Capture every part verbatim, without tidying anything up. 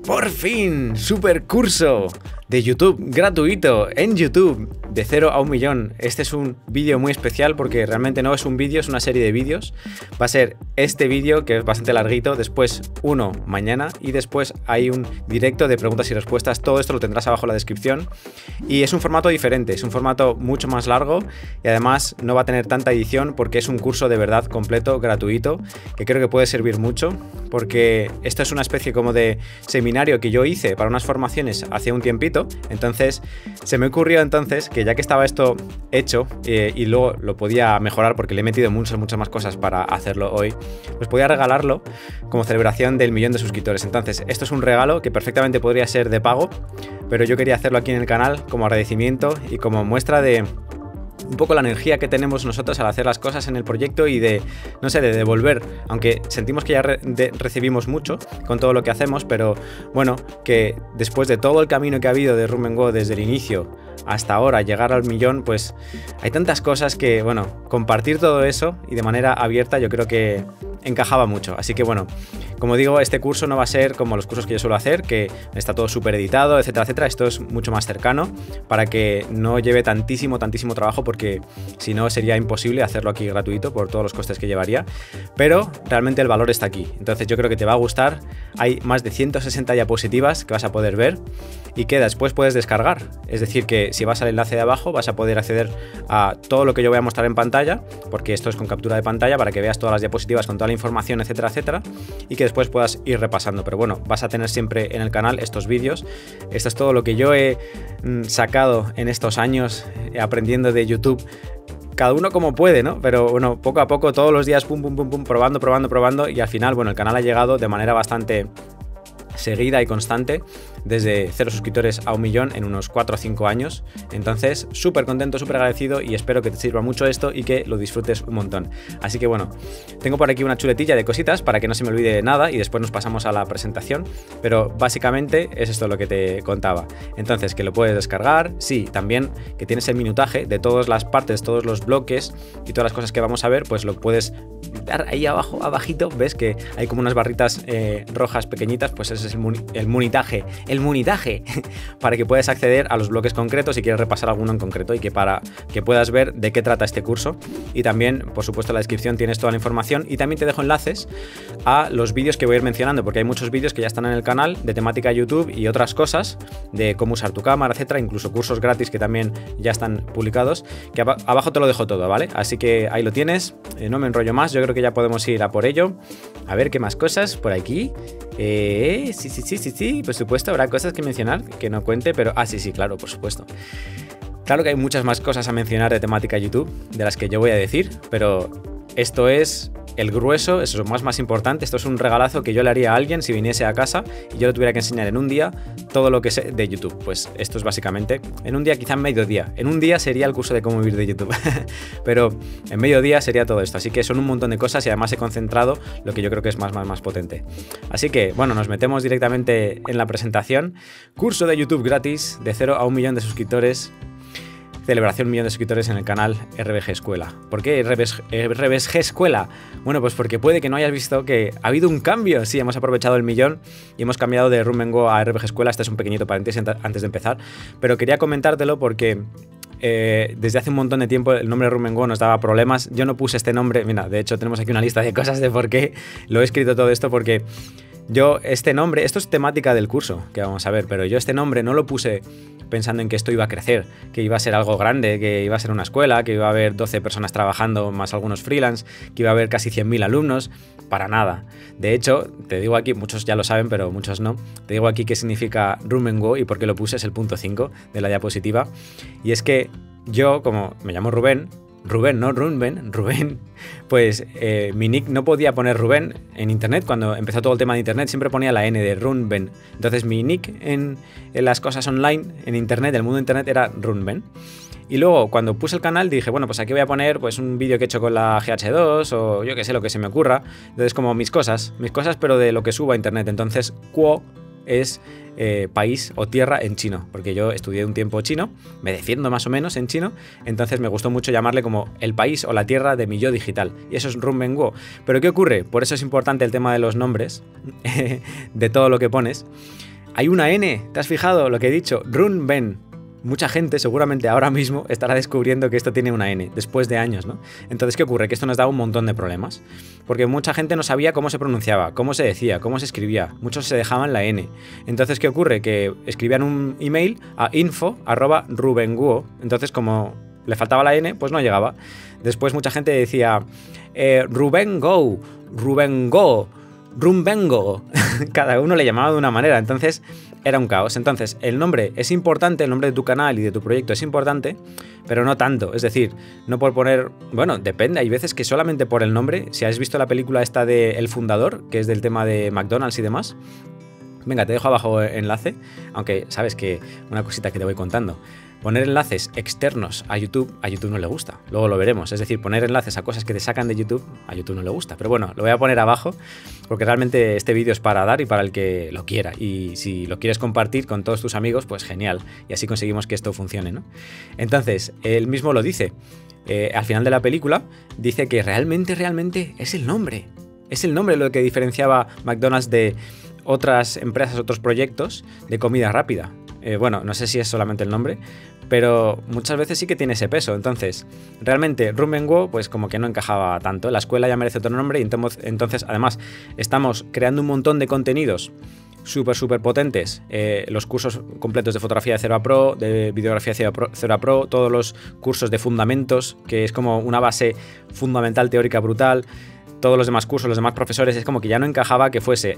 ¡Por fin! ¡Super curso de YouTube gratuito en YouTube de cero a un millón! Este es un vídeo muy especial porque realmente no es un vídeo, es una serie de vídeos. Va a ser este vídeo que es bastante larguito, después uno mañana y después hay un directo de preguntas y respuestas. Todo esto lo tendrás abajo en la descripción y es un formato diferente, es un formato mucho más largo y además no va a tener tanta edición porque es un curso de verdad completo, gratuito, que creo que puede servir mucho porque esto es una especie como de seminario que yo hice para unas formaciones hace un tiempito. Entonces se me ocurrió entonces que ya que estaba esto hecho eh, y luego lo podía mejorar porque le he metido muchas muchas más cosas para hacerlo hoy, pues podía regalarlo como celebración del millón de suscriptores. Entonces esto es un regalo que perfectamente podría ser de pago, pero yo quería hacerlo aquí en el canal como agradecimiento y como muestra de un poco la energía que tenemos nosotros al hacer las cosas en el proyecto y de, no sé, de devolver, aunque sentimos que ya re de recibimos mucho con todo lo que hacemos, pero bueno, que después de todo el camino que ha habido de Room and Go desde el inicio hasta ahora, llegar al millón, pues hay tantas cosas que, bueno, compartir todo eso y de manera abierta yo creo que encajaba mucho. Así que bueno, como digo, este curso no va a ser como los cursos que yo suelo hacer, que está todo súper editado, etcétera, etcétera. Esto es mucho más cercano para que no lleve tantísimo, tantísimo trabajo, porque si no sería imposible hacerlo aquí gratuito por todos los costes que llevaría. Pero realmente el valor está aquí. Entonces yo creo que te va a gustar. Hay más de ciento sesenta diapositivas que vas a poder ver y que después puedes descargar. Es decir, que si vas al enlace de abajo vas a poder acceder a todo lo que yo voy a mostrar en pantalla, porque esto es con captura de pantalla para que veas todas las diapositivas con toda la información, etcétera, etcétera, y que después puedas ir repasando. Pero bueno, vas a tener siempre en el canal estos vídeos. Esto es todo lo que yo he mm, sacado en estos años eh, aprendiendo de YouTube. Cada uno como puede, ¿no? Pero bueno, poco a poco, todos los días, pum, pum, pum, pum, probando, probando, probando, y al final, bueno, el canal ha llegado de manera bastante seguida y constante desde cero suscriptores a un millón en unos cuatro o cinco años. Entonces súper contento, súper agradecido y espero que te sirva mucho esto y que lo disfrutes un montón. Así que bueno, tengo por aquí una chuletilla de cositas para que no se me olvide nada y después nos pasamos a la presentación, pero básicamente es esto lo que te contaba. Entonces, que lo puedes descargar, sí, también que tienes el minutaje de todas las partes, todos los bloques y todas las cosas que vamos a ver, pues lo puedes dar ahí abajo, abajito, ves que hay como unas barritas eh, rojas pequeñitas, pues ese es el, muni el munitaje, el munitaje, para que puedas acceder a los bloques concretos si quieres repasar alguno en concreto y que para que puedas ver de qué trata este curso. Y también, por supuesto, en la descripción tienes toda la información y también te dejo enlaces a los vídeos que voy a ir mencionando, porque hay muchos vídeos que ya están en el canal de temática YouTube y otras cosas, de cómo usar tu cámara, etcétera, incluso cursos gratis que también ya están publicados, que ab abajo te lo dejo todo, ¿vale? Así que ahí lo tienes, eh, no me enrollo más, yo creo que ya podemos ir a por ello. A ver qué más cosas por aquí. Eh, sí, sí, sí, sí, sí, por supuesto, habrá cosas que mencionar que no cuente, pero... Ah, sí, sí, claro, por supuesto. Claro que hay muchas más cosas a mencionar de temática YouTube, de las que yo voy a decir, pero esto es el grueso, eso es lo más, más importante. Esto es un regalazo que yo le haría a alguien si viniese a casa y yo le tuviera que enseñar en un día todo lo que sé de YouTube. Pues esto es básicamente, en un día, quizá en mediodía. En un día sería el curso de cómo vivir de YouTube, pero en mediodía sería todo esto. Así que son un montón de cosas y además he concentrado lo que yo creo que es más, más, más potente. Así que, bueno, nos metemos directamente en la presentación. Curso de YouTube gratis de cero a un millón de suscriptores. Celebración millón de suscriptores en el canal R B G Escuela. ¿Por qué R B G Escuela? Bueno, pues porque puede que no hayas visto que ha habido un cambio. Sí, hemos aprovechado el millón y hemos cambiado de Room and Go a R B G Escuela. Este es un pequeñito paréntesis antes de empezar, pero quería comentártelo porque eh, desde hace un montón de tiempo el nombre Room and Go nos daba problemas. Yo no puse este nombre, mira, de hecho tenemos aquí una lista de cosas de por qué lo he escrito todo esto, porque yo este nombre, esto es temática del curso que vamos a ver, pero yo este nombre no lo puse pensando en que esto iba a crecer, que iba a ser algo grande, que iba a ser una escuela, que iba a haber doce personas trabajando más algunos freelance, que iba a haber casi cien mil alumnos, para nada. De hecho, te digo aquí, muchos ya lo saben, pero muchos no, te digo aquí qué significa Room and Go y por qué lo puse, es el punto cinco de la diapositiva, y es que yo, como me llamo Rubén, Rubén, no Rubén, Rubén, pues eh, mi nick no podía poner Rubén en internet. Cuando empezó todo el tema de internet siempre ponía la N de Rubén. Entonces mi nick en, en las cosas online, en internet, el mundo de internet era Rubén. Y luego cuando puse el canal dije, bueno, pues aquí voy a poner pues un vídeo que he hecho con la G H dos o yo que sé, lo que se me ocurra. Entonces como mis cosas, mis cosas pero de lo que subo a internet. Entonces Quo es eh, país o tierra en chino, porque yo estudié un tiempo chino, me defiendo más o menos en chino, entonces me gustó mucho llamarle como el país o la tierra de mi yo digital, y eso es Room and Go. Pero ¿qué ocurre? Por eso es importante el tema de los nombres, de todo lo que pones. Hay una N, ¿te has fijado lo que he dicho? Runben. Mucha gente seguramente ahora mismo estará descubriendo que esto tiene una N, después de años, ¿no? Entonces, ¿qué ocurre? Que esto nos da un montón de problemas, porque mucha gente no sabía cómo se pronunciaba, cómo se decía, cómo se escribía, muchos se dejaban la N. Entonces, ¿qué ocurre? Que escribían un email a info arroba rubenguo, entonces como le faltaba la N, pues no llegaba. Después mucha gente decía eh, Rubengo, Rubengo, Rumbengo, cada uno le llamaba de una manera, entonces era un caos. Entonces el nombre es importante, el nombre de tu canal y de tu proyecto es importante, pero no tanto, es decir, no por poner, bueno, depende, hay veces que solamente por el nombre, si has visto la película esta de El Fundador, que es del tema de McDonald's y demás, venga, te dejo abajo el enlace, aunque sabes que una cosita que te voy contando. Poner enlaces externos a YouTube, a YouTube no le gusta, luego lo veremos, es decir, poner enlaces a cosas que te sacan de YouTube, a YouTube no le gusta, pero bueno, lo voy a poner abajo porque realmente este vídeo es para dar y para el que lo quiera, y si lo quieres compartir con todos tus amigos, pues genial, y así conseguimos que esto funcione, ¿no? Entonces, él mismo lo dice, eh, al final de la película, dice que realmente, realmente es el nombre, es el nombre lo que diferenciaba McDonald's de otras empresas, otros proyectos de comida rápida. Eh, bueno, no sé si es solamente el nombre, pero muchas veces sí que tiene ese peso. Entonces, realmente Rumbenguo, pues como que no encajaba tanto. La escuela ya merece otro nombre y entonces, además, estamos creando un montón de contenidos súper, súper potentes. Eh, los cursos completos de fotografía de cero a Pro, de videografía de cero a Pro, todos los cursos de fundamentos, que es como una base fundamental teórica brutal. Todos los demás cursos, los demás profesores, es como que ya no encajaba que fuese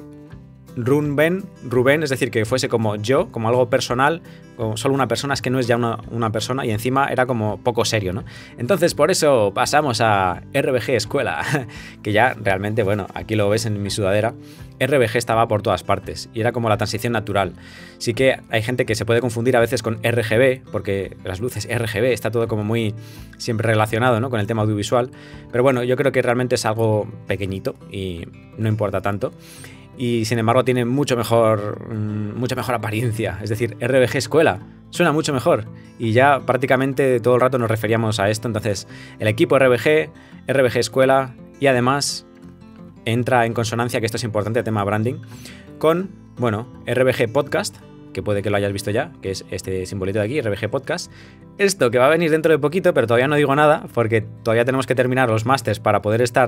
Runben, Rubén, es decir, que fuese como yo, como algo personal, como solo una persona, es que no es ya una, una persona, y encima era como poco serio, ¿no? Entonces, por eso pasamos a R B G Escuela, que ya realmente, bueno, aquí lo ves en mi sudadera, R B G estaba por todas partes, y era como la transición natural. Sí que hay gente que se puede confundir a veces con R G B, porque las luces R G B, está todo como muy siempre relacionado, ¿no?, con el tema audiovisual, pero bueno, yo creo que realmente es algo pequeñito y no importa tanto. Y sin embargo tiene mucho mejor, mucha mejor apariencia, es decir, R B G Escuela, suena mucho mejor, y ya prácticamente todo el rato nos referíamos a esto. Entonces el equipo R B G, R B G Escuela, y además entra en consonancia, que esto es importante, el tema branding, con, bueno, R B G Podcast, que puede que lo hayas visto ya, que es este simbolito de aquí, R B G Podcast. Esto que va a venir dentro de poquito, pero todavía no digo nada, porque todavía tenemos que terminar los másters para poder estar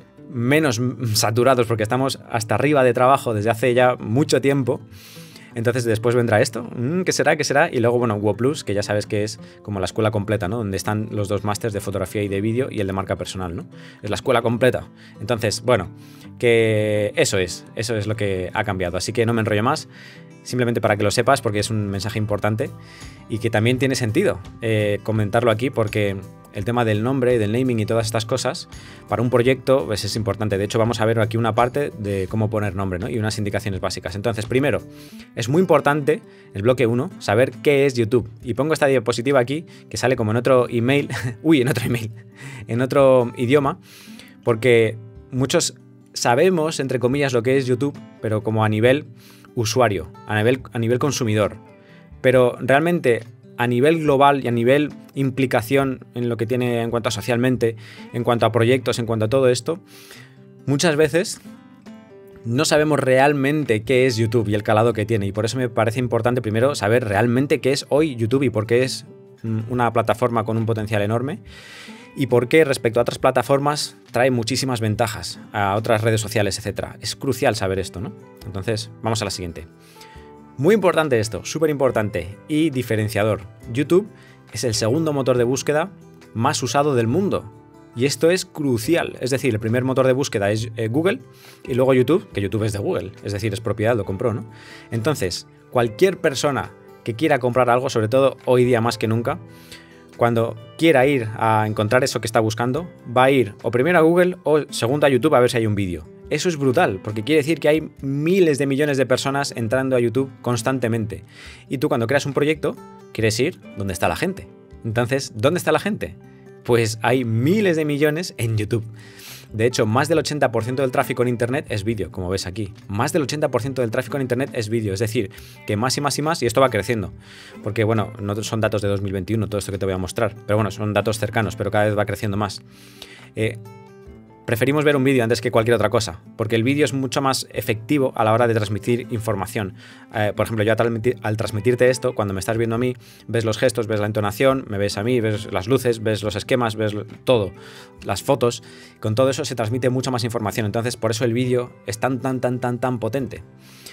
menos saturados, porque estamos hasta arriba de trabajo desde hace ya mucho tiempo. Entonces después vendrá esto, ¿qué será? ¿Qué será? Y luego, bueno, WoPlus, que ya sabes que es como la escuela completa, ¿no?, donde están los dos másters de fotografía y de vídeo y el de marca personal, ¿no? Es la escuela completa. Entonces, bueno, que eso es, eso es lo que ha cambiado. Así que no me enrollo más, simplemente para que lo sepas, porque es un mensaje importante y que también tiene sentido eh, comentarlo aquí, porque el tema del nombre, del naming y todas estas cosas, para un proyecto pues es importante. De hecho, vamos a ver aquí una parte de cómo poner nombre, ¿no?, y unas indicaciones básicas. Entonces, primero, es muy importante, el bloque uno, saber qué es YouTube. Y pongo esta diapositiva aquí, que sale como en otro email, uy, en otro email, en otro idioma, porque muchos sabemos, entre comillas, lo que es YouTube, pero como a nivel usuario, a nivel, a nivel consumidor. Pero realmente, a nivel global y a nivel implicación en lo que tiene en cuanto a socialmente, en cuanto a proyectos, en cuanto a todo esto, muchas veces no sabemos realmente qué es YouTube y el calado que tiene, y por eso me parece importante primero saber realmente qué es hoy YouTube y por qué es una plataforma con un potencial enorme, y por qué respecto a otras plataformas trae muchísimas ventajas a otras redes sociales, etcétera. Es crucial saber esto, ¿no? Entonces, vamos a la siguiente. Muy importante esto, súper importante y diferenciador. YouTube es el segundo motor de búsqueda más usado del mundo. Y esto es crucial. Es decir, el primer motor de búsqueda es eh, Google, y luego YouTube, que YouTube es de Google. Es decir, es propiedad, lo compró, ¿no? Entonces, cualquier persona que quiera comprar algo, sobre todo hoy día más que nunca, cuando quiera ir a encontrar eso que está buscando, va a ir o primero a Google o segundo a YouTube a ver si hay un vídeo. Eso es brutal, porque quiere decir que hay miles de millones de personas entrando a YouTube constantemente. Y tú, cuando creas un proyecto, quieres ir donde está la gente. Entonces, ¿dónde está la gente? Pues hay miles de millones en YouTube. De hecho, más del ochenta por ciento del tráfico en Internet es vídeo, como ves aquí. Más del ochenta por ciento del tráfico en Internet es vídeo. Es decir, que más y más y más, y esto va creciendo. Porque, bueno, no son datos de dos mil veintiuno, todo esto que te voy a mostrar. Pero bueno, son datos cercanos, pero cada vez va creciendo más. Eh, preferimos ver un vídeo antes que cualquier otra cosa, porque el vídeo es mucho más efectivo a la hora de transmitir información. Eh, por ejemplo, yo al, transmitir, al transmitirte esto, cuando me estás viendo a mí, ves los gestos, ves la entonación, me ves a mí, ves las luces, ves los esquemas, ves todo, las fotos. Con todo eso se transmite mucha más información, entonces por eso el vídeo es tan, tan, tan, tan, tan potente.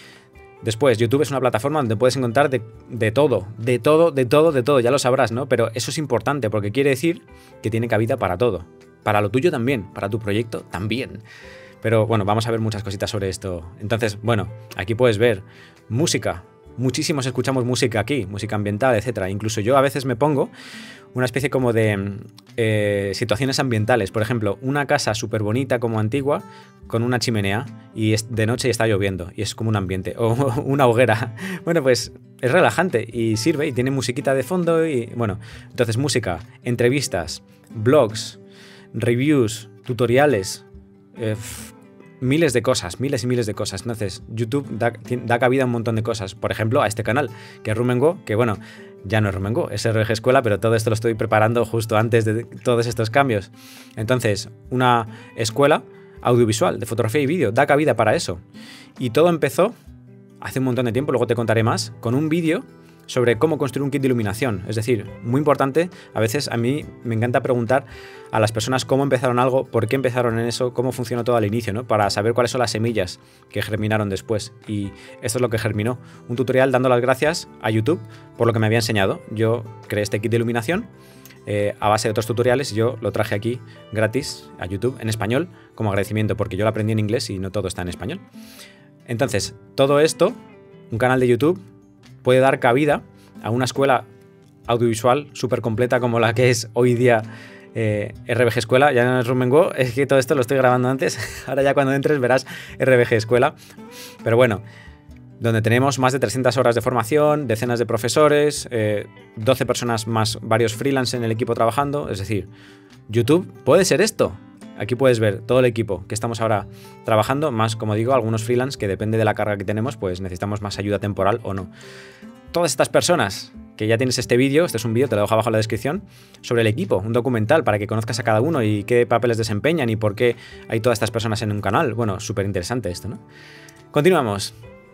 Después, YouTube es una plataforma donde puedes encontrar de, de todo, de todo, de todo, de todo, ya lo sabrás, ¿no? Pero eso es importante porque quiere decir que tiene cabida para todo. Para lo tuyo también, para tu proyecto también. Pero bueno, vamos a ver muchas cositas sobre esto. Entonces, bueno, aquí puedes ver música. Muchísimos escuchamos música aquí, música ambiental, etcétera. Incluso yo a veces me pongo una especie como de eh, situaciones ambientales. Por ejemplo, una casa súper bonita como antigua con una chimenea y es de noche y está lloviendo y es como un ambiente. O una hoguera. Bueno, pues es relajante y sirve y tiene musiquita de fondo y bueno. Entonces música, entrevistas, blogs, reviews, tutoriales, eh, miles de cosas, miles y miles de cosas. Entonces, YouTube da, da cabida a un montón de cosas. Por ejemplo, a este canal, que es Rumengo, que bueno, ya no es Rumengo, es R B G Escuela, pero todo esto lo estoy preparando justo antes de todos estos cambios. Entonces, una escuela audiovisual de fotografía y vídeo da cabida para eso. Y todo empezó hace un montón de tiempo, luego te contaré más, con un vídeo sobre cómo construir un kit de iluminación. Es decir, muy importante, a veces a mí me encanta preguntar a las personas cómo empezaron algo, por qué empezaron en eso, cómo funcionó todo al inicio, ¿no? Para saber cuáles son las semillas que germinaron después. Y esto es lo que germinó. Un tutorial dando las gracias a YouTube por lo que me había enseñado. Yo creé este kit de iluminación eh, a base de otros tutoriales. Yo lo traje aquí gratis a YouTube en español como agradecimiento, porque yo lo aprendí en inglés y no todo está en español. Entonces, todo esto, un canal de YouTube puede dar cabida a una escuela audiovisual súper completa como la que es hoy día eh, R B G Escuela. Ya no es Rumengo, es que todo esto lo estoy grabando antes. Ahora ya cuando entres verás R B G Escuela. Pero bueno, donde tenemos más de trescientas horas de formación, decenas de profesores, eh, doce personas más varios freelance en el equipo trabajando. Es decir, YouTube puede ser esto. Aquí puedes ver todo el equipo que estamos ahora trabajando, más, como digo, algunos freelance que depende de la carga que tenemos, pues necesitamos más ayuda temporal o no. Todas estas personas, que ya tienes este vídeo, este es un vídeo, te lo dejo abajo en la descripción, sobre el equipo, un documental para que conozcas a cada uno y qué papeles desempeñan y por qué hay todas estas personas en un canal. Bueno, súper interesante esto, ¿no? Continuamos.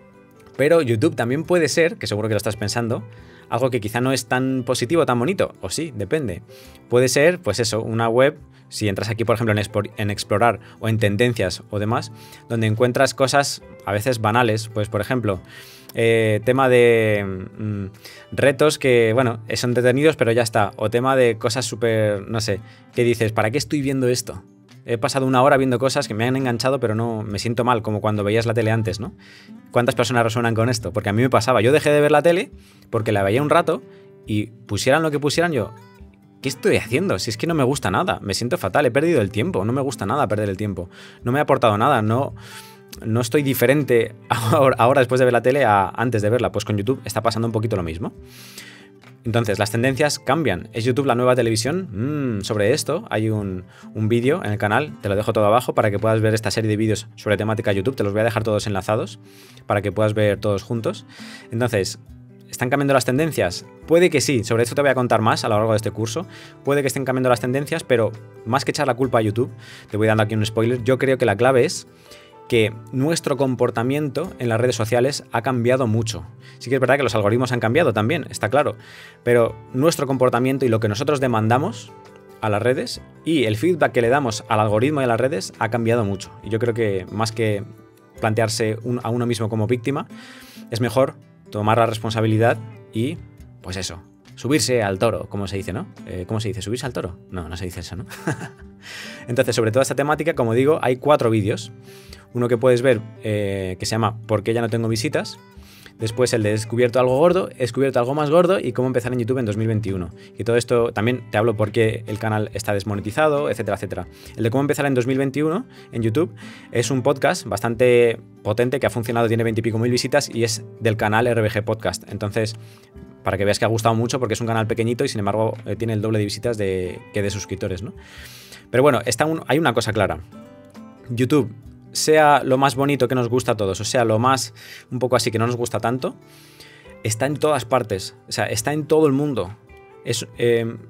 Pero YouTube también puede ser, que seguro que lo estás pensando, algo que quizá no es tan positivo, tan bonito, o sí, depende. Puede ser, pues eso, una web, si entras aquí, por ejemplo, en, en explorar o en tendencias o demás, donde encuentras cosas a veces banales, pues por ejemplo, eh, tema de mm, retos que, bueno, son entretenidos, pero ya está, o tema de cosas súper, no sé, que dices, ¿para qué estoy viendo esto? He pasado una hora viendo cosas que me han enganchado, pero no me siento mal, como cuando veías la tele antes, ¿no? ¿Cuántas personas resuenan con esto? Porque a mí me pasaba, yo dejé de ver la tele porque la veía un rato y pusieran lo que pusieran yo, ¿qué estoy haciendo? Si es que no me gusta nada, me siento fatal, he perdido el tiempo, no me gusta nada perder el tiempo, no me ha aportado nada, no, no estoy diferente ahora, ahora después de ver la tele a antes de verla. Pues con YouTube está pasando un poquito lo mismo. Entonces, las tendencias cambian. ¿Es YouTube la nueva televisión? Mm, sobre esto hay un, un vídeo en el canal, te lo dejo todo abajo para que puedas ver esta serie de vídeos sobre temática YouTube, te los voy a dejar todos enlazados para que puedas ver todos juntos. Entonces, ¿están cambiando las tendencias? Puede que sí, sobre eso te voy a contar más a lo largo de este curso. Puede que estén cambiando las tendencias, pero más que echar la culpa a YouTube, te voy dando aquí un spoiler, yo creo que la clave es que nuestro comportamiento en las redes sociales ha cambiado mucho. Sí que es verdad que los algoritmos han cambiado también, está claro, pero nuestro comportamiento y lo que nosotros demandamos a las redes y el feedback que le damos al algoritmo y a las redes ha cambiado mucho. Y yo creo que más que plantearse un, a uno mismo como víctima, es mejor tomar la responsabilidad y, pues eso, subirse al toro, como se dice, ¿no? Eh, ¿Cómo se dice? ¿Subirse al toro? No, no se dice eso, ¿no? Entonces, sobre toda esta temática, como digo, hay cuatro vídeos. Uno que puedes ver eh, que se llama ¿Por qué ya no tengo visitas? Después el de descubierto algo gordo, he descubierto algo más gordo y cómo empezar en YouTube en dos mil veintiuno. Y todo esto también te hablo por qué el canal está desmonetizado, etcétera, etcétera. El de cómo empezar en dos mil veintiuno en YouTube es un podcast bastante potente que ha funcionado, tiene veintipico mil visitas y es del canal R B G Podcast. Entonces, para que veas que ha gustado mucho porque es un canal pequeñito y sin embargo eh, tiene el doble de visitas de, que de suscriptores, ¿no? Pero bueno, está un, hay una cosa clara. YouTube, sea lo más bonito que nos gusta a todos, o sea, lo más un poco así que no nos gusta tanto, está en todas partes, o sea, está en todo el mundo. Es, eh,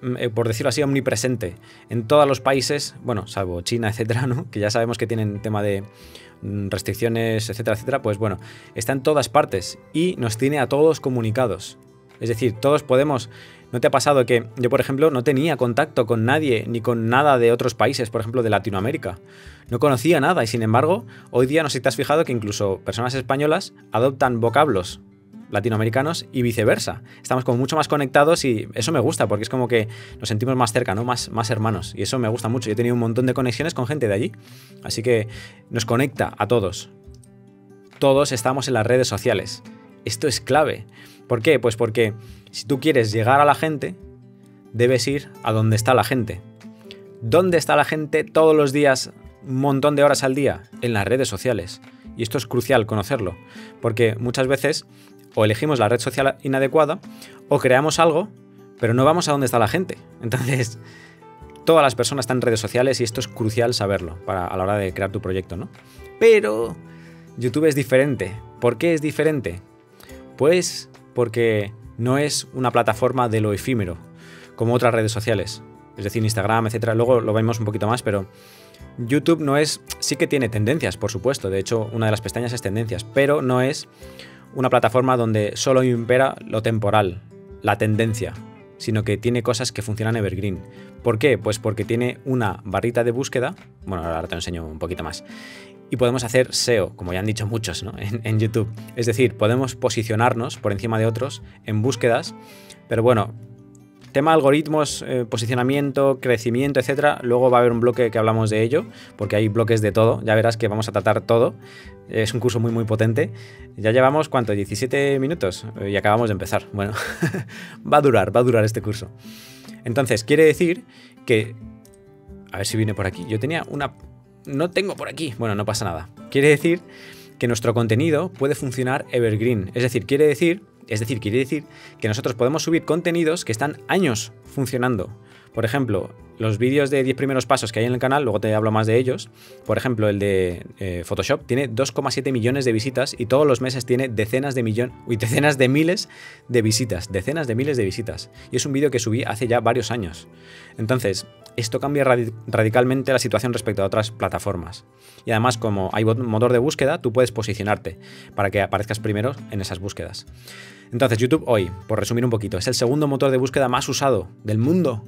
por decirlo así, omnipresente en todos los países, bueno, salvo China, etcétera, ¿no? Que ya sabemos que tienen tema de restricciones, etcétera, etcétera, pues bueno, está en todas partes y nos tiene a todos comunicados. Es decir, todos podemos... ¿No te ha pasado que yo, por ejemplo, no tenía contacto con nadie ni con nada de otros países, por ejemplo, de Latinoamérica? No conocía nada y, sin embargo, hoy día no sé si te has fijado que incluso personas españolas adoptan vocablos latinoamericanos y viceversa. Estamos como mucho más conectados y eso me gusta porque es como que nos sentimos más cerca, ¿no? Más, más hermanos. Y eso me gusta mucho. Yo he tenido un montón de conexiones con gente de allí. Así que nos conecta a todos. Todos estamos en las redes sociales. Esto es clave. ¿Por qué? Pues porque si tú quieres llegar a la gente, debes ir a donde está la gente. ¿Dónde está la gente todos los días, un montón de horas al día? En las redes sociales. Y esto es crucial conocerlo, porque muchas veces o elegimos la red social inadecuada o creamos algo, pero no vamos a donde está la gente. Entonces, todas las personas están en redes sociales y esto es crucial saberlo para, a la hora de crear tu proyecto, ¿no? Pero YouTube es diferente. ¿Por qué es diferente? Pues porque no es una plataforma de lo efímero, como otras redes sociales, es decir, Instagram, etcétera. Luego lo vemos un poquito más, pero YouTube no es... Sí que tiene tendencias, por supuesto, de hecho, una de las pestañas es tendencias, pero no es una plataforma donde solo impera lo temporal, la tendencia, sino que tiene cosas que funcionan evergreen. ¿Por qué? Pues porque tiene una barrita de búsqueda, bueno, ahora te lo enseño un poquito más, y podemos hacer S E O, como ya han dicho muchos, ¿no? en, en YouTube. Es decir, podemos posicionarnos por encima de otros en búsquedas, pero bueno, tema algoritmos, eh, posicionamiento, crecimiento, etcétera. Luego va a haber un bloque que hablamos de ello, porque hay bloques de todo. Ya verás que vamos a tratar todo. Es un curso muy, muy potente. Ya llevamos, ¿cuánto? diecisiete minutos y acabamos de empezar. Bueno, va a durar, va a durar este curso. Entonces, quiere decir que... A ver si viene por aquí. Yo tenía una... No tengo por aquí. Bueno, no pasa nada. Quiere decir que nuestro contenido puede funcionar evergreen. Es decir, quiere decir... Es decir, quiere decir que nosotros podemos subir contenidos que están años funcionando. Por ejemplo, los vídeos de diez primeros pasos que hay en el canal, luego te hablo más de ellos. Por ejemplo, el de eh, Photoshop tiene dos coma siete millones de visitas y todos los meses tiene decenas de millones, uy, decenas de miles de visitas, decenas de miles de visitas. Y es un vídeo que subí hace ya varios años. Entonces, esto cambia radi- radicalmente la situación respecto a otras plataformas. Y además, como hay motor de búsqueda, tú puedes posicionarte para que aparezcas primero en esas búsquedas. Entonces, YouTube hoy, por resumir un poquito, es el segundo motor de búsqueda más usado del mundo.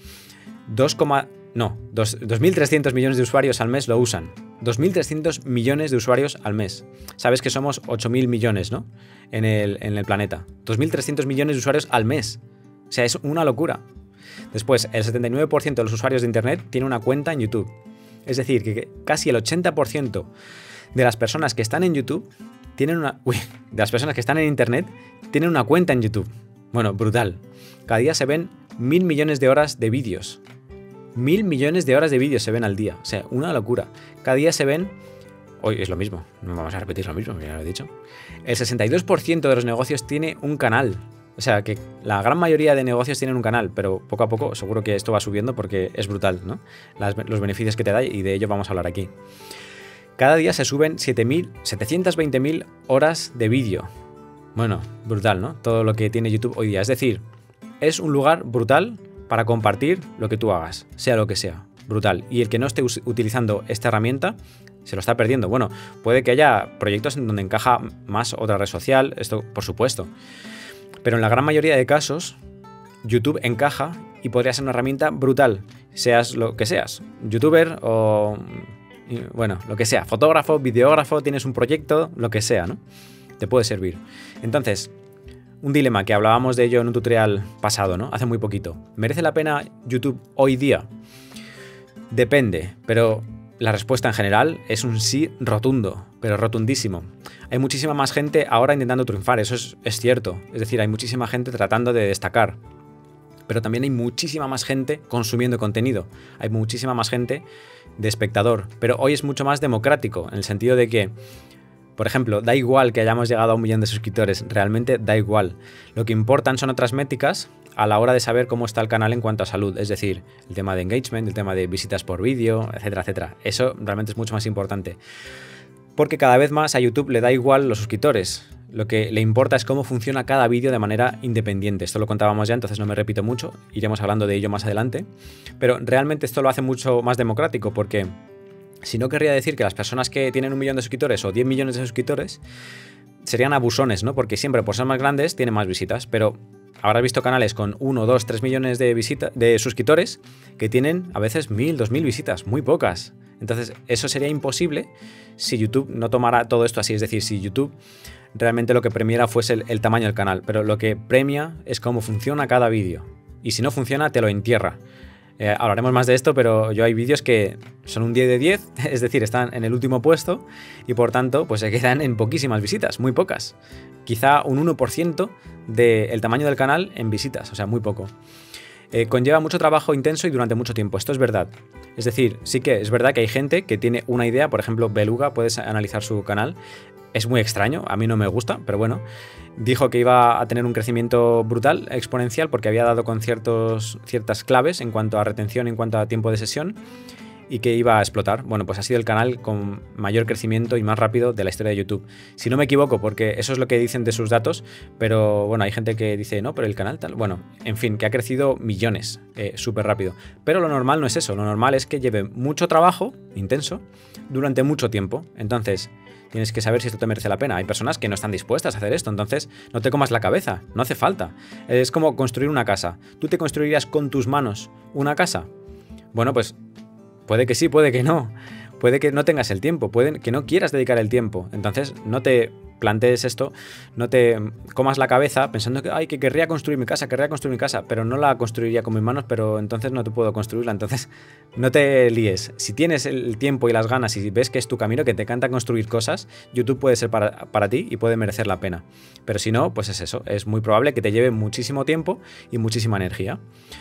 dos, no, dos mil trescientos millones de usuarios al mes lo usan. dos mil trescientos millones de usuarios al mes. Sabes que somos ocho mil millones, ¿no? En el, en el planeta. dos mil trescientos millones de usuarios al mes. O sea, es una locura. Después, el setenta y nueve por ciento de los usuarios de Internet tiene una cuenta en YouTube. Es decir, que casi el ochenta por ciento de las personas que están en YouTube tienen una... Uy, de las personas que están en Internet tienen una cuenta en YouTube. Bueno, brutal. Cada día se ven mil millones de horas de vídeos. Mil millones de horas de vídeos se ven al día. O sea, una locura. Cada día se ven... Hoy es lo mismo. No vamos a repetir lo mismo, ya lo he dicho. El sesenta y dos por ciento de los negocios tiene un canal. O sea, que la gran mayoría de negocios tienen un canal, pero poco a poco seguro que esto va subiendo porque es brutal, ¿no? Las, los beneficios que te da y de ello vamos a hablar aquí. Cada día se suben setecientas veinte mil horas de vídeo. Bueno, brutal, ¿no? Todo lo que tiene YouTube hoy día. Es decir, es un lugar brutal para compartir lo que tú hagas, sea lo que sea. Brutal. Y el que no esté utilizando esta herramienta se lo está perdiendo. Bueno, puede que haya proyectos en donde encaja más otra red social, esto por supuesto. Pero en la gran mayoría de casos, YouTube encaja y podría ser una herramienta brutal, seas lo que seas. Youtuber o... bueno, lo que sea. Fotógrafo, videógrafo, tienes un proyecto, lo que sea, ¿no? Te puede servir. Entonces, un dilema que hablábamos de ello en un tutorial pasado, ¿no? Hace muy poquito. ¿Merece la pena YouTube hoy día? Depende, pero la respuesta en general es un sí rotundo, pero rotundísimo. Hay muchísima más gente ahora intentando triunfar, eso es, es cierto. Es decir, hay muchísima gente tratando de destacar. Pero también hay muchísima más gente consumiendo contenido. Hay muchísima más gente de espectador. Pero hoy es mucho más democrático, en el sentido de que, por ejemplo, da igual que hayamos llegado a un millón de suscriptores, realmente da igual. Lo que importan son otras métricas a la hora de saber cómo está el canal en cuanto a salud, es decir, el tema de engagement, el tema de visitas por vídeo, etcétera, etcétera. Eso realmente es mucho más importante. Porque cada vez más a YouTube le da igual los suscriptores. Lo que le importa es cómo funciona cada vídeo de manera independiente. Esto lo contábamos ya, entonces no me repito mucho, iremos hablando de ello más adelante. Pero realmente esto lo hace mucho más democrático, porque si no querría decir que las personas que tienen un millón de suscriptores o diez millones de suscriptores serían abusones, ¿no? Porque siempre por ser más grandes tienen más visitas, pero habrás visto canales con uno, dos, tres millones de, visita, de suscriptores que tienen a veces mil, dos mil visitas, muy pocas. Entonces eso sería imposible si YouTube no tomara todo esto así, es decir, si YouTube realmente lo que premiara fuese el, el tamaño del canal, pero lo que premia es cómo funciona cada vídeo. Y si no funciona, te lo entierra. Eh, hablaremos más de esto, pero yo hay vídeos que son un diez de diez, es decir, están en el último puesto y por tanto pues se quedan en poquísimas visitas, muy pocas. Quizá un uno por ciento del tamaño del canal en visitas, o sea, muy poco. Eh, conlleva mucho trabajo intenso y durante mucho tiempo, esto es verdad. Es decir, sí que es verdad que hay gente que tiene una idea, por ejemplo, Beluga, puedes analizar su canal. Es muy extraño, a mí no me gusta, pero bueno. Dijo que iba a tener un crecimiento brutal, exponencial, porque había dado con ciertos, ciertas claves en cuanto a retención, en cuanto a tiempo de sesión, y que iba a explotar. Bueno, pues ha sido el canal con mayor crecimiento y más rápido de la historia de YouTube. Si no me equivoco, porque eso es lo que dicen de sus datos, pero bueno, hay gente que dice, no, pero el canal tal... Bueno, en fin, que ha crecido millones, eh, súper rápido. Pero lo normal no es eso, lo normal es que lleve mucho trabajo, intenso, durante mucho tiempo. Entonces, tienes que saber si esto te merece la pena. Hay personas que no están dispuestas a hacer esto, entonces no te comas la cabeza, no hace falta. Es como construir una casa. ¿Tú te construirías con tus manos una casa? Bueno, pues puede que sí, puede que no. Puede que no tengas el tiempo, puede que no quieras dedicar el tiempo. Entonces no te plantees esto, no te comas la cabeza pensando que, ay, que querría construir mi casa, querría construir mi casa, pero no la construiría con mis manos, pero entonces no te puedo construirla. Entonces no te líes. Si tienes el tiempo y las ganas y ves que es tu camino, que te encanta construir cosas, YouTube puede ser para, para ti y puede merecer la pena. Pero si no, pues es eso. Es muy probable que te lleve muchísimo tiempo y muchísima energía.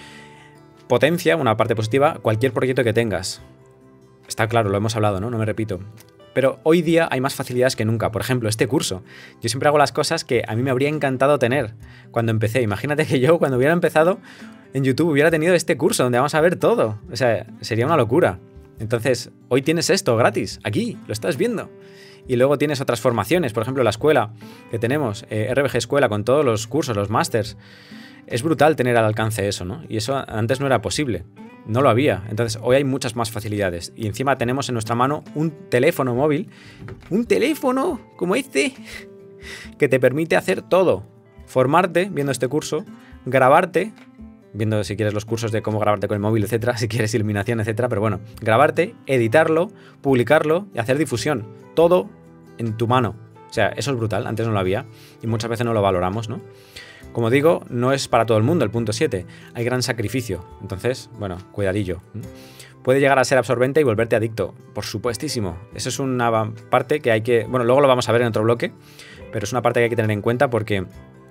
Potencia, una parte positiva, cualquier proyecto que tengas. Está claro, lo hemos hablado, ¿no? No me repito. Pero hoy día hay más facilidades que nunca. Por ejemplo, este curso. Yo siempre hago las cosas que a mí me habría encantado tener cuando empecé. Imagínate que yo, cuando hubiera empezado en YouTube, hubiera tenido este curso donde vamos a ver todo. O sea, sería una locura. Entonces, hoy tienes esto gratis. Aquí, lo estás viendo. Y luego tienes otras formaciones. Por ejemplo, la escuela que tenemos, eh, R B G Escuela, con todos los cursos, los másters. Es brutal tener al alcance eso, ¿no? Y eso antes no era posible. No lo había. Entonces hoy hay muchas más facilidades. Y encima tenemos en nuestra mano un teléfono móvil. Un teléfono como este. Que te permite hacer todo. Formarte viendo este curso. Grabarte. Viendo si quieres los cursos de cómo grabarte con el móvil, etcétera. Si quieres iluminación, etcétera. Pero bueno, grabarte, editarlo, publicarlo y hacer difusión. Todo en tu mano. O sea, eso es brutal. Antes no lo había. Y muchas veces no lo valoramos, ¿no? Como digo, no es para todo el mundo el punto siete. Hay gran sacrificio. Entonces, bueno, cuidadillo. Puede llegar a ser absorbente y volverte adicto. Por supuestísimo. Eso es una parte que hay que... Bueno, luego lo vamos a ver en otro bloque. Pero es una parte que hay que tener en cuenta porque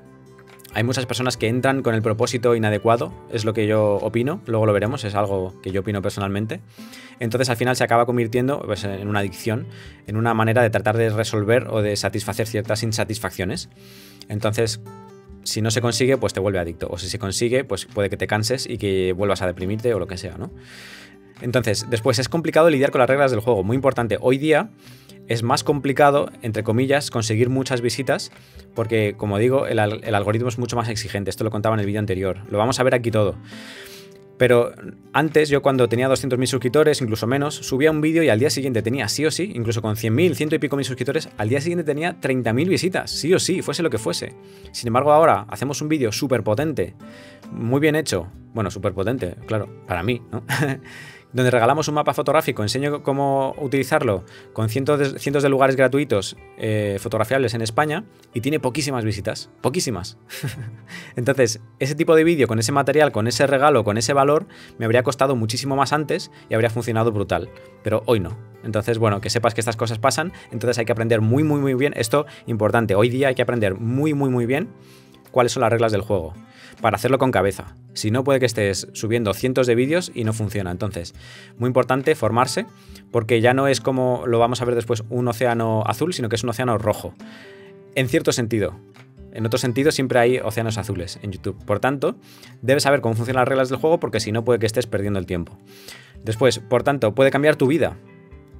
hay muchas personas que entran con el propósito inadecuado. Es lo que yo opino. Luego lo veremos. Es algo que yo opino personalmente. Entonces al final se acaba convirtiendo pues, en una adicción. En una manera de tratar de resolver o de satisfacer ciertas insatisfacciones. Entonces... si no se consigue, pues te vuelve adicto. O si se consigue, pues puede que te canses y que vuelvas a deprimirte o lo que sea, ¿no? Entonces, después es complicado lidiar con las reglas del juego. Muy importante. Hoy día es más complicado, entre comillas, conseguir muchas visitas porque, como digo, el, el algoritmo es mucho más exigente. Esto lo contaba en el vídeo anterior. Lo vamos a ver aquí todo. Pero antes, yo cuando tenía doscientos mil suscriptores, incluso menos, subía un vídeo y al día siguiente tenía sí o sí, incluso con cien mil, ciento y pico mil suscriptores, al día siguiente tenía treinta mil visitas, sí o sí, fuese lo que fuese. Sin embargo, ahora hacemos un vídeo súper potente, muy bien hecho, bueno, súper potente, claro, para mí, ¿no? Donde regalamos un mapa fotográfico, enseño cómo utilizarlo con cientos de, cientos de lugares gratuitos eh, fotografiables en España y tiene poquísimas visitas, poquísimas. Entonces, ese tipo de vídeo con ese material, con ese regalo, con ese valor, me habría costado muchísimo más antes y habría funcionado brutal, pero hoy no. Entonces, bueno, que sepas que estas cosas pasan, entonces hay que aprender muy, muy, muy bien, esto importante, hoy día hay que aprender muy, muy, muy bien cuáles son las reglas del juego, para hacerlo con cabeza. Si no, puede que estés subiendo cientos de vídeos y no funciona. Entonces, muy importante formarse, porque ya no es como lo vamos a ver después un océano azul, sino que es un océano rojo. En cierto sentido. En otro sentido, siempre hay océanos azules en YouTube. Por tanto, debes saber cómo funcionan las reglas del juego, porque si no, puede que estés perdiendo el tiempo. Después, por tanto, puede cambiar tu vida.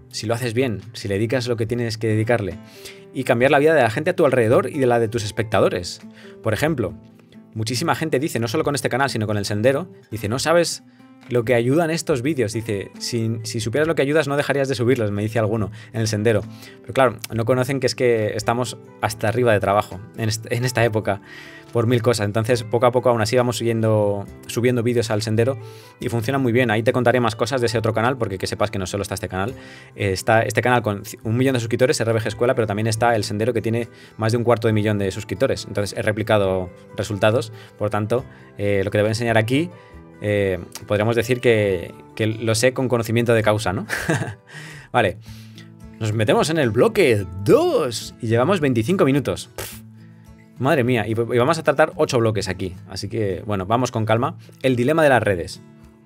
si lo haces bien, si le dedicas lo que tienes que dedicarle, y cambiar la vida de la gente a tu alrededor y de la de tus espectadores. Por ejemplo, muchísima gente dice, no solo con este canal, sino con el Sendero, dice, no sabes lo que ayudan estos vídeos. Dice, si, si supieras lo que ayudas no dejarías de subirlos, me dice alguno en el Sendero. Pero claro, no conocen que es que estamos hasta arriba de trabajo en, est en esta época por mil cosas. Entonces, poco a poco aún así vamos subiendo, subiendo vídeos al Sendero y funciona muy bien. Ahí te contaré más cosas de ese otro canal, porque que sepas que no solo está este canal. Eh, está este canal con un millón de suscriptores, R B G Escuela, pero también está el Sendero, que tiene más de un cuarto de millón de suscriptores. Entonces, he replicado resultados. Por tanto, eh, lo que te voy a enseñar aquí, Eh, podríamos decir que, que lo sé con conocimiento de causa, ¿no? Vale, nos metemos en el bloque dos y llevamos veinticinco minutos. Pff, madre mía, y, y vamos a tratar ocho bloques aquí, así que, bueno, vamos con calma. El dilema de las redes.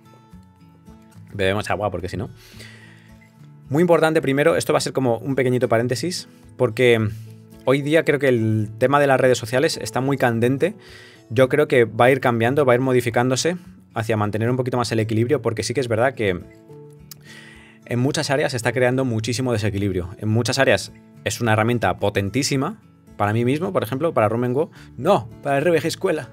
Bebemos agua porque si no. Muy importante primero, esto va a ser como un pequeñito paréntesis, porque hoy día creo que el tema de las redes sociales está muy candente. Yo creo que va a ir cambiando, va a ir modificándose hacia mantener un poquito más el equilibrio, porque sí que es verdad que en muchas áreas se está creando muchísimo desequilibrio. En muchas áreas es una herramienta potentísima, para mí mismo, por ejemplo, para Room and Go. No, para R B G Escuela.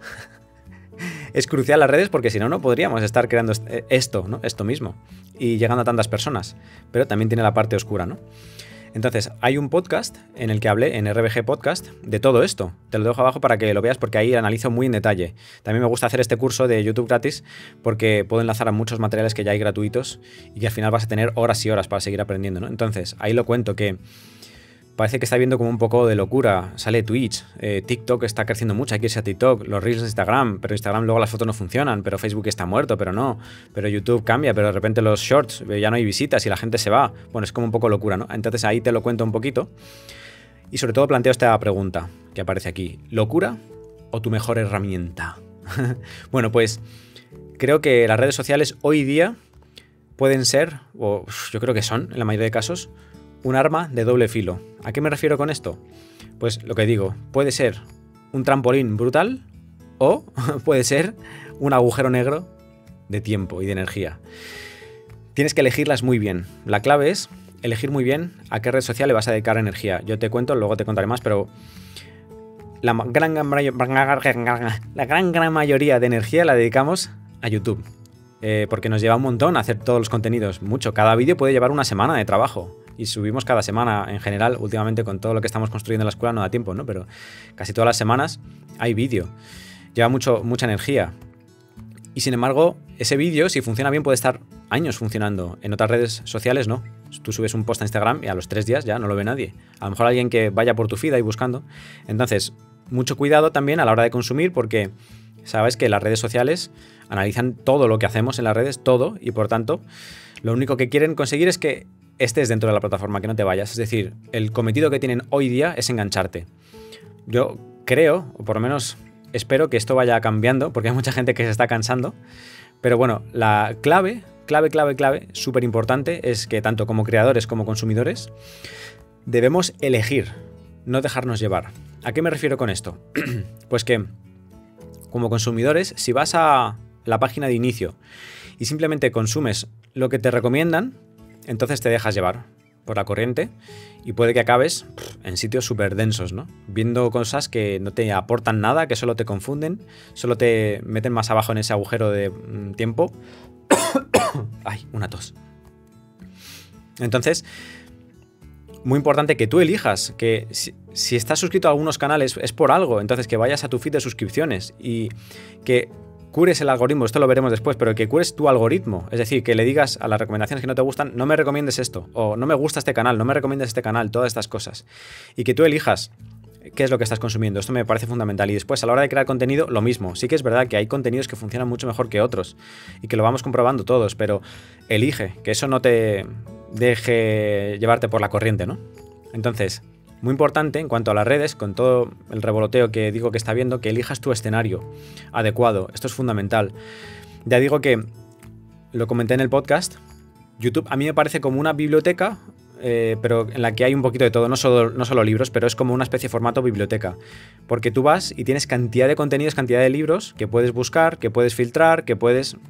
Es crucial las redes, porque si no, no podríamos estar creando esto, ¿no? Esto mismo, y llegando a tantas personas. Pero también tiene la parte oscura, ¿no? Entonces, hay un podcast en el que hablé, en R B G Podcast, de todo esto. Te lo dejo abajo para que lo veas, porque ahí analizo muy en detalle. También me gusta hacer este curso de YouTube gratis, porque puedo enlazar a muchos materiales que ya hay gratuitos y que al final vas a tener horas y horas para seguir aprendiendo, ¿no? Entonces, ahí lo cuento, que parece que está viendo como un poco de locura. Sale Twitch, eh, TikTok está creciendo mucho, hay que irse a TikTok, los Reels de Instagram, pero Instagram luego las fotos no funcionan, pero Facebook está muerto, pero no, pero YouTube cambia, pero de repente los Shorts, ya no hay visitas y la gente se va. Bueno, es como un poco locura, ¿no? Entonces ahí te lo cuento un poquito y sobre todo planteo esta pregunta que aparece aquí: ¿locura o tu mejor herramienta? Bueno, pues creo que las redes sociales hoy día pueden ser, o yo creo que son, en la mayoría de casos, un arma de doble filo. ¿A qué me refiero con esto? Pues lo que digo, puede ser un trampolín brutal o puede ser un agujero negro de tiempo y de energía. Tienes que elegirlas muy bien. La clave es elegir muy bien a qué red social le vas a dedicar energía. Yo te cuento, luego te contaré más, pero la gran, la gran, gran mayoría de energía la dedicamos a YouTube. Eh, porque nos lleva un montón hacer todos los contenidos. Mucho. Cada vídeo puede llevar una semana de trabajo. Y subimos cada semana en general. Últimamente, con todo lo que estamos construyendo en la escuela no da tiempo, ¿no? Pero casi todas las semanas hay vídeo. Lleva mucho, mucha energía. Y sin embargo, ese vídeo, si funciona bien, puede estar años funcionando. En otras redes sociales no. Tú subes un post a Instagram y a los tres días ya no lo ve nadie. A lo mejor alguien que vaya por tu feed ahí buscando. Entonces, mucho cuidado también a la hora de consumir, porque sabes que las redes sociales analizan todo lo que hacemos en las redes, todo, y por tanto, lo único que quieren conseguir es que estés dentro de la plataforma, que no te vayas. Es decir, el cometido que tienen hoy día es engancharte. Yo creo, o por lo menos espero, que esto vaya cambiando, porque hay mucha gente que se está cansando. Pero bueno, la clave, clave, clave, clave, súper importante, es que tanto como creadores como consumidores debemos elegir, no dejarnos llevar. ¿A qué me refiero con esto? Pues que como consumidores, si vas a la página de inicio y simplemente consumes lo que te recomiendan, entonces te dejas llevar por la corriente y puede que acabes pff, en sitios súper densos, ¿no? Viendo cosas que no te aportan nada, que solo te confunden, solo te meten más abajo en ese agujero de mm, tiempo. Ay, una tos. Entonces, muy importante que tú elijas, que si, si estás suscrito a algunos canales es por algo, entonces que vayas a tu feed de suscripciones y que cures el algoritmo. Esto lo veremos después, pero que cures tu algoritmo. Es decir, que le digas a las recomendaciones que no te gustan: no me recomiendes esto, o no me gusta este canal, no me recomiendes este canal, todas estas cosas. Y que tú elijas qué es lo que estás consumiendo. Esto me parece fundamental. Y después, a la hora de crear contenido, lo mismo. Sí que es verdad que hay contenidos que funcionan mucho mejor que otros y que lo vamos comprobando todos, pero elige, que eso no te deje llevarte por la corriente, ¿no? Entonces, muy importante en cuanto a las redes, con todo el revoloteo que digo que está viendo, que elijas tu escenario adecuado. Esto es fundamental. Ya digo que, lo comenté en el podcast, YouTube a mí me parece como una biblioteca, eh, pero en la que hay un poquito de todo, no solo, no solo libros, pero es como una especie de formato biblioteca. Porque tú vas y tienes cantidad de contenidos, cantidad de libros que puedes buscar, que puedes filtrar, que puedes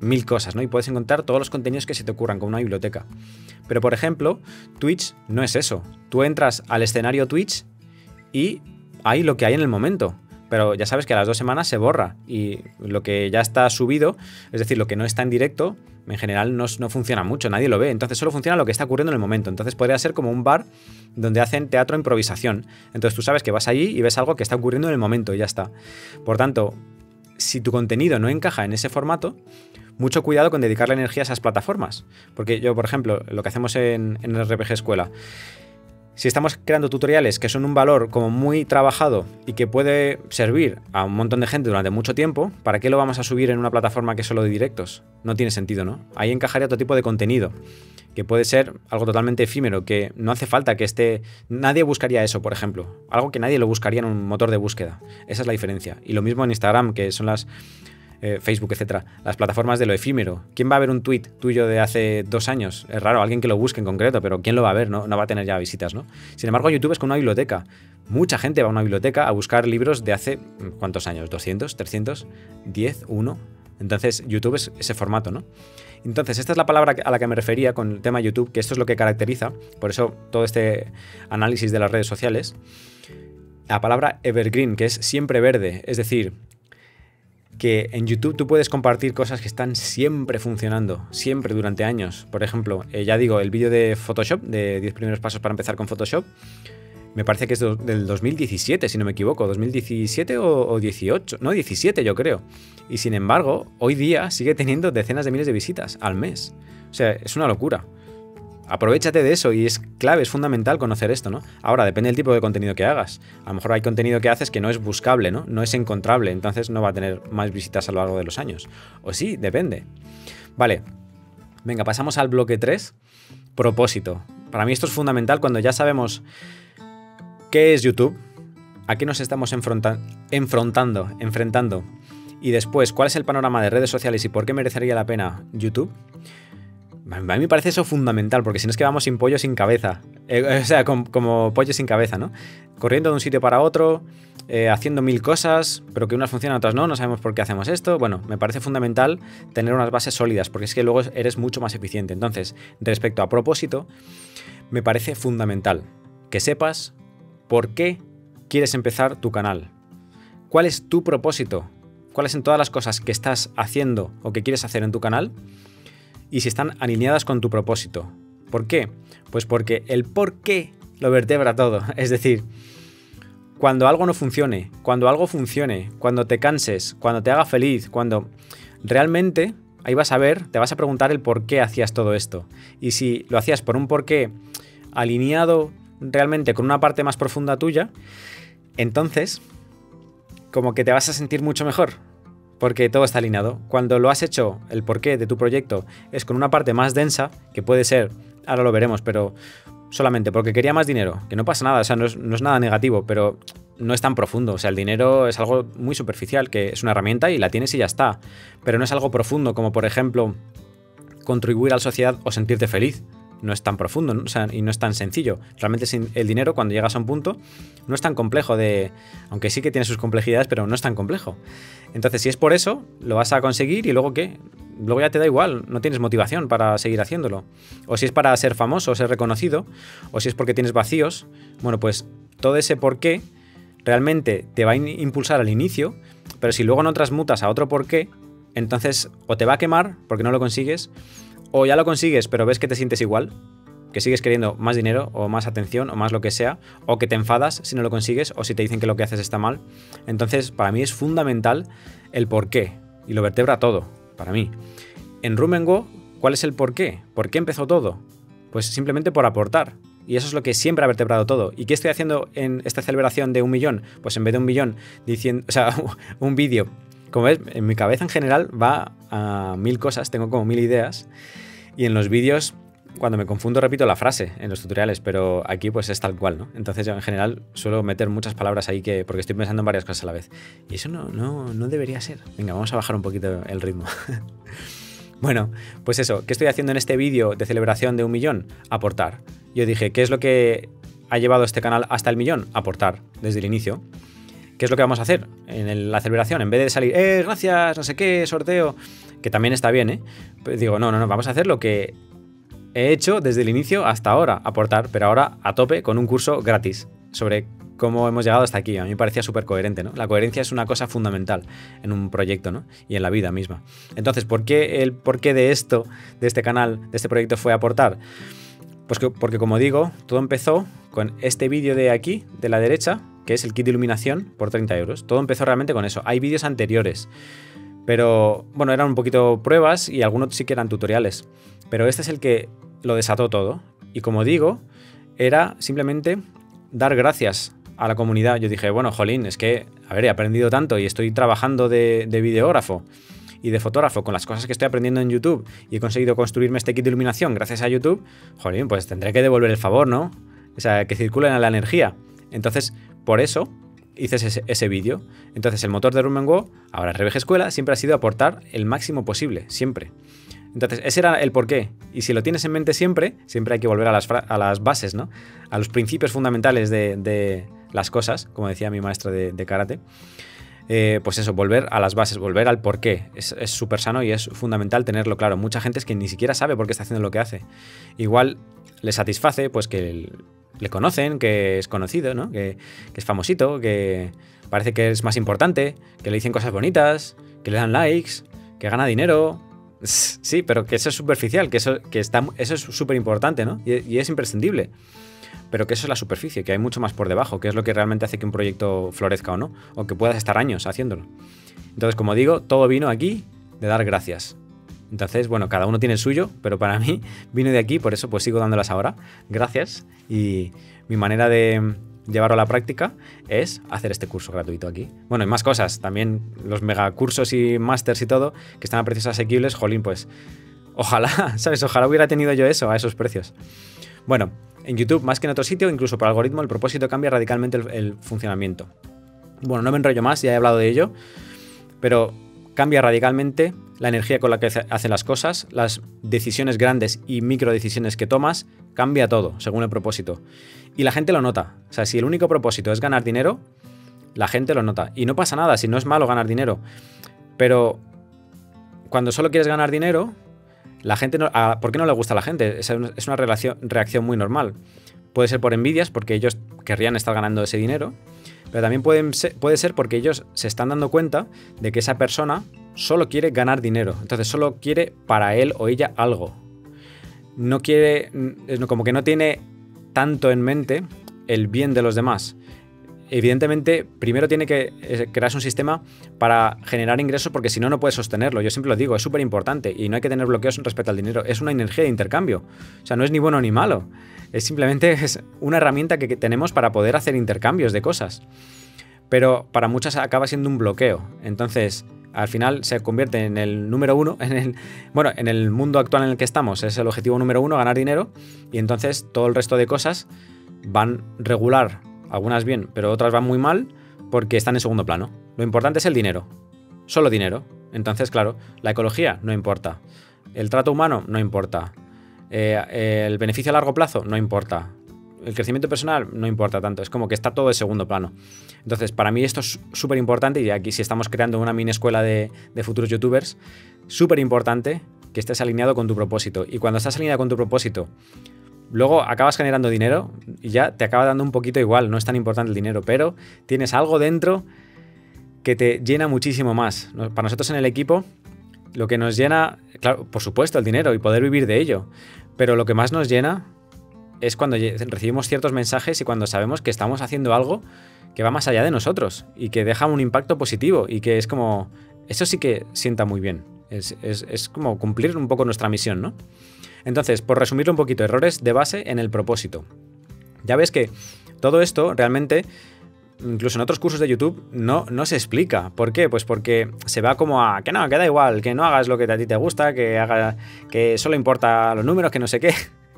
mil cosas, ¿no? Y puedes encontrar todos los contenidos que se te ocurran con una biblioteca. Pero, por ejemplo, Twitch no es eso. Tú entras al escenario Twitch y hay lo que hay en el momento. Pero ya sabes que a las dos semanas se borra y lo que ya está subido, es decir, lo que no está en directo, en general no, no funciona mucho, nadie lo ve. Entonces solo funciona lo que está ocurriendo en el momento. Entonces podría ser como un bar donde hacen teatro improvisación. Entonces tú sabes que vas allí y ves algo que está ocurriendo en el momento y ya está. Por tanto, si tu contenido no encaja en ese formato, mucho cuidado con dedicarle energía a esas plataformas. Porque yo, por ejemplo, lo que hacemos en, en el R P G Escuela, si estamos creando tutoriales que son un valor como muy trabajado y que puede servir a un montón de gente durante mucho tiempo, ¿para qué lo vamos a subir en una plataforma que es solo de directos? No tiene sentido, ¿no? Ahí encajaría otro tipo de contenido, que puede ser algo totalmente efímero, que no hace falta que esté... Nadie buscaría eso, por ejemplo. Algo que nadie lo buscaría en un motor de búsqueda. Esa es la diferencia. Y lo mismo en Instagram, que son las... Eh, Facebook, etcétera, las plataformas de lo efímero. ¿Quién va a ver un tweet tuyo de hace dos años? Es raro, alguien que lo busque en concreto, pero ¿quién lo va a ver? No, no va a tener ya visitas, ¿no? Sin embargo, YouTube es como una biblioteca. Mucha gente va a una biblioteca a buscar libros de hace, ¿cuántos años? ¿doscientos? ¿trescientos? ¿diez? ¿uno? Entonces, YouTube es ese formato, ¿no? Entonces, esta es la palabra a la que me refería con el tema YouTube, que esto es lo que caracteriza, por eso todo este análisis de las redes sociales, la palabra evergreen, que es siempre verde, es decir, que en YouTube tú puedes compartir cosas que están siempre funcionando, siempre durante años. Por ejemplo, eh, ya digo, el vídeo de Photoshop, de diez primeros pasos para empezar con Photoshop, me parece que es do, del dos mil diecisiete, si no me equivoco, dos mil diecisiete o, o dieciocho, no, diecisiete yo creo. Y sin embargo, hoy día sigue teniendo decenas de miles de visitas al mes. O sea, es una locura. Aprovéchate de eso y es clave, es fundamental conocer esto, ¿no? Ahora, depende del tipo de contenido que hagas. A lo mejor hay contenido que haces que no es buscable, ¿no? No es encontrable, entonces no va a tener más visitas a lo largo de los años. O sí, depende. Vale, venga, pasamos al bloque tres, propósito. Para mí esto es fundamental cuando ya sabemos qué es YouTube, a qué nos estamos enfrenta- enfrentando, enfrentando, y después cuál es el panorama de redes sociales y por qué merecería la pena YouTube. A mí me parece eso fundamental, porque si no es que vamos sin pollo sin cabeza. Eh, o sea, com, como pollo sin cabeza, ¿no? Corriendo de un sitio para otro, eh, haciendo mil cosas, pero que unas funcionan, otras no, no sabemos por qué hacemos esto. Bueno, me parece fundamental tener unas bases sólidas, porque es que luego eres mucho más eficiente. Entonces, respecto a propósito, me parece fundamental que sepas por qué quieres empezar tu canal. ¿Cuál es tu propósito? ¿Cuáles son todas las cosas que estás haciendo o que quieres hacer en tu canal? Y si están alineadas con tu propósito. ¿Por qué? Pues porque el por qué lo vertebra todo. Es decir, cuando algo no funcione, cuando algo funcione, cuando te canses, cuando te haga feliz, cuando realmente ahí vas a ver, te vas a preguntar el por qué hacías todo esto. Y si lo hacías por un por qué alineado realmente con una parte más profunda tuya, entonces como que te vas a sentir mucho mejor. Porque todo está alineado. Cuando lo has hecho, el porqué de tu proyecto es con una parte más densa, que puede ser, ahora lo veremos, pero solamente porque quería más dinero, que no pasa nada, o sea, no es, no es nada negativo, pero no es tan profundo. O sea, el dinero es algo muy superficial, que es una herramienta y la tienes y ya está. Pero no es algo profundo, como por ejemplo, contribuir a la sociedad o sentirte feliz. No es tan profundo, ¿no? O sea, y no es tan sencillo. Realmente el dinero, cuando llegas a un punto, no es tan complejo de... Aunque sí que tiene sus complejidades, pero no es tan complejo. Entonces, si es por eso, lo vas a conseguir y luego ¿qué? Luego ya te da igual, no tienes motivación para seguir haciéndolo. O si es para ser famoso, ser reconocido, o si es porque tienes vacíos, bueno, pues todo ese porqué realmente te va a impulsar al inicio, pero si luego no transmutas a otro porqué, entonces o te va a quemar porque no lo consigues, o ya lo consigues, pero ves que te sientes igual, que sigues queriendo más dinero o más atención o más lo que sea, o que te enfadas si no lo consigues o si te dicen que lo que haces está mal. Entonces, para mí es fundamental el porqué y lo vertebra todo, para mí. En Room and Go, ¿cuál es el porqué? ¿Por qué empezó todo? Pues simplemente por aportar. Y eso es lo que siempre ha vertebrado todo. ¿Y qué estoy haciendo en esta celebración de un millón? Pues en vez de un millón, diciendo, o sea, un vídeo. Como ves, en mi cabeza en general va a mil cosas, tengo como mil ideas. Y en los vídeos, cuando me confundo, repito la frase en los tutoriales, pero aquí pues es tal cual, ¿no? Entonces yo en general suelo meter muchas palabras ahí que, porque estoy pensando en varias cosas a la vez. Y eso no, no, no debería ser. Venga, vamos a bajar un poquito el ritmo. Bueno, pues eso, ¿qué estoy haciendo en este vídeo de celebración de un millón? Aportar. Yo dije, ¿qué es lo que ha llevado este canal hasta el millón? Aportar, desde el inicio. ¿Qué es lo que vamos a hacer en el, la celebración? En vez de salir, eh, gracias, no sé qué, sorteo, que también está bien, ¿eh? Pero digo, no, no, no, vamos a hacer lo que he hecho desde el inicio hasta ahora, aportar, pero ahora a tope con un curso gratis sobre cómo hemos llegado hasta aquí. A mí me parecía súper coherente, ¿no? La coherencia es una cosa fundamental en un proyecto, ¿no? Y en la vida misma. Entonces, ¿por qué el porqué de esto, de este canal, de este proyecto fue aportar? Pues que, porque, como digo, todo empezó con este vídeo de aquí, de la derecha, que es el kit de iluminación por treinta euros. Todo empezó realmente con eso. Hay vídeos anteriores, pero, bueno, eran un poquito pruebas y algunos sí que eran tutoriales. Pero este es el que lo desató todo. Y como digo, era simplemente dar gracias a la comunidad. Yo dije, bueno, jolín, es que, a ver, he aprendido tanto y estoy trabajando de, de videógrafo y de fotógrafo con las cosas que estoy aprendiendo en YouTube y he conseguido construirme este kit de iluminación gracias a YouTube, jolín, pues tendré que devolver el favor, ¿no? O sea, que circule la energía. Entonces, por eso hice ese, ese vídeo. Entonces, el motor de Rummenigge, ahora Reveje Escuela, siempre ha sido aportar el máximo posible, siempre. Entonces, ese era el porqué. Y si lo tienes en mente siempre, siempre hay que volver a las, a las bases, ¿no? A los principios fundamentales de, de las cosas, como decía mi maestro de, de karate. Eh, pues eso, volver a las bases, volver al porqué. Es súper sano y es fundamental tenerlo claro. Mucha gente es que ni siquiera sabe por qué está haciendo lo que hace. Igual le satisface, pues que el, le conocen, que es conocido, ¿no? Que, que es famosito, que parece que es más importante, que le dicen cosas bonitas, que le dan likes, que gana dinero. Sí, pero que eso es superficial, que eso, que está, eso es súper importante, ¿no? Y, y es imprescindible. Pero que eso es la superficie, que hay mucho más por debajo, que es lo que realmente hace que un proyecto florezca o no, o que puedas estar años haciéndolo. Entonces, como digo, todo vino aquí de dar gracias. Entonces, bueno, cada uno tiene el suyo, pero para mí vino de aquí, por eso pues sigo dándolas ahora. Gracias. Y mi manera de llevarlo a la práctica es hacer este curso gratuito aquí. Bueno, y más cosas, también los megacursos y másters y todo, que están a precios asequibles, jolín, pues ojalá, ¿sabes? Ojalá hubiera tenido yo eso a esos precios. Bueno, en YouTube, más que en otro sitio, incluso por algoritmo, el propósito cambia radicalmente el, el funcionamiento. Bueno, no me enrollo más, ya he hablado de ello, pero cambia radicalmente la energía con la que hacen las cosas, las decisiones grandes y micro decisiones que tomas, cambia todo según el propósito. Y la gente lo nota. O sea, si el único propósito es ganar dinero, la gente lo nota. Y no pasa nada, si no es malo ganar dinero. Pero cuando solo quieres ganar dinero, la gente no, a, ¿por qué no le gusta a la gente? Es una, es una relación, reacción muy normal. Puede ser por envidias, porque ellos querrían estar ganando ese dinero, pero también pueden ser, puede ser porque ellos se están dando cuenta de que esa persona solo quiere ganar dinero. Entonces solo quiere para él o ella algo. No quiere, como que no tiene tanto en mente el bien de los demás. Evidentemente, primero tiene que crearse un sistema para generar ingresos, porque si no, no puede sostenerlo. Yo siempre lo digo, es súper importante y no hay que tener bloqueos respecto al dinero. Es una energía de intercambio. O sea, no es ni bueno ni malo. Es simplemente es una herramienta que tenemos para poder hacer intercambios de cosas. Pero para muchas acaba siendo un bloqueo. Entonces, al final se convierte en el número uno, en el, bueno, en el mundo actual en el que estamos, es el objetivo número uno, ganar dinero, y entonces todo el resto de cosas van regular. Algunas bien, pero otras van muy mal porque están en segundo plano. Lo importante es el dinero. Solo dinero. Entonces, claro, la ecología no importa. El trato humano no importa. Eh, el beneficio a largo plazo no importa. El crecimiento personal no importa tanto. Es como que está todo en segundo plano. Entonces, para mí esto es súper importante, y aquí si estamos creando una mini escuela de, de futuros youtubers, súper importante que estés alineado con tu propósito. Y cuando estás alineado con tu propósito, luego acabas generando dinero y ya te acaba dando un poquito igual, no es tan importante el dinero, pero tienes algo dentro que te llena muchísimo más. Para nosotros en el equipo, lo que nos llena, claro, por supuesto, el dinero y poder vivir de ello, pero lo que más nos llena es cuando recibimos ciertos mensajes y cuando sabemos que estamos haciendo algo que va más allá de nosotros y que deja un impacto positivo, y que es como, eso sí que sienta muy bien, es, es, es como cumplir un poco nuestra misión, ¿no? Entonces, por resumirlo un poquito, errores de base en el propósito. Ya ves que todo esto realmente, incluso en otros cursos de YouTube, no, no se explica. ¿Por qué? Pues porque se va como a que no, que da igual, que no hagas lo que a ti te gusta, que, haga, que solo importa los números, que no sé qué.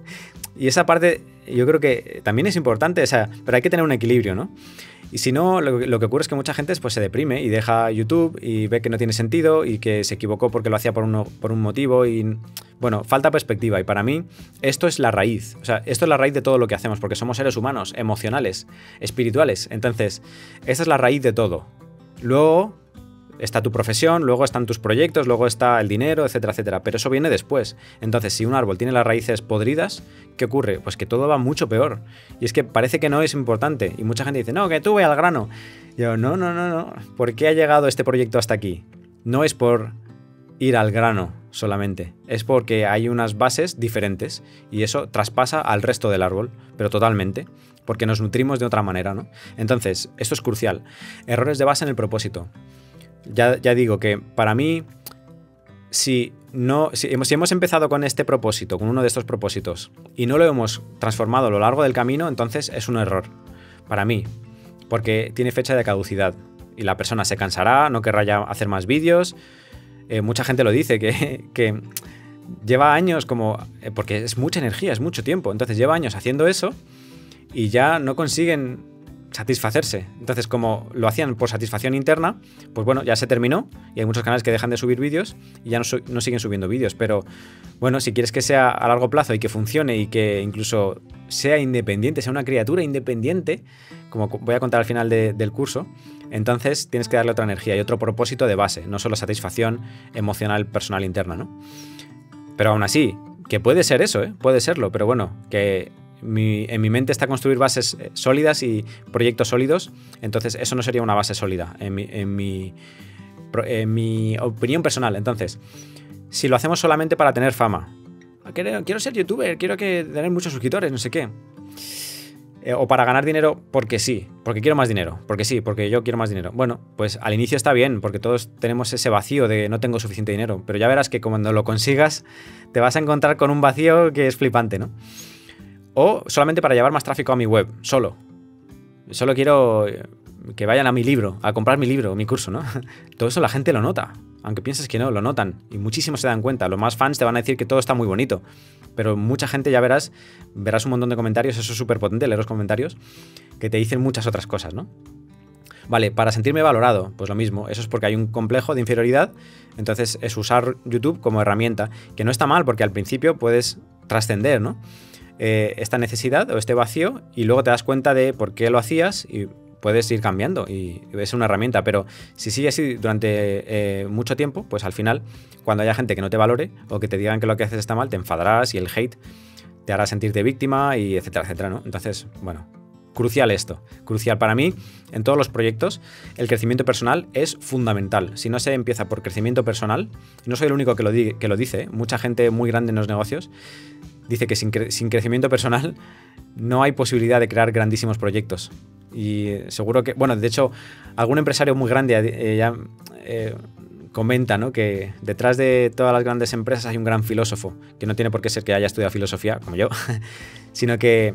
Y esa parte yo creo que también es importante, o sea, pero hay que tener un equilibrio, ¿no? Y si no, lo, lo que ocurre es que mucha gente pues, se deprime y deja YouTube y ve que no tiene sentido y que se equivocó porque lo hacía por, uno, por un motivo y, bueno, falta perspectiva. Y para mí esto es la raíz, o sea, esto es la raíz de todo lo que hacemos, porque somos seres humanos, emocionales, espirituales. Entonces, esta es la raíz de todo. Luego, está tu profesión, luego están tus proyectos, luego está el dinero, etcétera, etcétera. Pero eso viene después. Entonces, si un árbol tiene las raíces podridas, ¿qué ocurre? Pues que todo va mucho peor. Y es que parece que no es importante. Y mucha gente dice, no, que tú ve al grano. Y yo, no, no, no, no. ¿Por qué ha llegado este proyecto hasta aquí? No es por ir al grano solamente. Es porque hay unas bases diferentes y eso traspasa al resto del árbol, pero totalmente. Porque nos nutrimos de otra manera, ¿no? Entonces, esto es crucial. Errores de base en el propósito. Ya, ya digo que para mí, si, no, si, hemos, si hemos empezado con este propósito, con uno de estos propósitos, y no lo hemos transformado a lo largo del camino, entonces es un error. Para mí. Porque tiene fecha de caducidad. Y la persona se cansará, no querrá ya hacer más vídeos. Eh, mucha gente lo dice, que, que lleva años como... Eh, porque es mucha energía, es mucho tiempo. Entonces lleva años haciendo eso y ya no consiguen satisfacerse. Entonces, como lo hacían por satisfacción interna, pues bueno, ya se terminó y hay muchos canales que dejan de subir vídeos y ya no, su no siguen subiendo vídeos. Pero bueno, si quieres que sea a largo plazo y que funcione y que incluso sea independiente, sea una criatura independiente, como voy a contar al final de, del curso, entonces tienes que darle otra energía y otro propósito de base, no solo satisfacción emocional personal interna, ¿no? Pero aún así, que puede ser eso, ¿eh? Puede serlo, pero bueno, que mi, en mi mente está construir bases sólidas y proyectos sólidos, entonces eso no sería una base sólida en mi, en mi, en mi opinión personal. Entonces, si lo hacemos solamente para tener fama, quiero, quiero ser youtuber, quiero que tener muchos suscriptores, no sé qué, eh, o para ganar dinero porque sí, porque quiero más dinero, porque sí, porque yo quiero más dinero. Bueno, pues al inicio está bien, porque todos tenemos ese vacío de no tengo suficiente dinero, pero ya verás que cuando lo consigas te vas a encontrar con un vacío que es flipante, ¿no? O solamente para llevar más tráfico a mi web, solo. Solo quiero que vayan a mi libro, a comprar mi libro, mi curso, ¿no? Todo eso la gente lo nota, aunque pienses que no, lo notan. Y muchísimos se dan cuenta. Los más fans te van a decir que todo está muy bonito. Pero mucha gente, ya verás, verás un montón de comentarios, eso es súper potente, leer los comentarios, que te dicen muchas otras cosas, ¿no? Vale, para sentirme valorado, pues lo mismo. Eso es porque hay un complejo de inferioridad, entonces es usar YouTube como herramienta, que no está mal, porque al principio puedes trascender, ¿no? Eh, esta necesidad o este vacío y luego te das cuenta de por qué lo hacías y puedes ir cambiando y es una herramienta, pero si sigue así durante eh, mucho tiempo, pues al final cuando haya gente que no te valore o que te digan que lo que haces está mal, te enfadarás y el hate te hará sentirte víctima y etcétera, etcétera, ¿no? Entonces, bueno, crucial esto, crucial para mí en todos los proyectos. El crecimiento personal es fundamental. Si no se empieza por crecimiento personal, no soy el único que lo, di que lo dice, mucha gente muy grande en los negocios dice que sin, cre sin crecimiento personal no hay posibilidad de crear grandísimos proyectos. Y seguro que, bueno, de hecho, algún empresario muy grande eh, ya eh, comenta, ¿no?, que detrás de todas las grandes empresas hay un gran filósofo, que no tiene por qué ser que haya estudiado filosofía, como yo, sino que,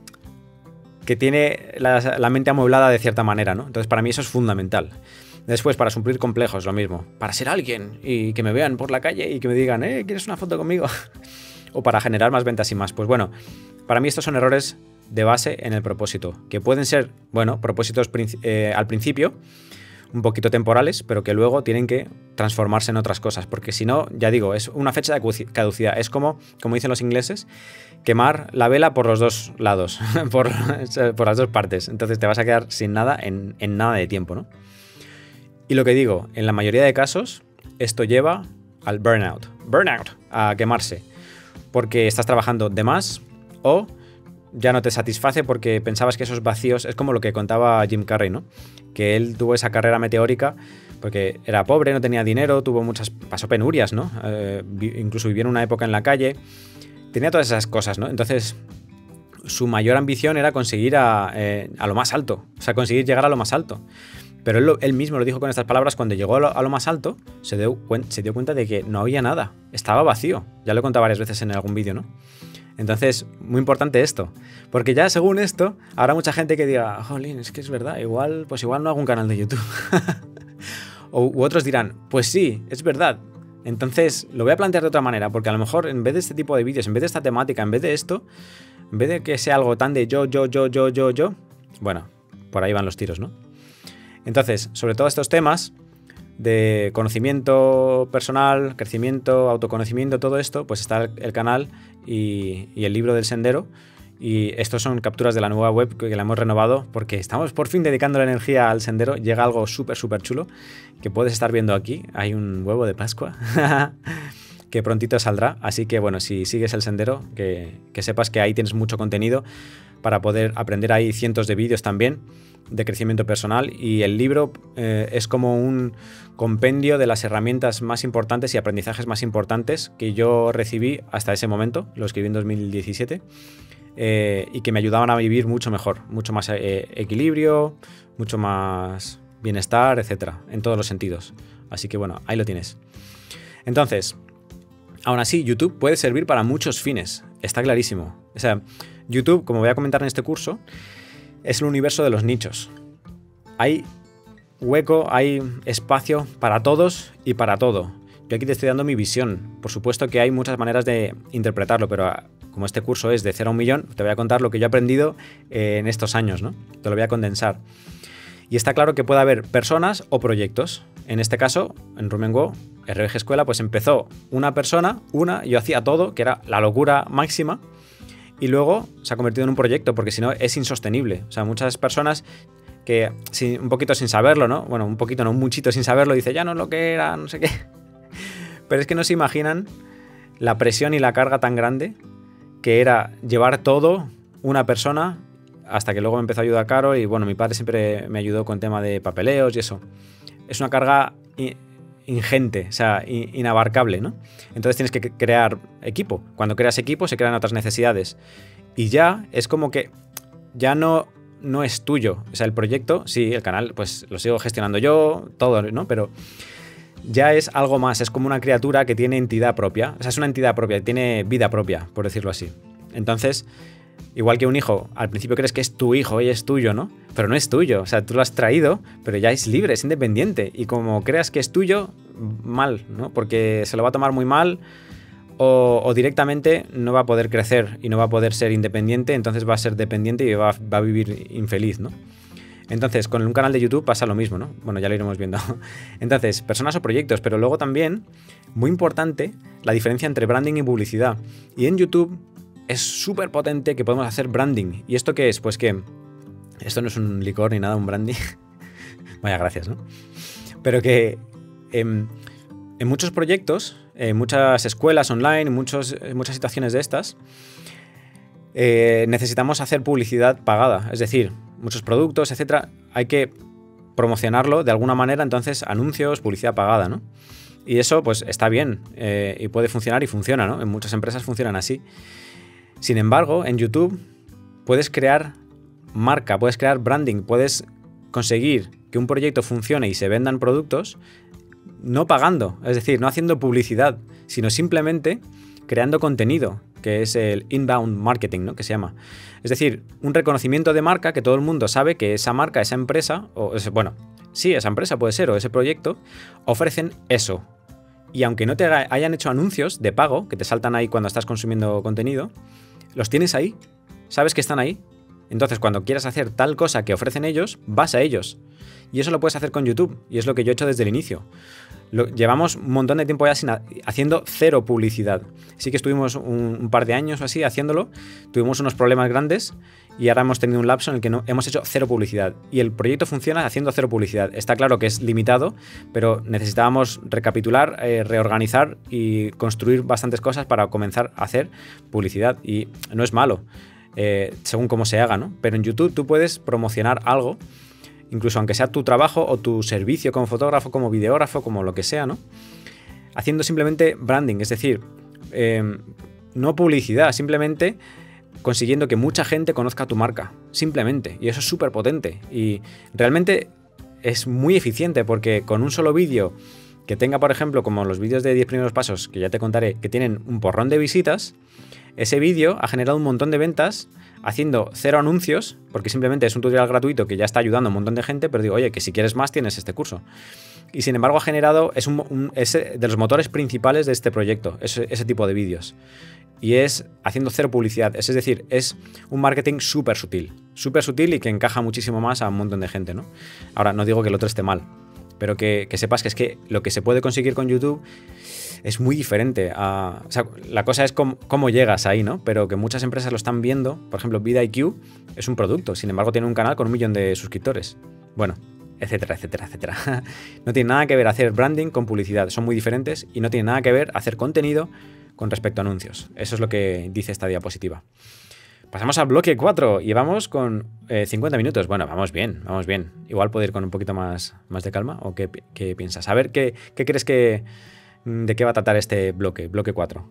que tiene la, la mente amueblada de cierta manera, ¿no? Entonces, para mí eso es fundamental. Después, para suplir complejos, lo mismo. Para ser alguien y que me vean por la calle y que me digan, eh, ¿quieres una foto conmigo? O para generar más ventas y más. Pues bueno, para mí estos son errores de base en el propósito, que pueden ser, bueno, propósitos eh, al principio, un poquito temporales, pero que luego tienen que transformarse en otras cosas, porque si no, ya digo, es una fecha de caducidad. Es como, como dicen los ingleses, quemar la vela por los dos lados, por, por las dos partes. Entonces te vas a quedar sin nada en, en nada de tiempo, ¿no? Y lo que digo, en la mayoría de casos, esto lleva al burnout. Burnout, a quemarse. Porque estás trabajando de más o ya no te satisface porque pensabas que esos vacíos... Es como lo que contaba Jim Carrey, ¿no? Que él tuvo esa carrera meteórica porque era pobre, no tenía dinero, tuvo muchas... pasó penurias, ¿no? Eh, incluso vivió en una época en la calle. Tenía todas esas cosas, ¿no? Entonces, su mayor ambición era conseguir a, eh, a lo más alto. O sea, conseguir llegar a lo más alto. Pero él, lo, él mismo lo dijo con estas palabras, cuando llegó a lo, a lo más alto, se dio, se dio cuenta de que no había nada, estaba vacío. Ya lo he contado varias veces en algún vídeo, ¿no? Entonces, muy importante esto, porque ya según esto, habrá mucha gente que diga, jolín, es que es verdad, igual, pues igual no hago un canal de YouTube. o, u otros dirán, pues sí, es verdad. Entonces, lo voy a plantear de otra manera, porque a lo mejor en vez de este tipo de vídeos, en vez de esta temática, en vez de esto, en vez de que sea algo tan de yo, yo, yo, yo, yo, yo, bueno, por ahí van los tiros, ¿no? Entonces, sobre todos estos temas de conocimiento personal, crecimiento, autoconocimiento, todo esto, pues está el canal y, y el libro del sendero, Y estos son capturas de la nueva web que la hemos renovado porque estamos por fin dedicando la energía al sendero. Llega algo súper, súper chulo que puedes estar viendo aquí. Hay un huevo de Pascua que prontito saldrá. Así que bueno, si sigues el sendero, que, que sepas que ahí tienes mucho contenido para poder aprender. Hay cientos de vídeos también de crecimiento personal y el libro eh, es como un compendio de las herramientas más importantes y aprendizajes más importantes que yo recibí hasta ese momento. Lo escribí en dos mil diecisiete. Eh, y que me ayudaban a vivir mucho mejor, mucho más eh, equilibrio, mucho más bienestar, etcétera, en todos los sentidos. Así que bueno, ahí lo tienes. Entonces, aún así, YouTube puede servir para muchos fines, está clarísimo. O sea, YouTube, como voy a comentar en este curso, es el universo de los nichos. Hay hueco, hay espacio para todos y para todo. Yo aquí te estoy dando mi visión. Por supuesto que hay muchas maneras de interpretarlo, pero como este curso es de cero a un millón, te voy a contar lo que yo he aprendido eh, en estos años, ¿no? Te lo voy a condensar. Y está claro que puede haber personas o proyectos. En este caso, en Rumengo, R B G Escuela, pues empezó una persona, una, yo hacía todo, que era la locura máxima, y luego se ha convertido en un proyecto, porque si no es insostenible. O sea, muchas personas que sin, un poquito sin saberlo, ¿no? Bueno, un poquito, no, un muchito sin saberlo, dice, ya no es lo que era, no sé qué. Pero es que no se imaginan la presión y la carga tan grande que era llevar todo una persona, hasta que luego me empezó a ayudar Caro y bueno, mi padre siempre me ayudó con tema de papeleos y eso. Es una carga ingente, o sea, inabarcable, ¿no? Entonces tienes que crear equipo. Cuando creas equipo se crean otras necesidades. Y ya es como que ya no, no es tuyo. O sea, el proyecto, sí, el canal, pues lo sigo gestionando yo, todo, ¿no? Pero ya es algo más, es como una criatura que tiene entidad propia. O sea, es una entidad propia, tiene vida propia, por decirlo así. Entonces, igual que un hijo, al principio crees que es tu hijo y es tuyo, ¿no? Pero no es tuyo, o sea, tú lo has traído, pero ya es libre, es independiente. Y como creas que es tuyo, mal, ¿no? Porque se lo va a tomar muy mal o, o directamente no va a poder crecer y no va a poder ser independiente, entonces va a ser dependiente y va, va a vivir infeliz, ¿no? Entonces, con un canal de YouTube pasa lo mismo, ¿no? Bueno, ya lo iremos viendo. Entonces, personas o proyectos, pero luego también, muy importante, la diferencia entre branding y publicidad. Y en YouTube es súper potente que podemos hacer branding. ¿Y esto qué es? Pues que esto no es un licor ni nada, un brandy. Vaya, gracias, ¿no? Pero que eh, en muchos proyectos, en muchas escuelas online, muchos, en muchas situaciones de estas, eh, necesitamos hacer publicidad pagada. Es decir, muchos productos, etcétera, hay que promocionarlo de alguna manera, entonces anuncios, publicidad pagada, ¿no? Y eso pues está bien eh, y puede funcionar y funciona, ¿no? En muchas empresas funcionan así. Sin embargo, en YouTube puedes crear marca, puedes crear branding, puedes conseguir que un proyecto funcione y se vendan productos no pagando, es decir, no haciendo publicidad, sino simplemente creando contenido, que es el inbound marketing, ¿no? Que se llama. Es decir, un reconocimiento de marca que todo el mundo sabe que esa marca, esa empresa, o ese, bueno, sí, esa empresa puede ser, o ese proyecto, ofrecen eso. Y aunque no te hayan hecho anuncios de pago, que te saltan ahí cuando estás consumiendo contenido, los tienes ahí, sabes que están ahí. Entonces, cuando quieras hacer tal cosa que ofrecen ellos, vas a ellos. Y eso lo puedes hacer con YouTube, y es lo que yo he hecho desde el inicio. Lo, llevamos un montón de tiempo ya sin, haciendo cero publicidad. Sí que estuvimos un, un par de años o así haciéndolo, tuvimos unos problemas grandes y ahora hemos tenido un lapso en el que no, hemos hecho cero publicidad. Y el proyecto funciona haciendo cero publicidad. Está claro que es limitado, pero necesitábamos recapitular, eh, reorganizar y construir bastantes cosas para comenzar a hacer publicidad. Y no es malo, eh, según cómo se haga, ¿no? Pero en YouTube tú puedes promocionar algo, incluso aunque sea tu trabajo o tu servicio como fotógrafo, como videógrafo, como lo que sea, ¿no? Haciendo simplemente branding, es decir, eh, no publicidad, simplemente consiguiendo que mucha gente conozca tu marca, simplemente, y eso es súper potente y realmente es muy eficiente porque con un solo vídeo que tenga, por ejemplo, como los vídeos de diez primeros pasos, que ya te contaré, que tienen un porrón de visitas, ese vídeo ha generado un montón de ventas haciendo cero anuncios, porque simplemente es un tutorial gratuito que ya está ayudando a un montón de gente, pero digo, oye, que si quieres más tienes este curso. Y sin embargo ha generado, es, un, un, es de los motores principales de este proyecto, ese, ese tipo de vídeos. Y es haciendo cero publicidad, es, es decir, es un marketing súper sutil, súper sutil y que encaja muchísimo más a un montón de gente, ¿no? Ahora, no digo que el otro esté mal, pero que, que sepas que es que lo que se puede conseguir con YouTube es muy diferente. A, o sea, la cosa es cómo, cómo llegas ahí, ¿no? Pero que muchas empresas lo están viendo. Por ejemplo, VidIQ es un producto, sin embargo tiene un canal con un millón de suscriptores. Bueno, etcétera, etcétera, etcétera. No tiene nada que ver hacer branding con publicidad, son muy diferentes y no tiene nada que ver hacer contenido con respecto a anuncios. Eso es lo que dice esta diapositiva. Pasamos al bloque cuatro y vamos con eh, cincuenta minutos. Bueno, vamos bien, vamos bien. Igual puedo ir con un poquito más, más de calma. ¿O qué, qué piensas? A ver, ¿qué, qué crees que... ¿de qué va a tratar este bloque? Bloque cuatro.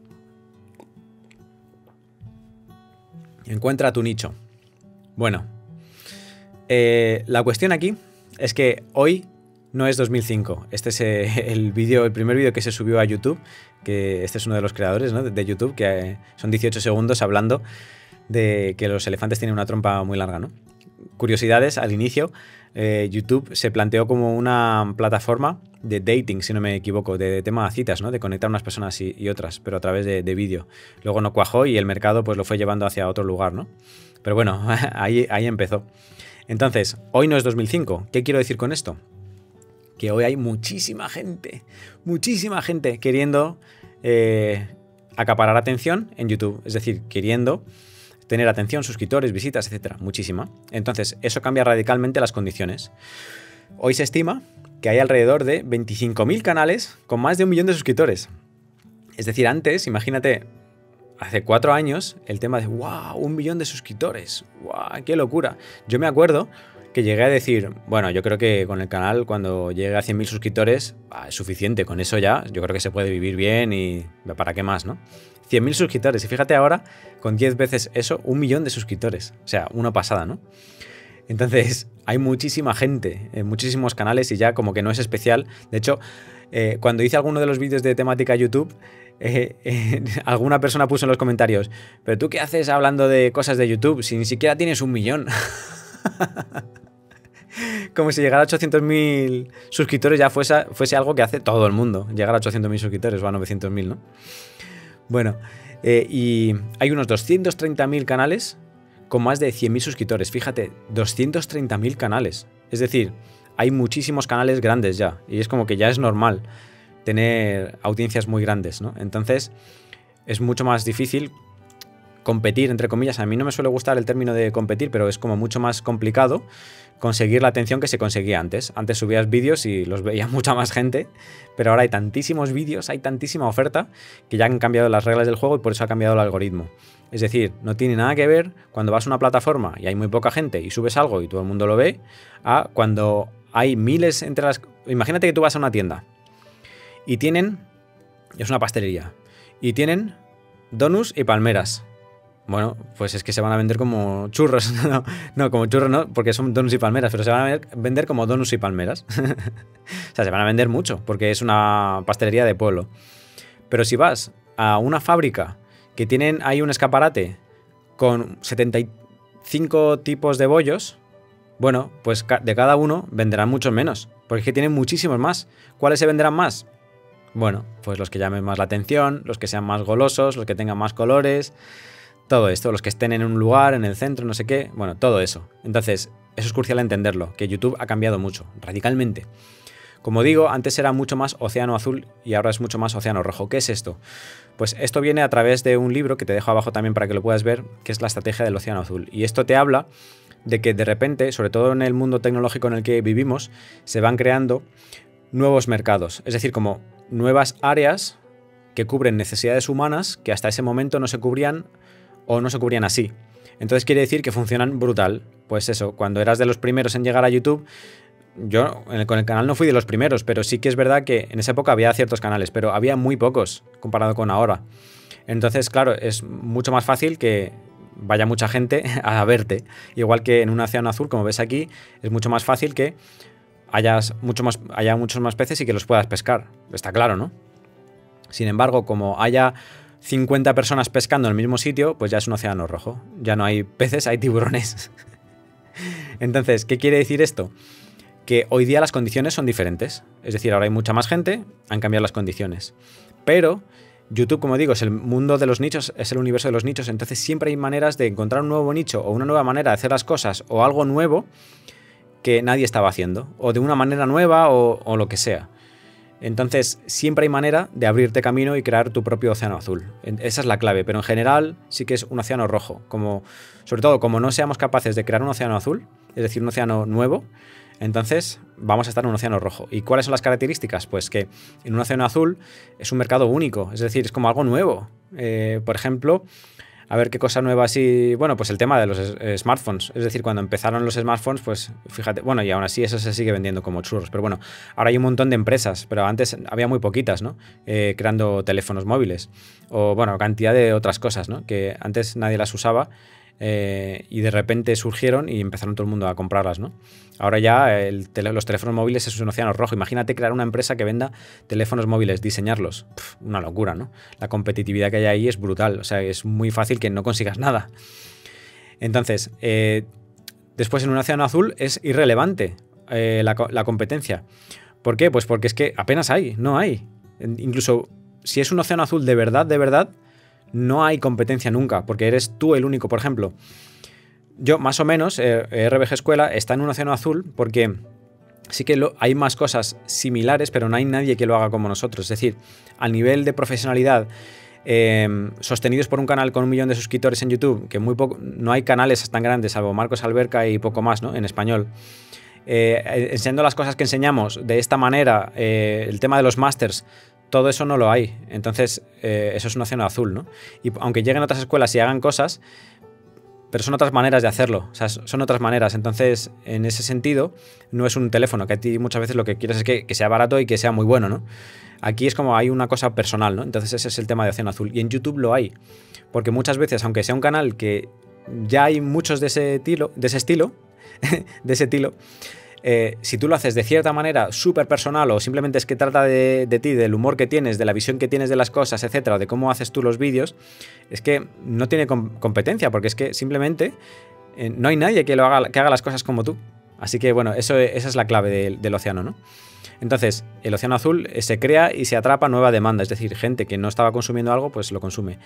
Encuentra tu nicho. Bueno, eh, la cuestión aquí es que hoy no es dos mil cinco. Este es eh, el vídeo, el primer vídeo que se subió a YouTube, que este es uno de los creadores, ¿no?, de YouTube, que eh, son dieciocho segundos hablando de que los elefantes tienen una trompa muy larga, ¿no? Curiosidades, al inicio, eh, YouTube se planteó como una plataforma de dating, si no me equivoco, de, de tema de citas, ¿no? De conectar unas personas y, y otras, pero a través de, de vídeo. Luego no cuajó y el mercado pues lo fue llevando hacia otro lugar, ¿no? Pero bueno, ahí, ahí empezó. Entonces, hoy no es dos mil cinco. ¿Qué quiero decir con esto? Que hoy hay muchísima gente, muchísima gente queriendo eh, acaparar atención en YouTube. Es decir, queriendo tener atención, suscriptores, visitas, etcétera. Muchísima. Entonces, eso cambia radicalmente las condiciones. Hoy se estima que hay alrededor de veinticinco mil canales con más de un millón de suscriptores. Es decir, antes, imagínate, hace cuatro años, el tema de ¡wow! Un millón de suscriptores. ¡Wow! ¡Qué locura! Yo me acuerdo que llegué a decir, bueno, yo creo que con el canal, cuando llegue a cien mil suscriptores, ah, es suficiente. Con eso ya, yo creo que se puede vivir bien y ¿para qué más, no? cien mil suscriptores. Y fíjate ahora, con diez veces eso, un millón de suscriptores. O sea, una pasada, ¿no? Entonces, hay muchísima gente, eh, muchísimos canales y ya como que no es especial. De hecho, eh, cuando hice alguno de los vídeos de temática YouTube, eh, eh, alguna persona puso en los comentarios, ¿pero tú qué haces hablando de cosas de YouTube si ni siquiera tienes un millón? Como si llegar a ochocientos mil suscriptores ya fuese, fuese algo que hace todo el mundo. Llegar a ochocientos mil suscriptores o a novecientos mil, ¿no? Bueno, eh, y hay unos doscientos treinta mil canales con más de cien mil suscriptores. Fíjate, doscientos treinta mil canales. Es decir, hay muchísimos canales grandes ya. Y es como que ya es normal tener audiencias muy grandes, ¿no? Entonces, es mucho más difícil competir, entre comillas. A mí no me suele gustar el término de competir, pero es como mucho más complicado conseguir la atención que se conseguía antes. Antes subías vídeos y los veía mucha más gente, pero ahora hay tantísimos vídeos, hay tantísima oferta, que ya han cambiado las reglas del juego y por eso ha cambiado el algoritmo. Es decir, no tiene nada que ver cuando vas a una plataforma y hay muy poca gente y subes algo y todo el mundo lo ve, a cuando hay miles entre las... Imagínate que tú vas a una tienda y tienen... Es una pastelería. Y tienen donuts y palmeras. Bueno, pues es que se van a vender como churros. No, no, como churros no, porque son donuts y palmeras, pero se van a vender como donuts y palmeras. O sea, se van a vender mucho, porque es una pastelería de pueblo. Pero si vas a una fábrica que tienen ahí un escaparate con setenta y cinco tipos de bollos, bueno, pues de cada uno venderán muchos menos, porque es que tienen muchísimos más. ¿Cuáles se venderán más? Bueno, pues los que llamen más la atención, los que sean más golosos, los que tengan más colores... Todo esto, los que estén en un lugar, en el centro, no sé qué, bueno, todo eso. Entonces, eso es crucial entenderlo, que YouTube ha cambiado mucho, radicalmente. Como digo, antes era mucho más océano azul y ahora es mucho más océano rojo. ¿Qué es esto? Pues esto viene a través de un libro que te dejo abajo también para que lo puedas ver, que es La estrategia del océano azul. Y esto te habla de que de repente, sobre todo en el mundo tecnológico en el que vivimos, se van creando nuevos mercados, es decir, como nuevas áreas que cubren necesidades humanas que hasta ese momento no se cubrían o no se cubrían así. Entonces quiere decir que funcionan brutal. Pues eso, cuando eras de los primeros en llegar a YouTube, yo con el canal no fui de los primeros, pero sí que es verdad que en esa época había ciertos canales, pero había muy pocos comparado con ahora. Entonces, claro, es mucho más fácil que vaya mucha gente a verte. Igual que en un océano azul, como ves aquí, es mucho más fácil que hayas mucho más, haya muchos más peces y que los puedas pescar. Está claro, ¿no? Sin embargo, como haya cincuenta personas pescando en el mismo sitio, pues ya es un océano rojo. Ya no hay peces, hay tiburones. Entonces, ¿qué quiere decir esto? Que hoy día las condiciones son diferentes. Es decir, ahora hay mucha más gente, han cambiado las condiciones. Pero YouTube, como digo, es el mundo de los nichos, es el universo de los nichos, entonces siempre hay maneras de encontrar un nuevo nicho o una nueva manera de hacer las cosas o algo nuevo que nadie estaba haciendo, o de una manera nueva o, o lo que sea. Entonces, siempre hay manera de abrirte camino y crear tu propio océano azul. Esa es la clave, pero en general sí que es un océano rojo. Como, sobre todo, como no seamos capaces de crear un océano azul, es decir, un océano nuevo, entonces vamos a estar en un océano rojo. ¿Y cuáles son las características? Pues que en un océano azul es un mercado único, es decir, es como algo nuevo. Eh, por ejemplo, a ver qué cosa nueva así... Bueno, pues el tema de los eh, smartphones. Es decir, cuando empezaron los smartphones, pues fíjate... Bueno, y aún así eso se sigue vendiendo como churros. Pero bueno, ahora hay un montón de empresas, pero antes había muy poquitas, ¿no? Eh, creando teléfonos móviles. O, bueno, cantidad de otras cosas, ¿no? Que antes nadie las usaba. Eh, y de repente surgieron y empezaron todo el mundo a comprarlas, ¿no? Ahora ya el tele, los teléfonos móviles es un océano rojo. Imagínate crear una empresa que venda teléfonos móviles, diseñarlos. Pff, una locura, ¿no? La competitividad que hay ahí es brutal. O sea, es muy fácil que no consigas nada. Entonces, eh, después en un océano azul es irrelevante eh, la, la competencia. ¿Por qué? Pues porque es que apenas hay, no hay. Incluso si es un océano azul de verdad, de verdad, no hay competencia nunca, porque eres tú el único. Por ejemplo, yo más o menos, eh, R B G Escuela está en un océano azul porque sí que lo, hay más cosas similares, pero no hay nadie que lo haga como nosotros. Es decir, a nivel de profesionalidad, eh, sostenidos por un canal con un millón de suscriptores en YouTube, que muy poco, no hay canales tan grandes, salvo Marcos Alberca y poco más, ¿no? En español. Eh, enseñando las cosas que enseñamos de esta manera, eh, el tema de los másters, todo eso no lo hay. Entonces, eh, eso es un océano azul, ¿no? Y aunque lleguen otras escuelas y hagan cosas, pero son otras maneras de hacerlo. O sea, son otras maneras. Entonces, en ese sentido, no es un teléfono, que a ti muchas veces lo que quieres es que, que sea barato y que sea muy bueno, ¿no? Aquí es como hay una cosa personal, ¿no? Entonces, ese es el tema de océano azul. Y en YouTube lo hay. Porque muchas veces, aunque sea un canal que ya hay muchos de ese estilo, de ese estilo, de ese estilo, Eh, si tú lo haces de cierta manera súper personal o simplemente es que trata de, de ti, del humor que tienes, de la visión que tienes de las cosas, etcétera, o de cómo haces tú los vídeos, es que no tiene com competencia, porque es que simplemente eh, no hay nadie que, lo haga, que haga las cosas como tú. Así que bueno, eso, esa es la clave del, del océano, ¿no? Entonces, el océano azul se crea y se atrapa nueva demanda, es decir, gente que no estaba consumiendo algo, pues lo consume.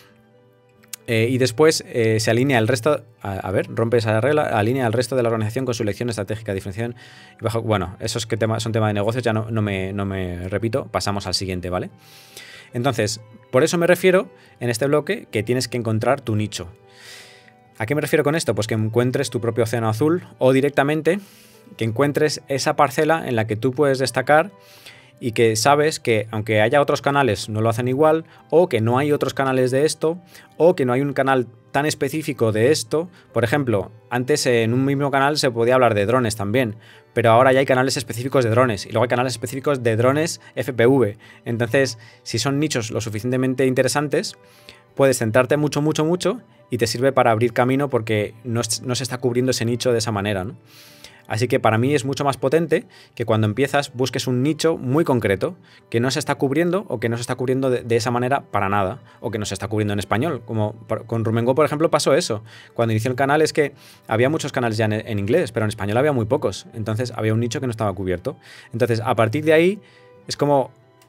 Eh, y después eh, se alinea el resto, a, a ver, rompe esa regla, alinea el resto de la organización con su elección estratégica, diferenciación y bajo. Bueno, esos que tema, son temas de negocios, ya no, no, me, no me repito, pasamos al siguiente, ¿vale? Entonces, por eso me refiero en este bloque que tienes que encontrar tu nicho. ¿A qué me refiero con esto? Pues que encuentres tu propio océano azul o directamente que encuentres esa parcela en la que tú puedes destacar y que sabes que aunque haya otros canales no lo hacen igual, o que no hay otros canales de esto, o que no hay un canal tan específico de esto. Por ejemplo, antes en un mismo canal se podía hablar de drones también, pero ahora ya hay canales específicos de drones y luego hay canales específicos de drones F P V. Entonces, si son nichos lo suficientemente interesantes, puedes centrarte mucho, mucho, mucho y te sirve para abrir camino porque no, no se está cubriendo ese nicho de esa manera, ¿no? Así que para mí es mucho más potente que cuando empiezas busques un nicho muy concreto que no se está cubriendo o que no se está cubriendo de, de esa manera para nada, o que no se está cubriendo en español. Como por, con Rumengo, por ejemplo, pasó eso. Cuando inició el canal es que había muchos canales ya en, en inglés, pero en español había muy pocos. Entonces había un nicho que no estaba cubierto. Entonces a partir de ahí es como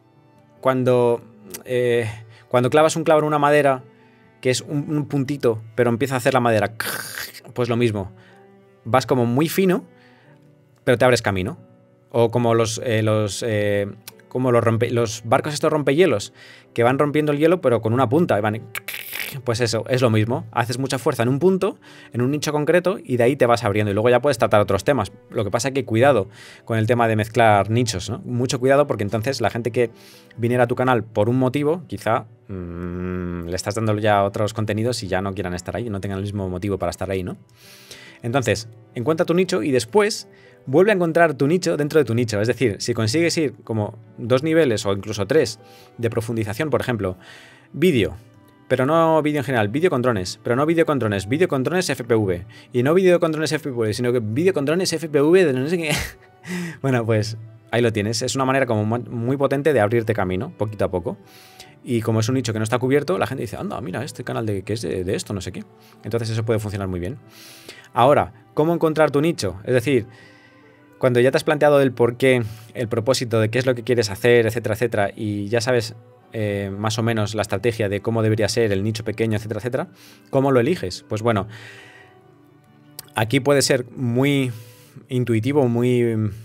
cuando, eh, cuando clavas un clavo en una madera que es un, un puntito, pero empieza a hacer la madera. Pues lo mismo. Vas como muy fino, pero te abres camino. O como los, eh, los, eh, como los, rompe, los barcos estos rompehielos, que van rompiendo el hielo, pero con una punta. Y van, pues eso, es lo mismo. Haces mucha fuerza en un punto, en un nicho concreto, y de ahí te vas abriendo. Y luego ya puedes tratar otros temas. Lo que pasa es que cuidado con el tema de mezclar nichos, ¿no? Mucho cuidado, porque entonces la gente que viniera a tu canal por un motivo, quizá mmm, le estás dando ya otros contenidos y ya no quieran estar ahí, no tengan el mismo motivo para estar ahí, ¿no? Entonces, encuentra tu nicho y después vuelve a encontrar tu nicho dentro de tu nicho. Es decir, si consigues ir como dos niveles o incluso tres de profundización, por ejemplo, vídeo, pero no vídeo en general, vídeo con drones, pero no vídeo con drones, vídeo con drones F P V, y no vídeo con drones F P V, sino que vídeo con drones F P V de no sé qué. Bueno, pues ahí lo tienes. Es una manera como muy potente de abrirte camino, poquito a poco. Y como es un nicho que no está cubierto, la gente dice, anda, mira, este canal de, que es de, de esto, no sé qué. Entonces eso puede funcionar muy bien. Ahora, ¿cómo encontrar tu nicho? Es decir, cuando ya te has planteado el por qué, el propósito de qué es lo que quieres hacer, etcétera, etcétera, y ya sabes eh, más o menos la estrategia de cómo debería ser el nicho pequeño, etcétera, etcétera, ¿cómo lo eliges? Pues bueno, aquí puede ser muy intuitivo, muy...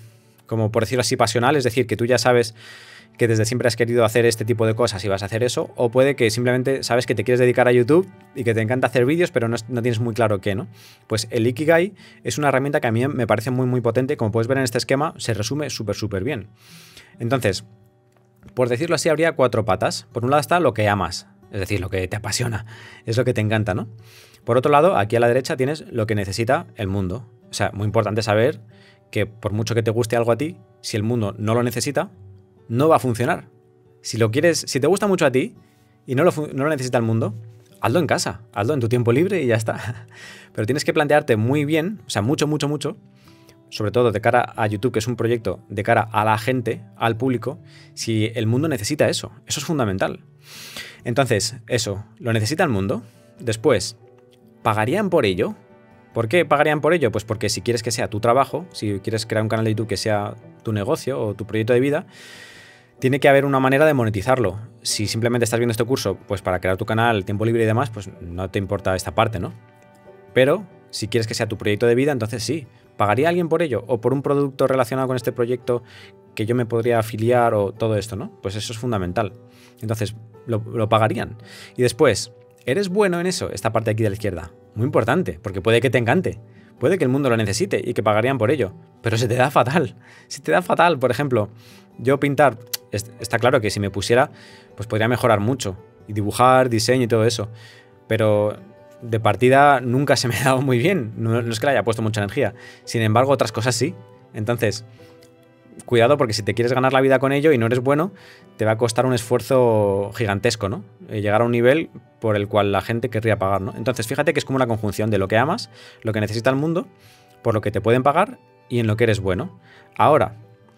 como por decirlo así, pasional, es decir, que tú ya sabes que desde siempre has querido hacer este tipo de cosas y vas a hacer eso, o puede que simplemente sabes que te quieres dedicar a YouTube y que te encanta hacer vídeos, pero no, no tienes muy claro qué, ¿no? Pues el Ikigai es una herramienta que a mí me parece muy, muy potente. Como puedes ver en este esquema, se resume súper, súper bien. Entonces, por decirlo así, habría cuatro patas. Por un lado está lo que amas, es decir, lo que te apasiona, es lo que te encanta, ¿no? Por otro lado, aquí a la derecha tienes lo que necesita el mundo. O sea, muy importante saber que por mucho que te guste algo a ti, si el mundo no lo necesita, no va a funcionar. Si lo quieres, si te gusta mucho a ti y no lo, no lo necesita el mundo, hazlo en casa, hazlo en tu tiempo libre y ya está. Pero tienes que plantearte muy bien, o sea, mucho, mucho, mucho, sobre todo de cara a YouTube, que es un proyecto de cara a la gente, al público, si el mundo necesita eso. Eso es fundamental. Entonces, eso, ¿lo necesita el mundo? Después, ¿pagarían por ello? ¿Por qué pagarían por ello? Pues porque si quieres que sea tu trabajo, si quieres crear un canal de YouTube que sea tu negocio o tu proyecto de vida, tiene que haber una manera de monetizarlo. Si simplemente estás viendo este curso pues para crear tu canal, tiempo libre y demás, pues no te importa esta parte, ¿no? Pero si quieres que sea tu proyecto de vida, entonces sí. ¿Pagaría alguien por ello? ¿O por un producto relacionado con este proyecto que yo me podría afiliar o todo esto, ¿no? Pues eso es fundamental. Entonces, lo, lo pagarían. Y después, ¿eres bueno en eso? Esta parte de aquí de la izquierda. Muy importante, porque puede que te encante. Puede que el mundo lo necesite y que pagarían por ello. Pero se te da fatal. Se te da fatal, por ejemplo, yo pintar, está claro que si me pusiera, pues podría mejorar mucho. Y dibujar, diseño y todo eso. Pero de partida nunca se me ha dado muy bien. No, no es que le haya puesto mucha energía. Sin embargo, otras cosas sí. Entonces, cuidado, porque si te quieres ganar la vida con ello y no eres bueno, te va a costar un esfuerzo gigantesco, ¿no? Llegar a un nivel por el cual la gente querría pagar, ¿no? Entonces, fíjate que es como una conjunción de lo que amas, lo que necesita el mundo, por lo que te pueden pagar y en lo que eres bueno. Ahora,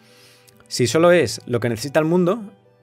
si solo es lo que necesita el mundo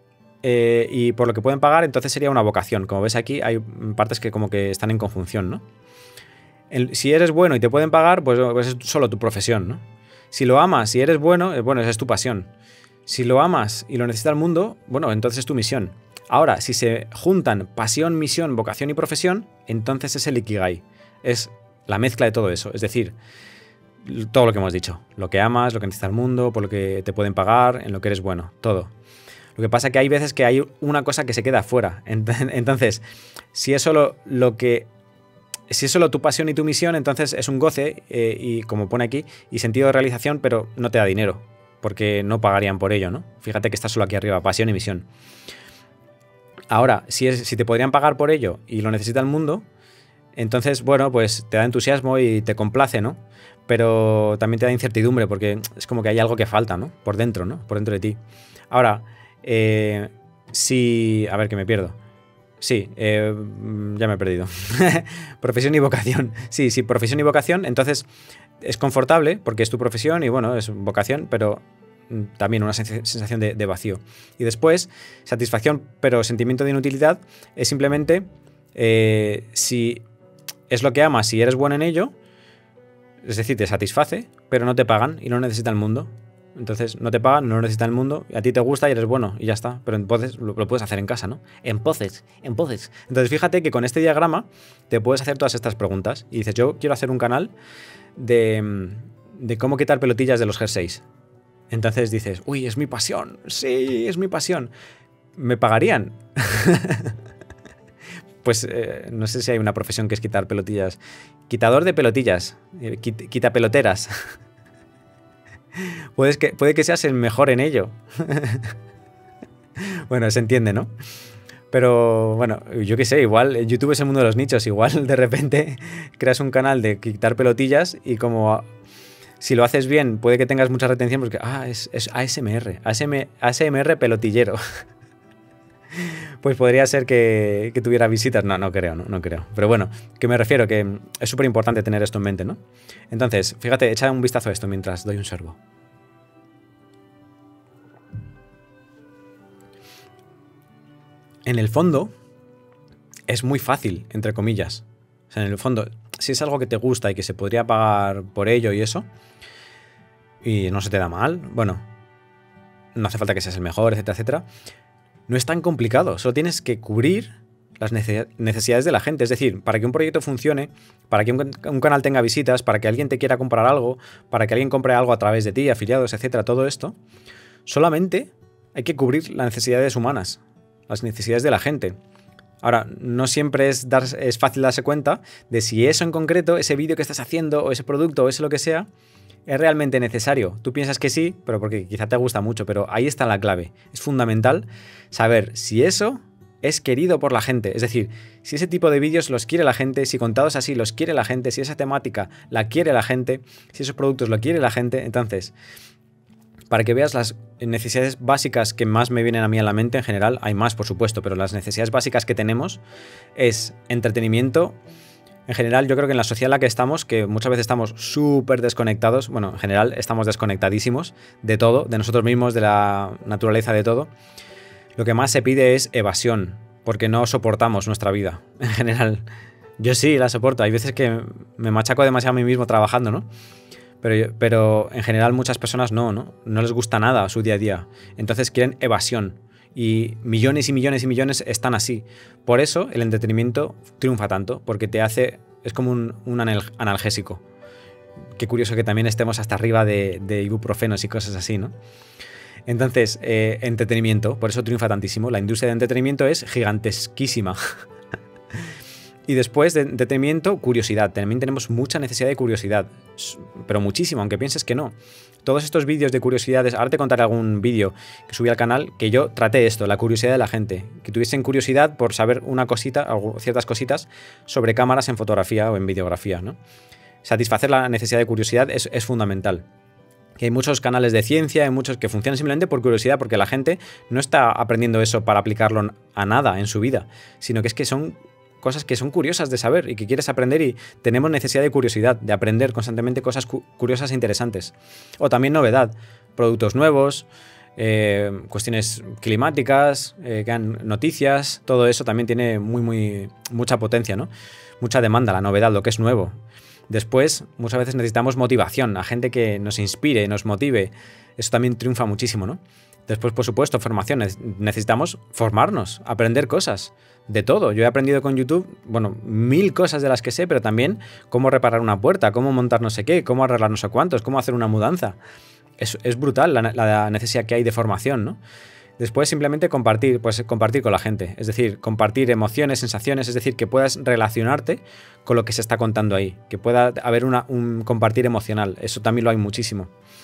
eh, y por lo que pueden pagar, entonces sería una vocación. Como ves aquí, hay partes que como que están en conjunción, ¿no? El, si eres bueno y te pueden pagar, pues, pues es solo tu profesión, ¿no? Si lo amas y eres bueno, bueno, esa es tu pasión. Si lo amas y lo necesita el mundo, bueno, entonces es tu misión. Ahora, si se juntan pasión, misión, vocación y profesión, entonces es el Ikigai. Es la mezcla de todo eso. Es decir, todo lo que hemos dicho. Lo que amas, lo que necesita el mundo, por lo que te pueden pagar, en lo que eres bueno. Todo. Lo que pasa es que hay veces que hay una cosa que se queda fuera. Entonces, si es solo lo que... Si es solo tu pasión y tu misión, entonces es un goce, eh, y como pone aquí, y sentido de realización, pero no te da dinero, porque no pagarían por ello, ¿no? Fíjate que está solo aquí arriba, pasión y misión. Ahora, si, es, si te podrían pagar por ello y lo necesita el mundo, entonces, bueno, pues te da entusiasmo y te complace, ¿no? Pero también te da incertidumbre, porque es como que hay algo que falta, ¿no? Por dentro, ¿no? Por dentro de ti. Ahora, eh, si... A ver, que me pierdo. Sí, eh, ya me he perdido. Profesión y vocación. Sí, sí, profesión y vocación. Entonces es confortable porque es tu profesión y bueno, es vocación, pero también una sensación de, de vacío. Y después, satisfacción, pero sentimiento de inutilidad es simplemente eh, si es lo que amas, si eres bueno en ello, es decir, te satisface, pero no te pagan y no necesita el mundo. Entonces no te pagan, no lo necesita el mundo, a ti te gusta y eres bueno y ya está. Pero entonces lo, lo puedes hacer en casa, ¿no? En poses, en poses. Entonces fíjate que con este diagrama te puedes hacer todas estas preguntas. Y dices, yo quiero hacer un canal de, de cómo quitar pelotillas de los jerseys. Entonces dices, uy, es mi pasión. Sí, es mi pasión. ¿Me pagarían? Pues eh, no sé si hay una profesión que es quitar pelotillas. Quitador de pelotillas. Eh, quit, quita peloteras. Puedes que, puede que seas el mejor en ello. Bueno, se entiende, ¿no? Pero bueno, yo qué sé, igual YouTube es el mundo de los nichos. Igual de repente creas un canal de quitar pelotillas y como si lo haces bien puede que tengas mucha retención porque ah, es, es A S M R, A S M R pelotillero. Pues podría ser que, que tuviera visitas. No, no creo, no, no creo. Pero bueno, que me refiero que es súper importante tener esto en mente, ¿no? Entonces, fíjate, echa un vistazo a esto mientras doy un sorbo. En el fondo, es muy fácil, entre comillas. O sea, en el fondo, si es algo que te gusta y que se podría pagar por ello y eso, y no se te da mal, bueno, no hace falta que seas el mejor, etcétera, etcétera. No es tan complicado, solo tienes que cubrir las necesidades de la gente. Es decir, para que un proyecto funcione, para que un, un canal tenga visitas, para que alguien te quiera comprar algo, para que alguien compre algo a través de ti, afiliados, etcétera, todo esto, solamente hay que cubrir las necesidades humanas, las necesidades de la gente. Ahora, no siempre es, dar, es fácil darse cuenta de si eso en concreto, ese vídeo que estás haciendo, o ese producto, o ese lo que sea, es realmente necesario. Tú piensas que sí, pero porque quizá te gusta mucho, pero ahí está la clave. Es fundamental saber si eso es querido por la gente. Es decir, si ese tipo de vídeos los quiere la gente, si contados así los quiere la gente, si esa temática la quiere la gente, si esos productos lo quiere la gente, entonces, para que veas las necesidades básicas que más me vienen a mí a la mente en general, hay más por supuesto, pero las necesidades básicas que tenemos es entretenimiento. En general, yo creo que en la sociedad en la que estamos, que muchas veces estamos súper desconectados, bueno, en general estamos desconectadísimos de todo, de nosotros mismos, de la naturaleza, de todo, lo que más se pide es evasión, porque no soportamos nuestra vida, en general. Yo sí la soporto, hay veces que me machaco demasiado a mí mismo trabajando, ¿no? Pero, pero en general muchas personas no, ¿no? No les gusta nada su día a día, entonces quieren evasión. Y millones y millones y millones están así. Por eso el entretenimiento triunfa tanto, porque te hace, es como un, un analgésico. Qué curioso que también estemos hasta arriba de, de ibuprofenos y cosas así, ¿no? Entonces, eh, entretenimiento, por eso triunfa tantísimo. La industria de entretenimiento es gigantesquísima. Y después de entretenimiento, curiosidad. También tenemos mucha necesidad de curiosidad, pero muchísimo, aunque pienses que no. Todos estos vídeos de curiosidades, ahora te contaré algún vídeo que subí al canal que yo traté esto, la curiosidad de la gente, que tuviesen curiosidad por saber una cosita, ciertas cositas sobre cámaras en fotografía o en videografía, ¿no? Satisfacer la necesidad de curiosidad es, es fundamental. Que hay muchos canales de ciencia, hay muchos que funcionan simplemente por curiosidad, porque la gente no está aprendiendo eso para aplicarlo a nada en su vida, sino que es que son cosas que son curiosas de saber y que quieres aprender, y tenemos necesidad de curiosidad, de aprender constantemente cosas cu curiosas e interesantes. O también novedad, productos nuevos, eh, cuestiones climáticas, eh, noticias, todo eso también tiene muy, muy, mucha potencia, ¿no? Mucha demanda, la novedad, lo que es nuevo. Después, muchas veces necesitamos motivación, a gente que nos inspire, nos motive. Eso también triunfa muchísimo, ¿no? Después, por supuesto, formación. Necesitamos formarnos, aprender cosas, de todo. Yo he aprendido con YouTube, bueno, mil cosas de las que sé, pero también cómo reparar una puerta, cómo montar no sé qué, cómo arreglar no sé cuántos, cómo hacer una mudanza. Es, es brutal la, la necesidad que hay de formación, ¿no? Después, simplemente compartir, pues compartir con la gente. Es decir, compartir emociones, sensaciones, es decir, que puedas relacionarte con lo que se está contando ahí, que pueda haber una, un compartir emocional. Eso también lo hay muchísimo.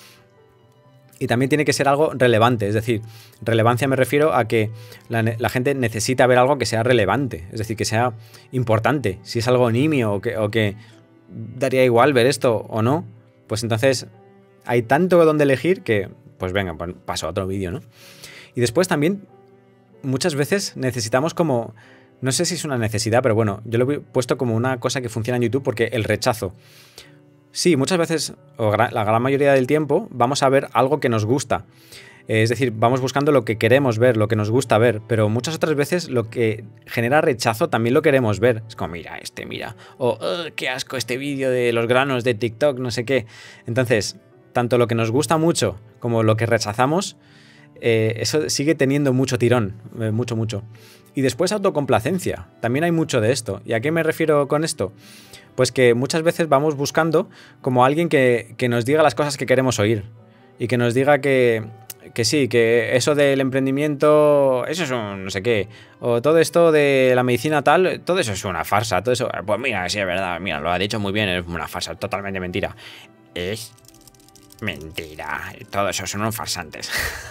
Y también tiene que ser algo relevante, es decir, relevancia me refiero a que la, la gente necesita ver algo que sea relevante, es decir, que sea importante. Si es algo nimio o que, o que daría igual ver esto o no, pues entonces hay tanto donde elegir que, pues venga, paso a otro vídeo, ¿no? Y después también muchas veces necesitamos como, no sé si es una necesidad, pero bueno, yo lo he puesto como una cosa que funciona en YouTube, porque el rechazo. Sí, muchas veces, o la gran mayoría del tiempo, vamos a ver algo que nos gusta. Es decir, vamos buscando lo que queremos ver, lo que nos gusta ver, pero muchas otras veces lo que genera rechazo también lo queremos ver. Es como, mira este, mira, o oh, qué asco este vídeo de los granos de TikTok, no sé qué. Entonces, tanto lo que nos gusta mucho como lo que rechazamos, eh, eso sigue teniendo mucho tirón, eh, mucho, mucho. Y después autocomplacencia, también hay mucho de esto. ¿Y a qué me refiero con esto? Pues que muchas veces vamos buscando como alguien que, que nos diga las cosas que queremos oír y que nos diga que, que sí, que eso del emprendimiento, eso es un no sé qué, o todo esto de la medicina tal, todo eso es una farsa, todo eso, pues mira, sí es verdad, mira, lo ha dicho muy bien, es una farsa, totalmente mentira. Es mentira, todo eso son unos farsantes.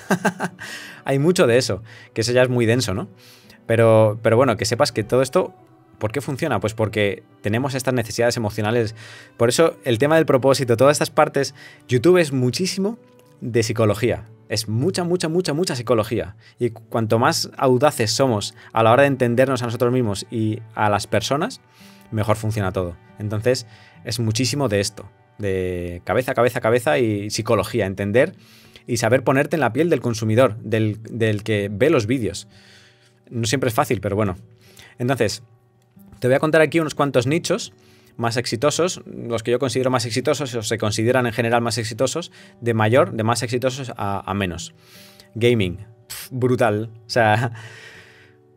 Hay mucho de eso, que eso ya es muy denso, ¿no? Pero, pero bueno, que sepas que todo esto, ¿por qué funciona? Pues porque tenemos estas necesidades emocionales. Por eso el tema del propósito, todas estas partes, YouTube es muchísimo de psicología. Es mucha, mucha, mucha, mucha psicología. Y cuanto más audaces somos a la hora de entendernos a nosotros mismos y a las personas, mejor funciona todo. Entonces, es muchísimo de esto, de cabeza, cabeza, cabeza y psicología. Entender y saber ponerte en la piel del consumidor, del, del que ve los vídeos. No siempre es fácil, pero bueno. Entonces, te voy a contar aquí unos cuantos nichos más exitosos, los que yo considero más exitosos o se consideran en general más exitosos, de mayor, de más exitosos a, a menos. Gaming, pf, brutal. O sea,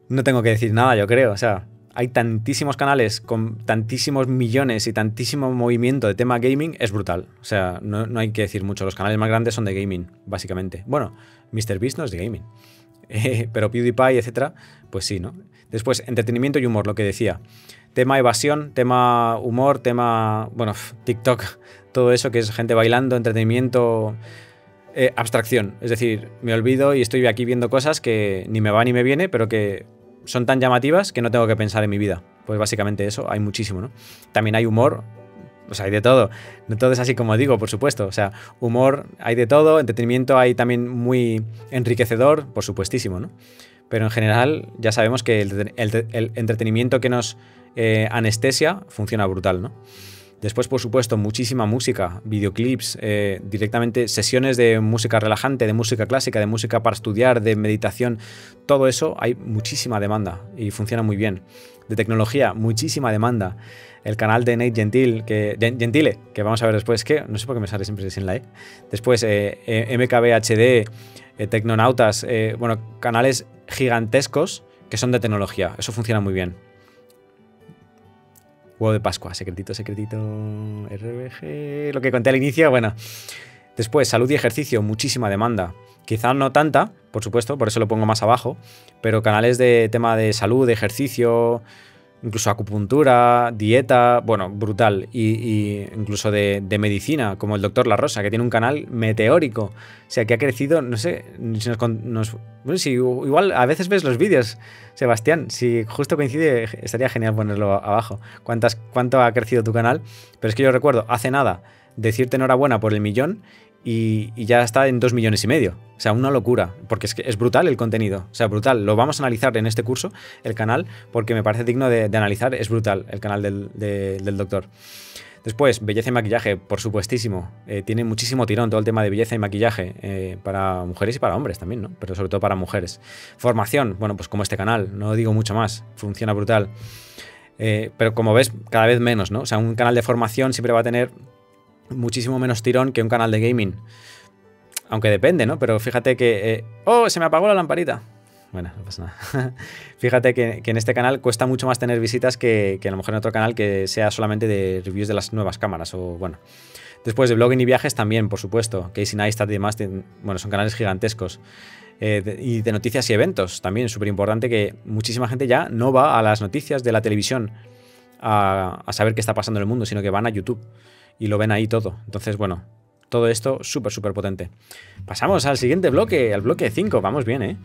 no tengo que decir nada, yo creo. O sea, hay tantísimos canales con tantísimos millones y tantísimo movimiento de tema gaming, es brutal. O sea, no, no hay que decir mucho. Los canales más grandes son de gaming, básicamente. Bueno, MrBeast no es de gaming. Eh, pero PewDiePie, etcétera, pues sí, ¿no? Después, entretenimiento y humor, lo que decía. Tema evasión, tema humor, tema, bueno, TikTok, todo eso que es gente bailando, entretenimiento, eh, abstracción. Es decir, me olvido y estoy aquí viendo cosas que ni me va ni me viene, pero que son tan llamativas que no tengo que pensar en mi vida. Pues básicamente eso, hay muchísimo, ¿no? También hay humor, o sea, hay de todo. No todo es así como digo, por supuesto. O sea, humor hay de todo, entretenimiento hay también muy enriquecedor, por supuestísimo, ¿no? Pero en general ya sabemos que el, el, el entretenimiento que nos eh, anestesia funciona brutal, ¿no? Después, por supuesto, muchísima música, videoclips, eh, directamente sesiones de música relajante, de música clásica, de música para estudiar, de meditación. Todo eso hay muchísima demanda y funciona muy bien. De tecnología, muchísima demanda. El canal de Nate Gentil, que, Gentile, que vamos a ver después, que no sé por qué me sale siempre sin la E. Después, eh, eh, M K B H D, eh, Tecnonautas, eh, bueno, canales gigantescos que son de tecnología. Eso funciona muy bien. Huevo de Pascua, secretito, secretito, R B G, lo que conté al inicio, bueno. Después, salud y ejercicio, muchísima demanda. Quizá no tanta, por supuesto, por eso lo pongo más abajo, pero canales de tema de salud, de ejercicio, incluso acupuntura, dieta, bueno, brutal. Y, y incluso de, de medicina, como el doctor La Rosa, que tiene un canal meteórico. O sea, que ha crecido, no sé, si nos, nos, bueno, si igual a veces ves los vídeos, Sebastián, si justo coincide, estaría genial ponerlo abajo. ¿Cuántas, ¿Cuánto ha crecido tu canal? Pero es que yo recuerdo, hace nada, decirte enhorabuena por el millón y, y ya está en dos millones y medio. O sea, una locura, porque es que es brutal el contenido. O sea, brutal. Lo vamos a analizar en este curso, el canal, porque me parece digno de, de analizar. Es brutal el canal del, de, del doctor. Después, belleza y maquillaje, por supuestísimo. Eh, tiene muchísimo tirón todo el tema de belleza y maquillaje eh, para mujeres y para hombres también, ¿no? Pero sobre todo para mujeres. Formación, bueno, pues como este canal, no digo mucho más, funciona brutal. Eh, pero como ves, cada vez menos, ¿no? O sea, un canal de formación siempre va a tener muchísimo menos tirón que un canal de gaming. Aunque depende, ¿no? Pero fíjate que... Eh, ¡oh! Se me apagó la lamparita. Bueno, no pasa nada. Fíjate que, que en este canal cuesta mucho más tener visitas que, que a lo mejor en otro canal que sea solamente de reviews de las nuevas cámaras o bueno. Después de blogging y viajes también, por supuesto. Casey Neistat y demás, bueno, son canales gigantescos. Eh, de, y de noticias y eventos también, súper importante que muchísima gente ya no va a las noticias de la televisión a, a saber qué está pasando en el mundo, sino que van a YouTube y lo ven ahí todo. Entonces, bueno, todo esto súper, súper potente. Pasamos al siguiente bloque, al bloque cinco. Vamos bien, ¿eh?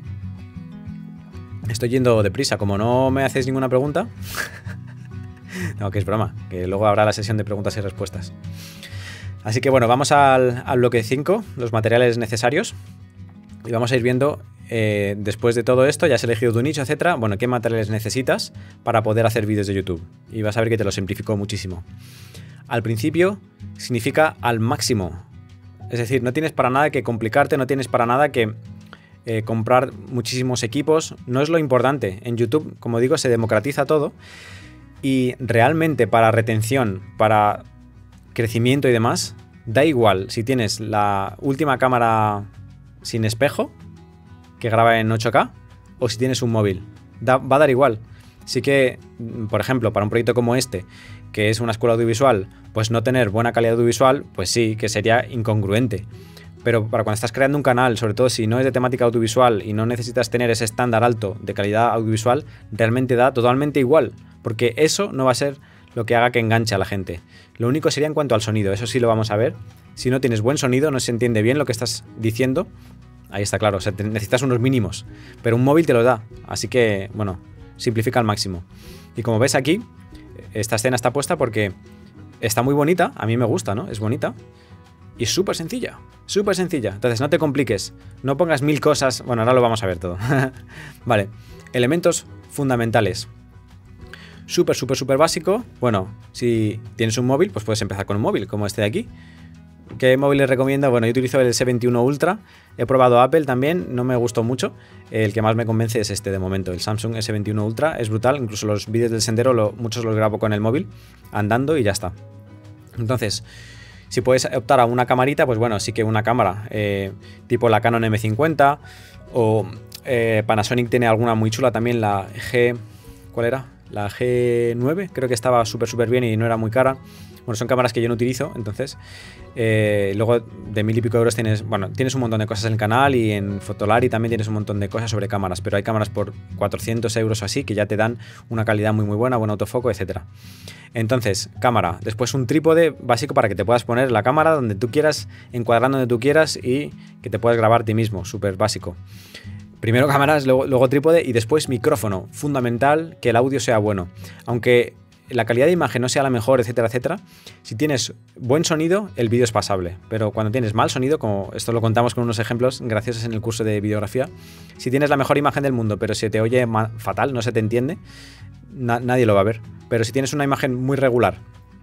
Estoy yendo deprisa. Como no me hacéis ninguna pregunta... no, que es broma. Que luego habrá la sesión de preguntas y respuestas. Así que bueno, vamos al, al bloque cinco. Los materiales necesarios. Y vamos a ir viendo, eh, después de todo esto, ya has elegido tu nicho, etcétera. Bueno, qué materiales necesitas para poder hacer vídeos de YouTube. Y vas a ver que te lo simplifico muchísimo. Al principio significa al máximo. Es decir, no tienes para nada que complicarte, no tienes para nada que eh, comprar muchísimos equipos. No es lo importante. En YouTube, como digo, se democratiza todo. Y realmente para retención, para crecimiento y demás, da igual si tienes la última cámara sin espejo que graba en ocho K o si tienes un móvil. Da, va a dar igual. Sí que, por ejemplo, para un proyecto como este, que es una escuela audiovisual, pues no tener buena calidad audiovisual, pues sí, que sería incongruente. Pero para cuando estás creando un canal, sobre todo si no es de temática audiovisual y no necesitas tener ese estándar alto de calidad audiovisual, realmente da totalmente igual, porque eso no va a ser lo que haga que enganche a la gente. Lo único sería en cuanto al sonido, eso sí lo vamos a ver. Si no tienes buen sonido, no se entiende bien lo que estás diciendo, ahí está claro, o sea, necesitas unos mínimos, pero un móvil te lo da, así que, bueno, simplifica al máximo. Y como ves aquí, esta escena está puesta porque está muy bonita, a mí me gusta, ¿no? Es bonita y súper sencilla, súper sencilla. Entonces no te compliques, no pongas mil cosas, bueno, ahora lo vamos a ver todo. Vale, elementos fundamentales. Súper, súper, súper básico. Bueno, si tienes un móvil, pues puedes empezar con un móvil, como este de aquí. ¿Qué móvil les recomiendo? Bueno, yo utilizo el S veintiuno Ultra. He probado Apple también, no me gustó mucho. El que más me convence es este de momento, el Samsung S veintiuno Ultra. Es brutal, incluso los vídeos del sendero, lo, muchos los grabo con el móvil, andando y ya está. Entonces, si puedes optar a una camarita, pues bueno, sí que una cámara, eh, tipo la Canon M cincuenta o Eh, Panasonic tiene alguna muy chula también, la G... ¿Cuál era? La G nueve, creo que estaba súper súper bien y no era muy cara. Bueno, son cámaras que yo no utilizo, entonces eh, luego de mil y pico euros tienes, bueno, tienes un montón de cosas en el canal y en Fotolari también tienes un montón de cosas sobre cámaras, pero hay cámaras por cuatrocientos euros o así que ya te dan una calidad muy muy buena, buen autofoco, etcétera. Entonces, cámara, después un trípode básico para que te puedas poner la cámara donde tú quieras, encuadrando donde tú quieras y que te puedas grabar a ti mismo, súper básico. Primero cámaras, luego, luego trípode y después micrófono. Fundamental que el audio sea bueno. Aunque la calidad de imagen no sea la mejor, etcétera, etcétera, si tienes buen sonido, el vídeo es pasable. Pero cuando tienes mal sonido, como esto lo contamos con unos ejemplos graciosos en el curso de videografía, si tienes la mejor imagen del mundo, pero se te oye fatal, no se te entiende, na nadie lo va a ver. Pero si tienes una imagen muy regular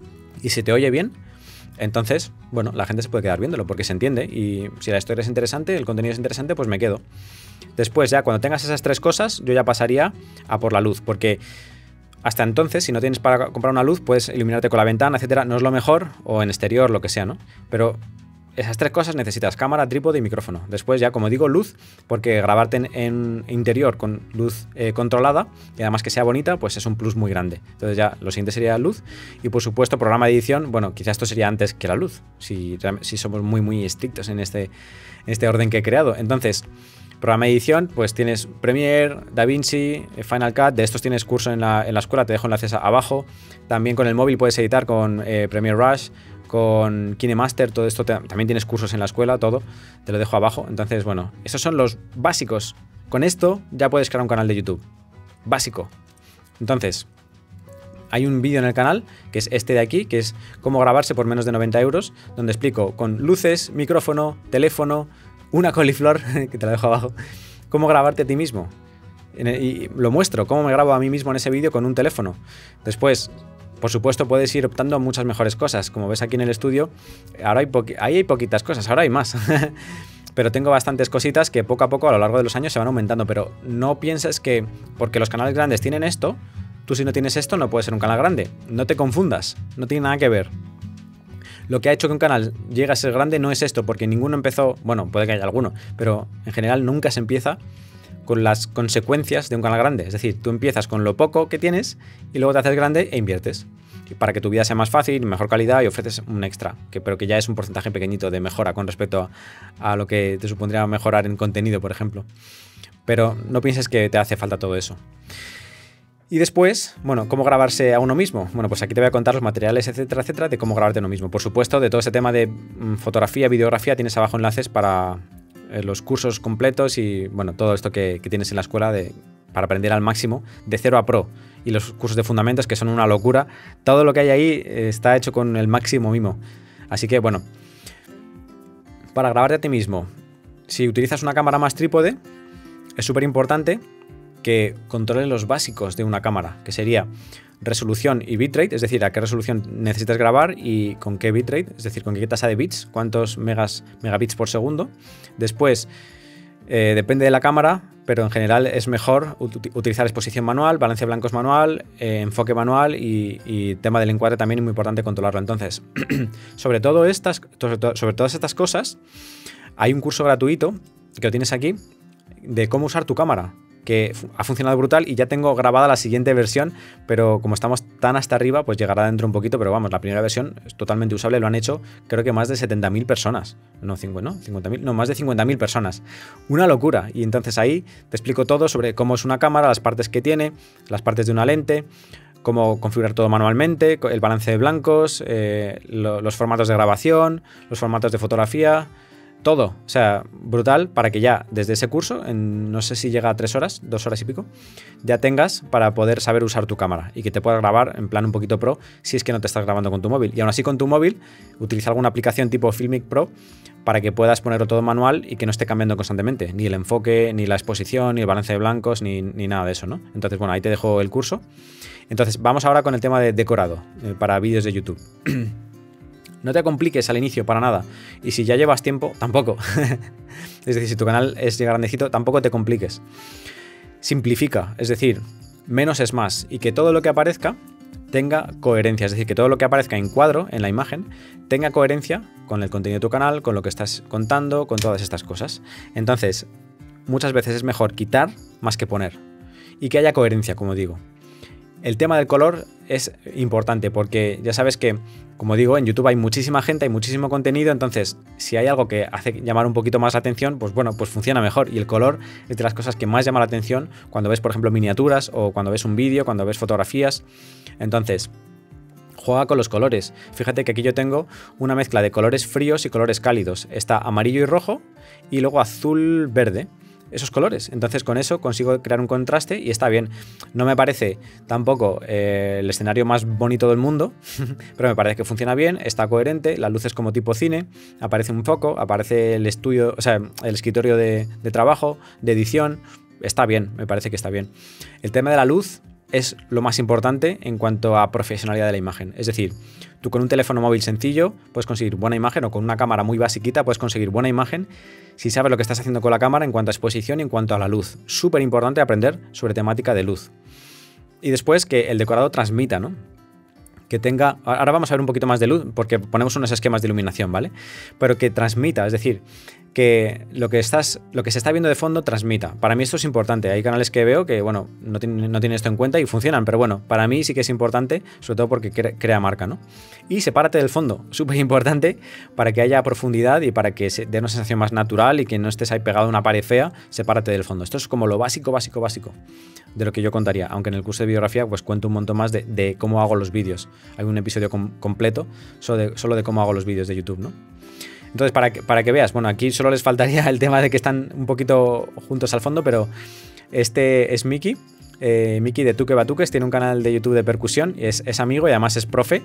y se te oye bien, entonces, bueno, la gente se puede quedar viéndolo porque se entiende y si la historia es interesante, el contenido es interesante, pues me quedo. Después ya cuando tengas esas tres cosas, yo ya pasaría a por la luz, porque hasta entonces, si no tienes para comprar una luz, puedes iluminarte con la ventana, etcétera. No es lo mejor, o en exterior, lo que sea, ¿no? Pero esas tres cosas necesitas: cámara, trípode y micrófono. Después ya, como digo, luz, porque grabarte en, en interior con luz eh, controlada y además que sea bonita, pues es un plus muy grande. Entonces ya lo siguiente sería luz y por supuesto programa de edición. Bueno, quizás esto sería antes que la luz, si, si somos muy muy estrictos en este, en este orden que he creado. Entonces, programa de edición, pues tienes Premiere, DaVinci, Final Cut. De estos tienes curso en la, en la escuela, te dejo enlaces abajo. También con el móvil puedes editar con eh, Premiere Rush, con KineMaster, todo esto te, también tienes cursos en la escuela, todo, te lo dejo abajo. Entonces, bueno, esos son los básicos. Con esto ya puedes crear un canal de YouTube. Básico. Entonces, hay un vídeo en el canal, que es este de aquí, que es cómo grabarse por menos de noventa euros, donde explico con luces, micrófono, teléfono, una coliflor, que te la dejo abajo, cómo grabarte a ti mismo. Y lo muestro, cómo me grabo a mí mismo en ese vídeo con un teléfono. Después, por supuesto, puedes ir optando a muchas mejores cosas. Como ves aquí en el estudio, ahora hay ahí hay poquitas cosas, ahora hay más. Pero tengo bastantes cositas que poco a poco a lo largo de los años se van aumentando. Pero no pienses que porque los canales grandes tienen esto, tú si no tienes esto no puedes ser un canal grande. No te confundas, no tiene nada que ver. Lo que ha hecho que un canal llegue a ser grande no es esto, porque ninguno empezó, bueno, puede que haya alguno, pero en general nunca se empieza con las consecuencias de un canal grande. Es decir, tú empiezas con lo poco que tienes y luego te haces grande e inviertes para que tu vida sea más fácil, mejor calidad y ofreces un extra, que, pero que ya es un porcentaje pequeñito de mejora con respecto a, a lo que te supondría mejorar en contenido, por ejemplo. Pero no pienses que te hace falta todo eso. Y después, bueno, ¿cómo grabarse a uno mismo? Bueno, pues aquí te voy a contar los materiales, etcétera, etcétera, de cómo grabarte a uno mismo. Por supuesto, de todo ese tema de mmm, fotografía, videografía, tienes abajo enlaces para eh, los cursos completos y, bueno, todo esto que, que tienes en la escuela de, para aprender al máximo, de cero a pro. Y los cursos de fundamentos, que son una locura. Todo lo que hay ahí eh, está hecho con el máximo mimo. Así que, bueno, para grabarte a ti mismo, si utilizas una cámara más trípode, es súper importante que controle los básicos de una cámara, que sería resolución y bitrate, es decir, a qué resolución necesitas grabar y con qué bitrate, es decir, con qué tasa de bits, cuántos megas, megabits por segundo. Después, eh, depende de la cámara, pero en general es mejor ut utilizar exposición manual, balance de blancos manual, eh, enfoque manual y, y tema del encuadre también es muy importante controlarlo. Entonces, sobre, todo estas, sobre todas estas cosas, hay un curso gratuito que lo tienes aquí de cómo usar tu cámara, que ha funcionado brutal y ya tengo grabada la siguiente versión, pero como estamos tan hasta arriba, pues llegará dentro un poquito, pero vamos, la primera versión es totalmente usable, lo han hecho creo que más de setenta mil personas, no, cincuenta, no, cincuenta mil, no, más de cincuenta mil personas, una locura. Y entonces ahí te explico todo sobre cómo es una cámara, las partes que tiene, las partes de una lente, cómo configurar todo manualmente, el balance de blancos, eh, lo, los formatos de grabación, los formatos de fotografía, todo, o sea, brutal, para que ya desde ese curso, en no sé si llega a tres horas, dos horas y pico, ya tengas para poder saber usar tu cámara y que te puedas grabar en plan un poquito pro si es que no te estás grabando con tu móvil. Y aún así con tu móvil, utiliza alguna aplicación tipo Filmic Pro para que puedas ponerlo todo manual y que no esté cambiando constantemente, ni el enfoque, ni la exposición, ni el balance de blancos, ni, ni nada de eso, ¿no? Entonces, bueno, ahí te dejo el curso. Entonces, vamos ahora con el tema de decorado eh, para vídeos de YouTube. No te compliques al inicio para nada. Y si ya llevas tiempo, tampoco. Es decir, si tu canal es grandecito, tampoco te compliques. Simplifica, es decir, menos es más. Y que todo lo que aparezca tenga coherencia. Es decir, que todo lo que aparezca en cuadro, en la imagen, tenga coherencia con el contenido de tu canal, con lo que estás contando, con todas estas cosas. Entonces, muchas veces es mejor quitar más que poner. Y que haya coherencia, como digo. El tema del color es importante porque ya sabes que, como digo, en YouTube hay muchísima gente, hay muchísimo contenido, entonces si hay algo que hace llamar un poquito más la atención, pues bueno, pues funciona mejor. Y el color es de las cosas que más llama la atención cuando ves, por ejemplo, miniaturas o cuando ves un vídeo, cuando ves fotografías. Entonces, juega con los colores. Fíjate que aquí yo tengo una mezcla de colores fríos y colores cálidos. Está amarillo y rojo y luego azul verde. Esos colores, entonces con eso consigo crear un contraste y está bien. No me parece tampoco eh, el escenario más bonito del mundo, pero me parece que funciona bien, está coherente, las luces como tipo cine, aparece un foco, aparece el estudio, o sea, el escritorio de, de trabajo, de edición, está bien, me parece que está bien. El tema de la luz es lo más importante en cuanto a profesionalidad de la imagen, es decir, tú con un teléfono móvil sencillo puedes conseguir buena imagen o con una cámara muy basiquita puedes conseguir buena imagen si sabes lo que estás haciendo con la cámara en cuanto a exposición y en cuanto a la luz. Súper importante aprender sobre temática de luz. Y después que el decorado transmita, ¿no? Que tenga... Ahora vamos a ver un poquito más de luz porque ponemos unos esquemas de iluminación, ¿vale? Pero que transmita, es decir, que lo que, estás, lo que se está viendo de fondo transmita. Para mí esto es importante. Hay canales que veo que, bueno, no tienen, no tienen esto en cuenta y funcionan, pero bueno, para mí sí que es importante, sobre todo porque cre crea marca, ¿no? Y sepárate del fondo, súper importante para que haya profundidad y para que se dé una sensación más natural y que no estés ahí pegado a una pared fea, sepárate del fondo. Esto es como lo básico, básico, básico de lo que yo contaría, aunque en el curso de videografía pues cuento un montón más de, de cómo hago los vídeos. Hay un episodio com completo solo de, solo de cómo hago los vídeos de YouTube, ¿no? Entonces, para que, para que veas, bueno, aquí solo les faltaría el tema de que están un poquito juntos al fondo, pero este es Miki, eh, Miki de Tuque Batuques, tiene un canal de YouTube de percusión, es, es amigo y además es profe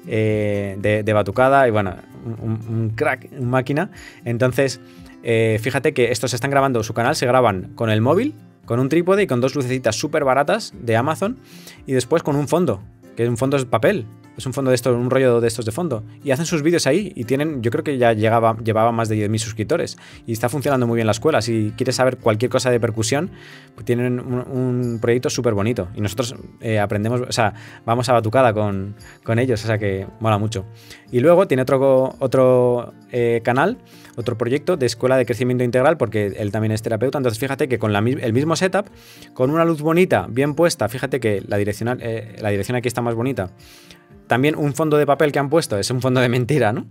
eh, de, de batucada y bueno, un, un crack, un máquina. Entonces, eh, fíjate que estos están grabando su canal, se graban con el móvil, con un trípode y con dos lucecitas súper baratas de Amazon y después con un fondo, que es un fondo de papel. Es un fondo de estos, un rollo de estos de fondo. Y hacen sus vídeos ahí y tienen, yo creo que ya llegaba, llevaba más de diez mil suscriptores. Y está funcionando muy bien la escuela. Si quieres saber cualquier cosa de percusión, pues tienen un, un proyecto súper bonito. Y nosotros eh, aprendemos, o sea, vamos a batucada con, con ellos, o sea que mola mucho. Y luego tiene otro, otro eh, canal, otro proyecto de escuela de crecimiento integral, porque él también es terapeuta. Entonces fíjate que con la, el mismo setup, con una luz bonita, bien puesta, fíjate que la dirección, eh, la dirección aquí está más bonita. También un fondo de papel que han puesto, es un fondo de mentira, ¿no?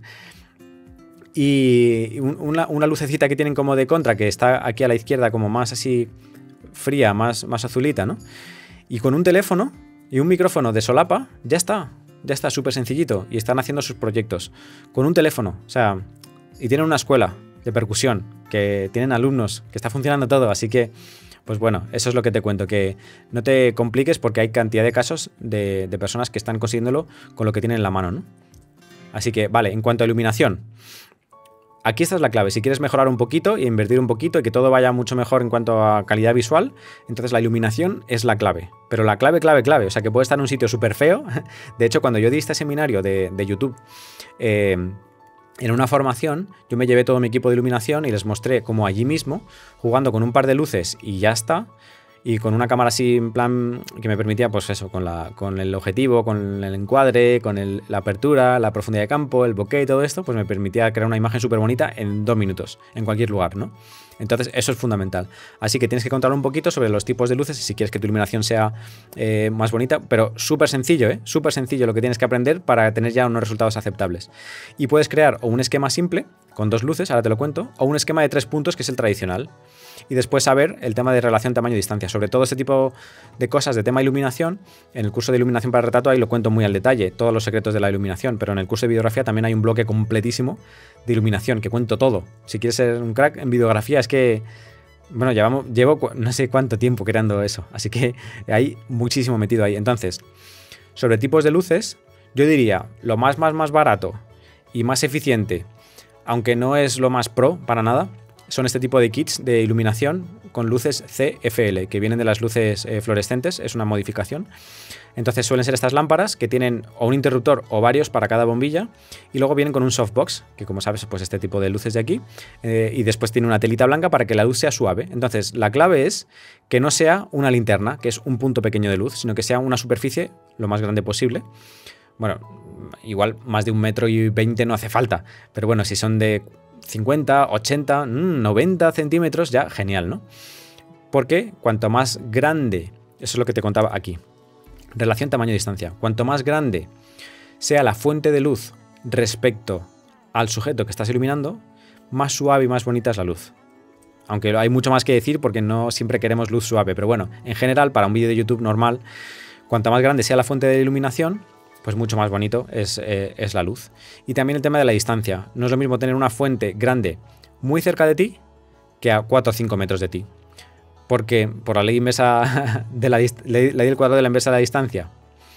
Y una, una lucecita que tienen como de contra, que está aquí a la izquierda como más así fría, más, más azulita, ¿no? Y con un teléfono y un micrófono de solapa, ya está, ya está súper sencillito. Y están haciendo sus proyectos con un teléfono, o sea, y tienen una escuela de percusión, que tienen alumnos, que está funcionando todo, así que... Pues bueno, eso es lo que te cuento, que no te compliques porque hay cantidad de casos de, de personas que están consiguiéndolo con lo que tienen en la mano, ¿no? Así que, vale, en cuanto a iluminación, aquí esta es la clave. Si quieres mejorar un poquito y invertir un poquito y que todo vaya mucho mejor en cuanto a calidad visual, entonces la iluminación es la clave. Pero la clave, clave, clave, o sea que puede estar en un sitio súper feo. De hecho, cuando yo di este seminario de, de YouTube... Eh, En una formación yo me llevé todo mi equipo de iluminación y les mostré cómo allí mismo, jugando con un par de luces y ya está, y con una cámara así en plan que me permitía, pues eso, con, la, con el objetivo, con el encuadre, con el, la apertura, la profundidad de campo, el bokeh y todo esto, pues me permitía crear una imagen súper bonita en dos minutos, en cualquier lugar, ¿no? Entonces eso es fundamental. Así que tienes que contar un poquito sobre los tipos de luces si quieres que tu iluminación sea eh, más bonita, pero súper sencillo, ¿eh? Súper sencillo lo que tienes que aprender para tener ya unos resultados aceptables. Y puedes crear o un esquema simple, con dos luces, ahora te lo cuento, o un esquema de tres puntos que es el tradicional. Y después saber el tema de relación tamaño-distancia. Sobre todo este tipo de cosas de tema iluminación, en el curso de iluminación para retrato ahí lo cuento muy al detalle, todos los secretos de la iluminación, pero en el curso de videografía también hay un bloque completísimo de iluminación que cuento todo. Si quieres ser un crack en videografía es que, bueno, llevamos, llevo no sé cuánto tiempo creando eso, así que hay muchísimo metido ahí. Entonces, sobre tipos de luces, yo diría lo más, más, más barato y más eficiente, aunque no es lo más pro para nada, son este tipo de kits de iluminación con luces C F L, que vienen de las luces eh, fluorescentes, es una modificación. Entonces suelen ser estas lámparas que tienen o un interruptor o varios para cada bombilla y luego vienen con un softbox, que como sabes, pues este tipo de luces de aquí, eh, y después tiene una telita blanca para que la luz sea suave. Entonces la clave es que no sea una linterna, que es un punto pequeño de luz, sino que sea una superficie lo más grande posible. Bueno, igual más de un metro y veinte no hace falta, pero bueno, si son de cincuenta, ochenta, noventa centímetros, ya genial, ¿no? Porque cuanto más grande, eso es lo que te contaba aquí, relación tamaño-distancia, cuanto más grande sea la fuente de luz respecto al sujeto que estás iluminando, más suave y más bonita es la luz. Aunque hay mucho más que decir porque no siempre queremos luz suave, pero bueno, en general, para un vídeo de YouTube normal, cuanto más grande sea la fuente de iluminación, pues mucho más bonito es, eh, es la luz. Y también el tema de la distancia. No es lo mismo tener una fuente grande muy cerca de ti que a cuatro o cinco metros de ti. Porque por la ley inversa de la ley, ley del cuadrado de la inversa de la distancia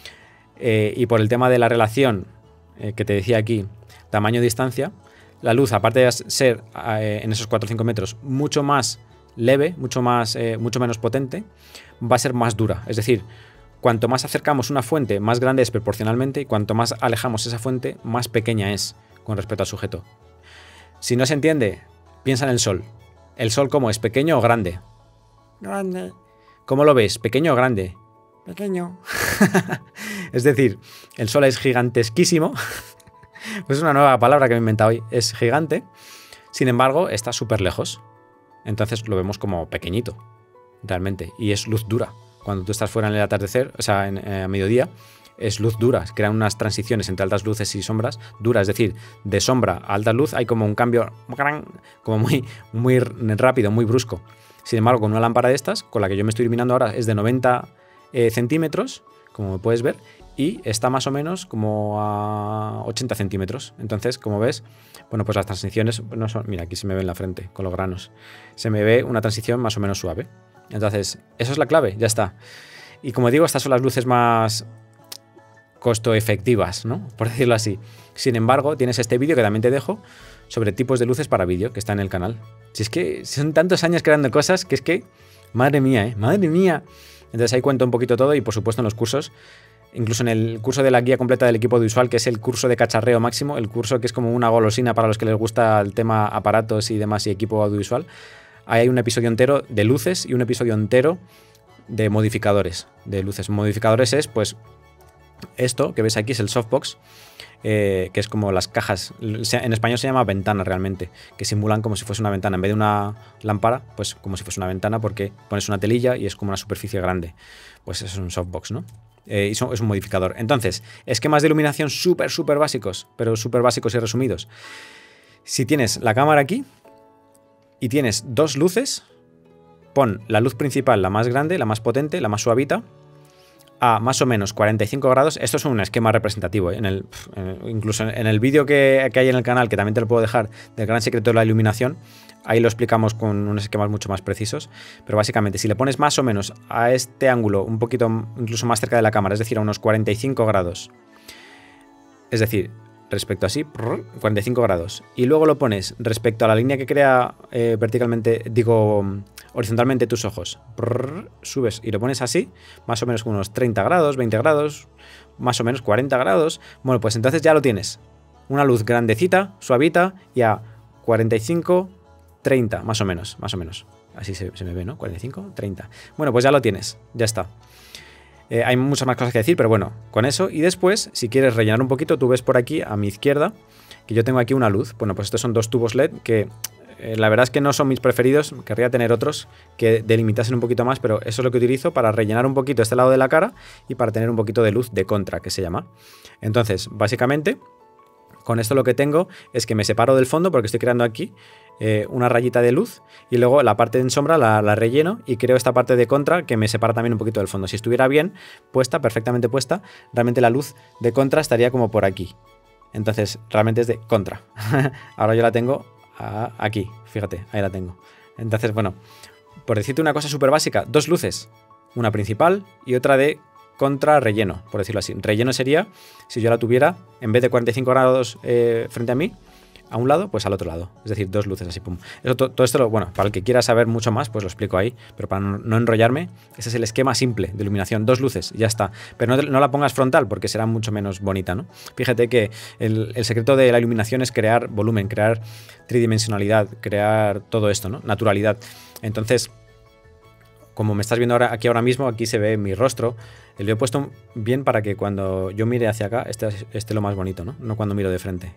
eh, y por el tema de la relación eh, que te decía aquí, tamaño-distancia, la luz, aparte de ser eh, en esos cuatro o cinco metros mucho más leve, mucho, más, eh, mucho menos potente, va a ser más dura. Es decir, cuanto más acercamos una fuente, más grande es proporcionalmente, y cuanto más alejamos esa fuente, más pequeña es con respecto al sujeto. Si no se entiende, piensa en el Sol. ¿El Sol cómo es? ¿Pequeño o grande? Grande. ¿Cómo lo ves? ¿Pequeño o grande? Pequeño. Es decir, el Sol es gigantesquísimo. Pues es una nueva palabra que me he inventado hoy. Es gigante. Sin embargo, está súper lejos. Entonces lo vemos como pequeñito, realmente. Y es luz dura. Cuando tú estás fuera en el atardecer, o sea, en, eh, a mediodía, es luz dura. Crean unas transiciones entre altas luces y sombras duras. Es decir, de sombra a alta luz hay como un cambio como muy, muy rápido, muy brusco. Sin embargo, con una lámpara de estas, con la que yo me estoy iluminando ahora, es de noventa eh, centímetros, como puedes ver, y está más o menos como a ochenta centímetros. Entonces, como ves, bueno, pues las transiciones no son... Mira, aquí se me ve en la frente, con los granos. Se me ve una transición más o menos suave. Entonces, eso es la clave, ya está. Y como digo, estas son las luces más costo efectivas, ¿no? Por decirlo así. Sin embargo, tienes este vídeo que también te dejo sobre tipos de luces para vídeo, que está en el canal. Si es que son tantos años creando cosas que es que, madre mía, ¿eh? Madre mía. Entonces ahí cuento un poquito todo y por supuesto en los cursos, incluso en el curso de la guía completa del equipo audiovisual, que es el curso de cacharreo máximo, el curso que es como una golosina para los que les gusta el tema aparatos y demás y equipo audiovisual, ahí hay un episodio entero de luces y un episodio entero de modificadores de luces. Modificadores es, pues, esto que ves aquí es el softbox, eh, que es como las cajas, en español se llama ventana realmente, que simulan como si fuese una ventana, en vez de una lámpara, pues como si fuese una ventana porque pones una telilla y es como una superficie grande. Pues eso es un softbox, ¿no? Eh, y son, es un modificador. Entonces, esquemas de iluminación súper, súper básicos, pero súper básicos y resumidos. Si tienes la cámara aquí y tienes dos luces, pon la luz principal, la más grande, la más potente, la más suavita, a más o menos cuarenta y cinco grados. Esto es un esquema representativo, ¿eh? en el, en, incluso en el vídeo que, que hay en el canal, que también te lo puedo dejar, del gran secreto de la iluminación, ahí lo explicamos con unos esquemas mucho más precisos, pero básicamente si le pones más o menos a este ángulo un poquito incluso más cerca de la cámara, es decir, a unos cuarenta y cinco grados, es decir, respecto así, cuarenta y cinco grados, y luego lo pones respecto a la línea que crea eh, verticalmente, digo, horizontalmente tus ojos, subes y lo pones así, más o menos con unos treinta grados, veinte grados, más o menos cuarenta grados, bueno, pues entonces ya lo tienes, una luz grandecita, suavita, y a cuarenta y cinco, treinta, más o menos, más o menos, así se, se me ve, ¿no? cuarenta y cinco, treinta, bueno, pues ya lo tienes, ya está. Eh, hay muchas más cosas que decir, pero bueno, con eso. Y después, si quieres rellenar un poquito, tú ves por aquí a mi izquierda que yo tengo aquí una luz. Bueno, pues estos son dos tubos L E D que eh, la verdad es que no son mis preferidos. Querría tener otros que delimitasen un poquito más, pero eso es lo que utilizo para rellenar un poquito este lado de la cara y para tener un poquito de luz de contra, que se llama. Entonces, básicamente, con esto lo que tengo es que me separo del fondo porque estoy creando aquí eh, una rayita de luz y luego la parte en sombra la, la relleno y creo esta parte de contra que me separa también un poquito del fondo. Si estuviera bien puesta, perfectamente puesta, realmente la luz de contra estaría como por aquí. Entonces realmente es de contra. Ahora yo la tengo a, aquí, fíjate, ahí la tengo. Entonces, bueno, por decirte una cosa súper básica, dos luces, una principal y otra de contra relleno, por decirlo así. Relleno sería, si yo la tuviera, en vez de cuarenta y cinco grados eh, frente a mí, a un lado, pues al otro lado. Es decir, dos luces así, pum. Eso, to, todo esto, lo, bueno, para el que quiera saber mucho más, pues lo explico ahí. Pero para no, no enrollarme, ese es el esquema simple de iluminación. Dos luces, ya está. Pero no, no la pongas frontal porque será mucho menos bonita, ¿no? Fíjate que el, el secreto de la iluminación es crear volumen, crear tridimensionalidad, crear todo esto, ¿no? Naturalidad. Entonces, como me estás viendo ahora, aquí ahora mismo, aquí se ve mi rostro. Lo he puesto bien para que cuando yo mire hacia acá esté, esté lo más bonito, ¿no? No cuando miro de frente.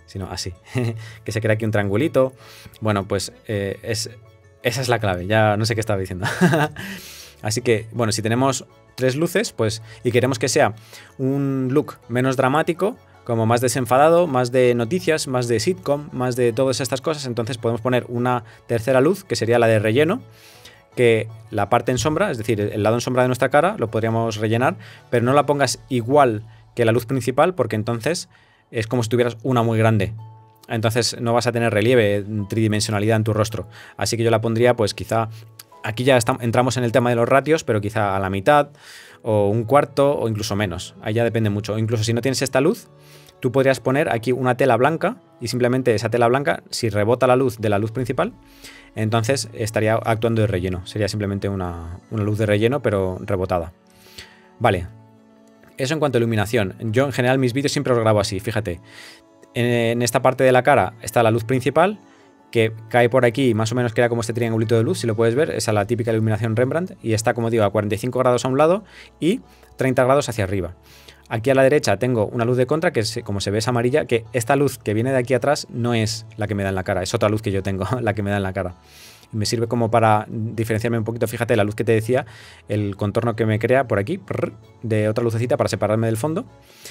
sino así, que se crea aquí un triangulito. Bueno, pues eh, es, esa es la clave, ya no sé qué estaba diciendo. Así que, bueno, si tenemos tres luces, pues, y queremos que sea un look menos dramático, como más desenfadado, más de noticias, más de sitcom, más de todas estas cosas, entonces podemos poner una tercera luz, que sería la de relleno, que la parte en sombra, es decir, el lado en sombra de nuestra cara, lo podríamos rellenar, pero no la pongas igual que la luz principal, porque entonces es como si tuvieras una muy grande. Entonces no vas a tener relieve, tridimensionalidad en tu rostro. Así que yo la pondría, pues quizá, aquí ya estamos, entramos en el tema de los ratios, pero quizá a la mitad, o un cuarto, o incluso menos. Ahí ya depende mucho. Incluso si no tienes esta luz, tú podrías poner aquí una tela blanca, y simplemente esa tela blanca, si rebota la luz de la luz principal, entonces estaría actuando de relleno. Sería simplemente una, una luz de relleno, pero rebotada. Vale. Eso en cuanto a iluminación. Yo en general mis vídeos siempre los grabo así, fíjate. En, en esta parte de la cara está la luz principal, que cae por aquí, más o menos queda como este triangulito de luz, si lo puedes ver. Esa es la típica iluminación Rembrandt. Y está, como digo, a cuarenta y cinco grados a un lado y treinta grados hacia arriba. Aquí a la derecha tengo una luz de contra, que es, como se ve, es amarilla, que esta luz que viene de aquí atrás no es la que me da en la cara, es otra luz que yo tengo, la que me da en la cara. Y me sirve como para diferenciarme un poquito, fíjate, la luz que te decía, el contorno que me crea por aquí, de otra lucecita para separarme del fondo.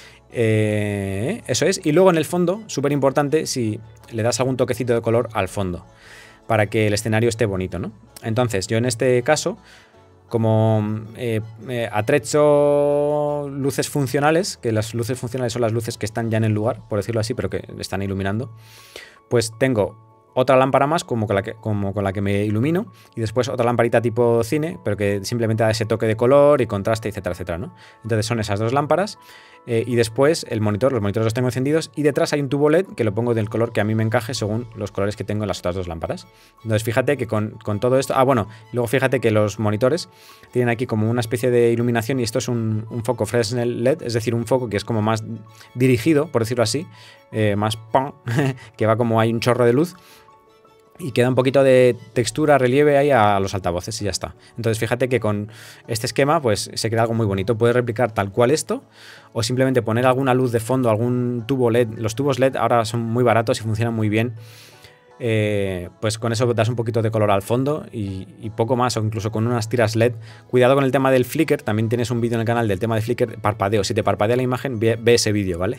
Eh, eso es. Y luego en el fondo, súper importante, si le das algún toquecito de color al fondo, para que el escenario esté bonito, ¿no? Entonces, yo en este caso, como eh, eh, atrecho luces funcionales, que las luces funcionales son las luces que están ya en el lugar, por decirlo así, pero que están iluminando, pues tengo otra lámpara más como con, la que, como con la que me ilumino, y después otra lamparita tipo cine, pero que simplemente da ese toque de color y contraste, etcétera, etcétera, ¿no? Entonces son esas dos lámparas, eh, y después el monitor, los monitores los tengo encendidos, y detrás hay un tubo L E D que lo pongo del color que a mí me encaje según los colores que tengo en las otras dos lámparas. Entonces fíjate que con, con todo esto... Ah, bueno, luego fíjate que los monitores tienen aquí como una especie de iluminación, y esto es un, un foco Fresnel L E D, es decir, un foco que es como más dirigido, por decirlo así, eh, más ¡pam! Que va como hay un chorro de luz, y queda un poquito de textura, relieve ahí a los altavoces y ya está. Entonces fíjate que con este esquema pues se crea algo muy bonito. Puedes replicar tal cual esto, o simplemente poner alguna luz de fondo, algún tubo L E D. Los tubos L E D ahora son muy baratos y funcionan muy bien. Eh, pues con eso das un poquito de color al fondo y, y poco más, o incluso con unas tiras L E D. Cuidado con el tema del flicker, también tienes un vídeo en el canal del tema de flicker, parpadeo. Si te parpadea la imagen, ve, ve ese vídeo, ¿vale?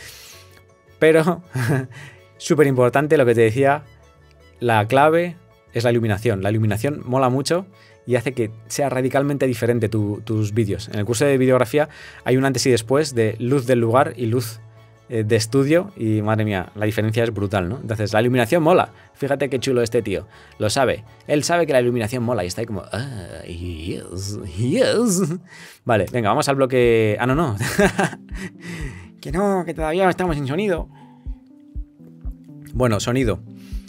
Pero, súper importante lo que te decía, la clave es la iluminación. La iluminación mola mucho y hace que sea radicalmente diferente tu, tus vídeos. En el curso de videografía hay un antes y después de luz del lugar y luz eh, de estudio, y madre mía, la diferencia es brutal, ¿no? Entonces la iluminación mola. Fíjate qué chulo este tío. Lo sabe. Él sabe que la iluminación mola y está ahí como... Ah, yes, yes. Vale, venga, vamos al bloque... Ah, no, no. Que no, que todavía estamos sin sonido. Bueno, sonido.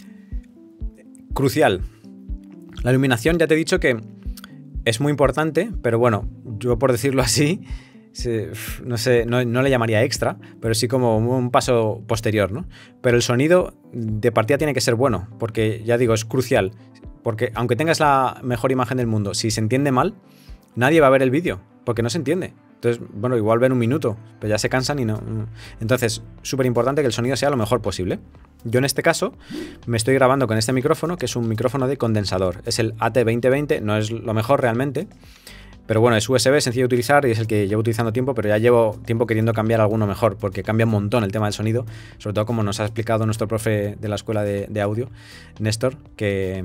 Crucial. La iluminación ya te he dicho que es muy importante, pero bueno, yo por decirlo así, se, no sé, no, no le llamaría extra, pero sí como un paso posterior, ¿no? Pero el sonido de partida tiene que ser bueno, porque ya digo, es crucial, porque aunque tengas la mejor imagen del mundo, si se entiende mal, nadie va a ver el vídeo, porque no se entiende. Entonces, bueno, igual ven un minuto, pero ya se cansan y no... Entonces, súper importante que el sonido sea lo mejor posible. Yo en este caso me estoy grabando con este micrófono, que es un micrófono de condensador. Es el A T veinte veinte, no es lo mejor realmente, pero bueno, es U S B, sencillo de utilizar y es el que llevo utilizando tiempo, pero ya llevo tiempo queriendo cambiar alguno mejor, porque cambia un montón el tema del sonido, sobre todo como nos ha explicado nuestro profe de la escuela de, de audio, Néstor, que...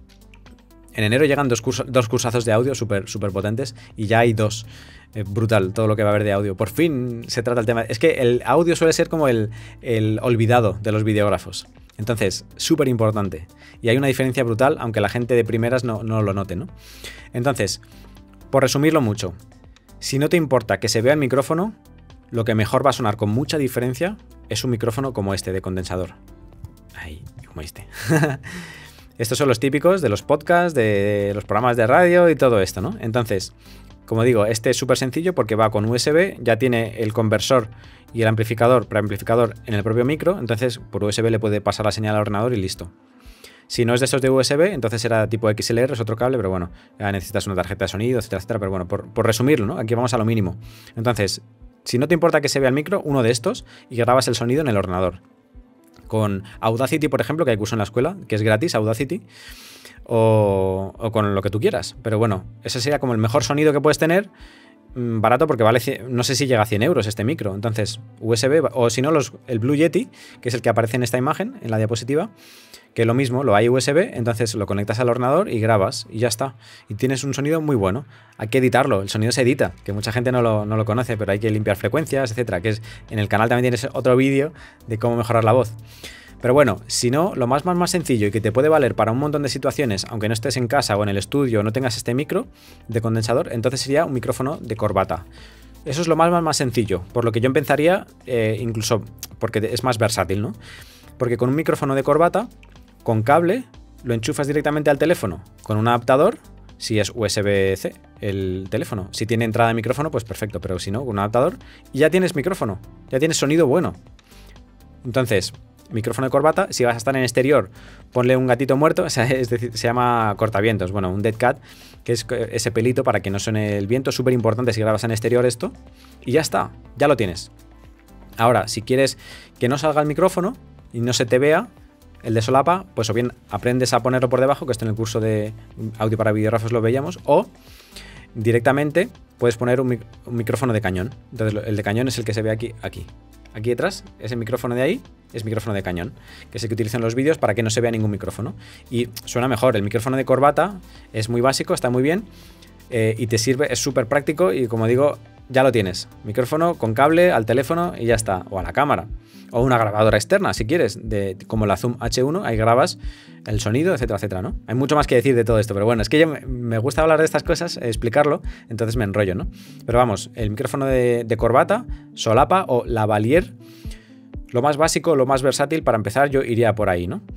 En enero llegan dos, curso, dos cursazos de audio súper súper potentes y ya hay dos. Eh, brutal todo lo que va a haber de audio. Por fin se trata el tema. Es que el audio suele ser como el, el olvidado de los videógrafos. Entonces, súper importante. Y hay una diferencia brutal, aunque la gente de primeras no, no lo note, ¿no? Entonces, por resumirlo mucho, si no te importa que se vea el micrófono, lo que mejor va a sonar con mucha diferencia es un micrófono como este de condensador. Ahí, como este. Estos son los típicos de los podcasts, de los programas de radio y todo esto, ¿no? Entonces, como digo, este es súper sencillo porque va con U S B, ya tiene el conversor y el amplificador, preamplificador en el propio micro, entonces por U S B le puede pasar la señal al ordenador y listo. Si no es de esos de U S B, entonces será tipo X L R, es otro cable, pero bueno, ya necesitas una tarjeta de sonido, etcétera, etcétera, pero bueno, por, por resumirlo, ¿no? Aquí vamos a lo mínimo. Entonces, si no te importa que se vea el micro, uno de estos, y grabas el sonido en el ordenador. con Audacity, por ejemplo, que hay curso en la escuela, que es gratis, Audacity, o, o con lo que tú quieras. Pero bueno, ese sería como el mejor sonido que puedes tener, mmm, barato porque vale, no sé si llega a cien euros este micro. Entonces, U S B, o si no, los, el Blue Yeti, que es el que aparece en esta imagen, en la diapositiva, que lo mismo, lo hay U S B, entonces lo conectas al ordenador y grabas y ya está. Y tienes un sonido muy bueno. Hay que editarlo, el sonido se edita, que mucha gente no lo, no lo conoce, pero hay que limpiar frecuencias, etcétera. Que es, en el canal también tienes otro vídeo de cómo mejorar la voz. Pero bueno, si no, lo más, más, más sencillo y que te puede valer para un montón de situaciones, aunque no estés en casa o en el estudio o no tengas este micro de condensador, entonces sería un micrófono de corbata. Eso es lo más, más, más sencillo, por lo que yo empezaría, eh, incluso porque es más versátil, ¿no? Porque con un micrófono de corbata, con cable, lo enchufas directamente al teléfono, con un adaptador, si es U S B C el teléfono. Si tiene entrada de micrófono, pues perfecto, pero si no, con un adaptador, y ya tienes micrófono, ya tienes sonido bueno. Entonces, micrófono de corbata, si vas a estar en exterior, ponle un gatito muerto, es decir, se llama cortavientos, bueno, un dead cat, que es ese pelito para que no suene el viento, súper importante si grabas en exterior esto, y ya está, ya lo tienes. Ahora, si quieres que no salga el micrófono y no se te vea el de solapa, pues o bien aprendes a ponerlo por debajo, que esto en el curso de audio para videógrafos lo veíamos, o directamente puedes poner un, mic un micrófono de cañón. Entonces el de cañón es el que se ve aquí, aquí. Aquí detrás, ese micrófono de ahí es micrófono de cañón, que es el que utilizo en los vídeos para que no se vea ningún micrófono. Y suena mejor. El micrófono de corbata es muy básico, está muy bien, eh, y te sirve, es súper práctico y como digo, ya lo tienes. Micrófono con cable al teléfono y ya está, o a la cámara. O una grabadora externa, si quieres, de, como la Zoom H uno, ahí grabas el sonido, etcétera, etcétera, ¿no? Hay mucho más que decir de todo esto, pero bueno, es que yo me, me gusta hablar de estas cosas, eh, explicarlo, entonces me enrollo, ¿no? Pero vamos, el micrófono de, de corbata, solapa o lavalier, lo más básico, lo más versátil, para empezar yo iría por ahí, ¿no?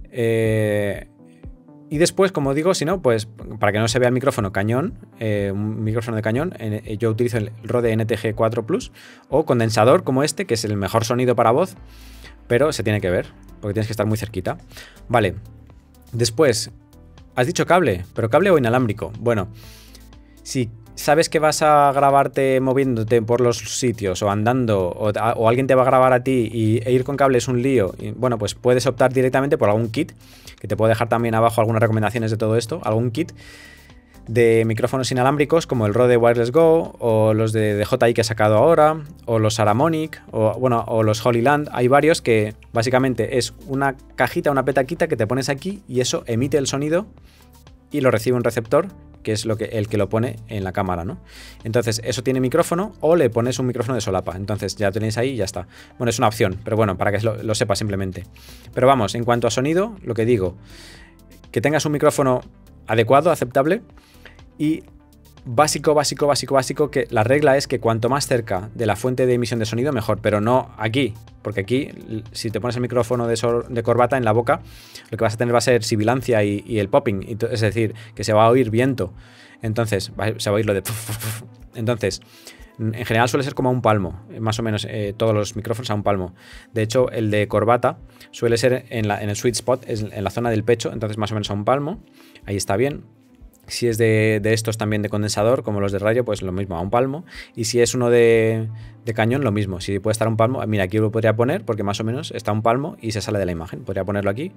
Eh... Y después, como digo, si no, pues para que no se vea el micrófono cañón, eh, un micrófono de cañón, eh, yo utilizo el Rode N T G cuatro Plus o condensador como este, que es el mejor sonido para voz, pero se tiene que ver, porque tienes que estar muy cerquita. Vale, después, has dicho cable, pero cable o inalámbrico. Bueno, si sabes que vas a grabarte moviéndote por los sitios o andando, o, o alguien te va a grabar a ti y, e ir con cable es un lío, y, bueno, pues puedes optar directamente por algún kit, que te puedo dejar también abajo algunas recomendaciones de todo esto, algún kit de micrófonos inalámbricos como el Rode Wireless Go o los de, de J I que he sacado ahora, o los Saramonic, o, bueno, o los Holyland. Hay varios que básicamente es una cajita, una petaquita que te pones aquí y eso emite el sonido y lo recibe un receptor, que es lo que, el que lo pone en la cámara, ¿no? Entonces, eso tiene micrófono o le pones un micrófono de solapa. Entonces, ya lo tenéis ahí y ya está. Bueno, es una opción, pero bueno, para que lo, lo sepas simplemente. Pero vamos, en cuanto a sonido, lo que digo, que tengas un micrófono adecuado, aceptable, y básico, básico, básico, básico, que la regla es que cuanto más cerca de la fuente de emisión de sonido, mejor, pero no aquí, porque aquí, si te pones el micrófono de, so de corbata en la boca, lo que vas a tener va a ser sibilancia y, y el popping, y es decir, que se va a oír viento, entonces va, se va a oír lo de... Entonces, en general suele ser como a un palmo, más o menos eh, todos los micrófonos a un palmo. De hecho, el de corbata suele ser en, la, en el sweet spot, es en la zona del pecho, entonces más o menos a un palmo, ahí está bien. Si es de, de estos también de condensador, como los de radio, pues lo mismo, a un palmo. Y si es uno de, de cañón, lo mismo. Si puede estar a un palmo, mira, aquí lo podría poner, porque más o menos está a un palmo y se sale de la imagen. Podría ponerlo aquí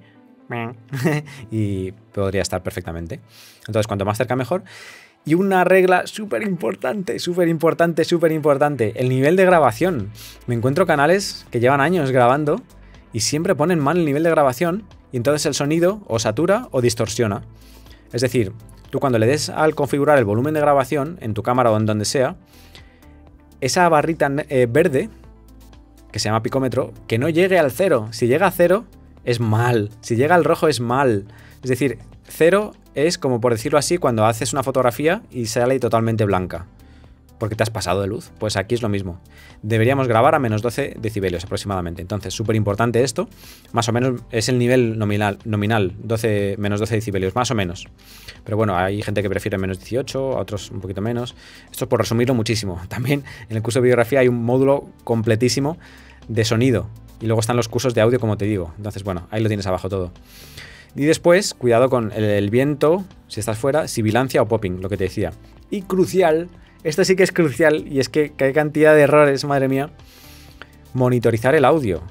y podría estar perfectamente. Entonces, cuanto más cerca, mejor. Y una regla súper importante, súper importante, súper importante, el nivel de grabación. Me encuentro canales que llevan años grabando y siempre ponen mal el nivel de grabación y entonces el sonido o satura o distorsiona. Es decir, tú cuando le des al configurar el volumen de grabación en tu cámara o en donde sea, esa barrita eh, verde, que se llama picómetro, que no llegue al cero. Si llega a cero, es mal. Si llega al rojo, es mal. Es decir, cero es, como por decirlo así, cuando haces una fotografía y sale totalmente blanca, porque te has pasado de luz. Pues aquí es lo mismo. Deberíamos grabar a menos doce decibelios aproximadamente. Entonces, súper importante esto. Más o menos es el nivel nominal, nominal doce, menos doce decibelios, más o menos. Pero bueno, hay gente que prefiere menos dieciocho, a otros un poquito menos. Esto es por resumirlo muchísimo. También en el curso de videografía hay un módulo completísimo de sonido. Y luego están los cursos de audio, como te digo. Entonces, bueno, ahí lo tienes abajo todo. Y después, cuidado con el, el viento, si estás fuera, sibilancia o popping, lo que te decía. Y crucial, esto sí que es crucial, y es que, que hay cantidad de errores, madre mía, monitorizar el audio.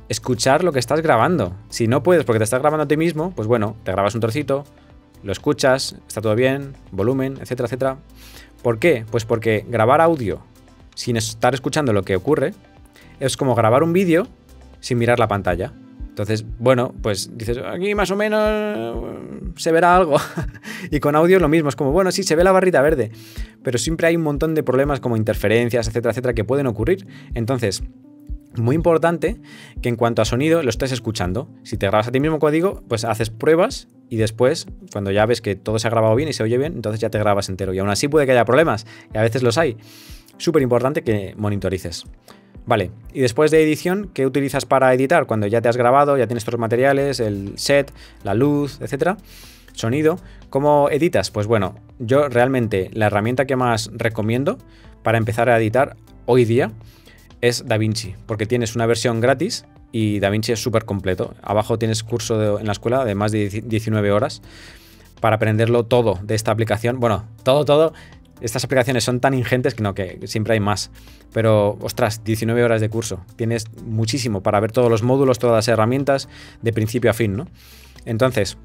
escuchar lo que estás grabando. Si no puedes porque te estás grabando a ti mismo, pues bueno, te grabas un trocito, lo escuchas, está todo bien, volumen, etcétera, etcétera. ¿Por qué? Pues porque grabar audio sin estar escuchando lo que ocurre es como grabar un vídeo sin mirar la pantalla. Entonces, bueno, pues dices, aquí más o menos se verá algo. Y con audio lo mismo, es como, bueno, sí, se ve la barrita verde, pero siempre hay un montón de problemas como interferencias, etcétera, etcétera, que pueden ocurrir. Entonces, muy importante que en cuanto a sonido lo estés escuchando. Si te grabas a ti mismo, como digo, pues haces pruebas y después, cuando ya ves que todo se ha grabado bien y se oye bien, entonces ya te grabas entero. Y aún así puede que haya problemas, y a veces los hay. Súper importante que monitorices. Vale, y después de edición, ¿qué utilizas para editar? Cuando ya te has grabado, ya tienes todos los materiales, el set, la luz, etcétera, sonido. ¿Cómo editas? Pues bueno, yo realmente la herramienta que más recomiendo para empezar a editar hoy día es DaVinci, porque tienes una versión gratis y DaVinci es súper completo. Abajo tienes curso de, en la escuela de más de diecinueve horas para aprenderlo todo de esta aplicación. Bueno, todo, todo. Estas aplicaciones son tan ingentes que no, que siempre hay más. Pero, ostras, diecinueve horas de curso. Tienes muchísimo para ver todos los módulos, todas las herramientas, de principio a fin, ¿no? Entonces,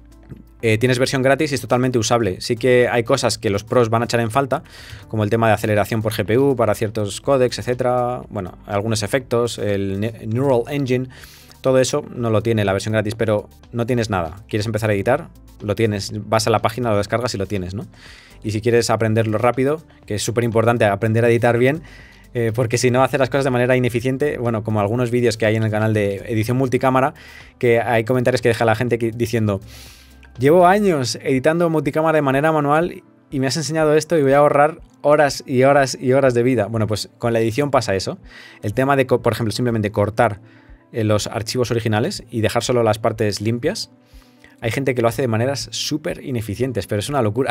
eh, tienes versión gratis y es totalmente usable. Sí que hay cosas que los pros van a echar en falta, como el tema de aceleración por G P U para ciertos códecs, etcétera. Bueno, algunos efectos, el Neural Engine. Todo eso no lo tiene la versión gratis, pero no tienes nada. ¿Quieres empezar a editar? Lo tienes. Vas a la página, lo descargas y lo tienes, ¿no? Y si quieres aprenderlo rápido, que es súper importante aprender a editar bien, eh, porque si no hacer las cosas de manera ineficiente, bueno, como algunos vídeos que hay en el canal de edición multicámara, que hay comentarios que deja la gente diciendo, llevo años editando multicámara de manera manual y me has enseñado esto y voy a ahorrar horas y horas y horas de vida. Bueno, pues con la edición pasa eso. El tema de, por ejemplo, simplemente cortar los archivos originales y dejar solo las partes limpias, hay gente que lo hace de maneras súper ineficientes, pero es una locura.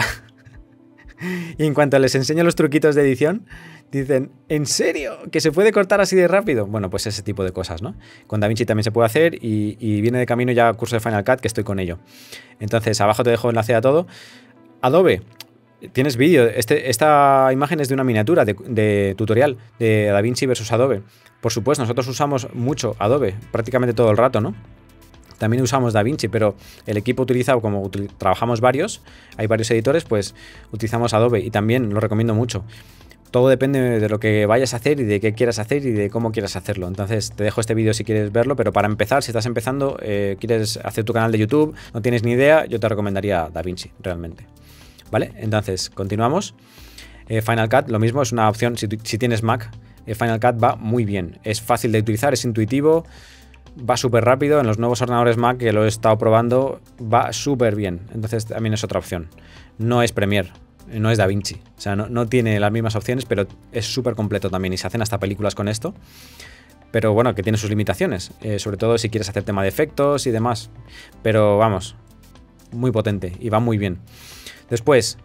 Y en cuanto les enseño los truquitos de edición, dicen, ¿en serio? ¿Que se puede cortar así de rápido? Bueno, pues ese tipo de cosas, ¿no? Con DaVinci también se puede hacer y, y viene de camino ya curso de Final Cut, que estoy con ello. Entonces, abajo te dejo enlace a todo. Adobe, tienes vídeo. Este, esta imagen es de una miniatura de, de tutorial de DaVinci versus Adobe. Por supuesto, nosotros usamos mucho Adobe, prácticamente todo el rato, ¿no? También usamos DaVinci, pero el equipo utiliza, como util- trabajamos varios, hay varios editores, pues utilizamos Adobe y también lo recomiendo mucho. Todo depende de lo que vayas a hacer y de qué quieras hacer y de cómo quieras hacerlo. Entonces te dejo este vídeo si quieres verlo, pero para empezar, si estás empezando, eh, quieres hacer tu canal de YouTube, no tienes ni idea, yo te recomendaría DaVinci, realmente. ¿Vale? Entonces, continuamos. Eh, Final Cut, lo mismo, es una opción, si, si tienes Mac, eh, Final Cut va muy bien. Es fácil de utilizar, es intuitivo, va súper rápido. En los nuevos ordenadores Mac, que lo he estado probando, va súper bien. Entonces también es otra opción. No es Premiere, no es DaVinci. O sea, no, no tiene las mismas opciones, pero es súper completo también. Y se hacen hasta películas con esto. Pero bueno, que tiene sus limitaciones. Eh, sobre todo si quieres hacer tema de efectos y demás. Pero vamos, muy potente y va muy bien. Después,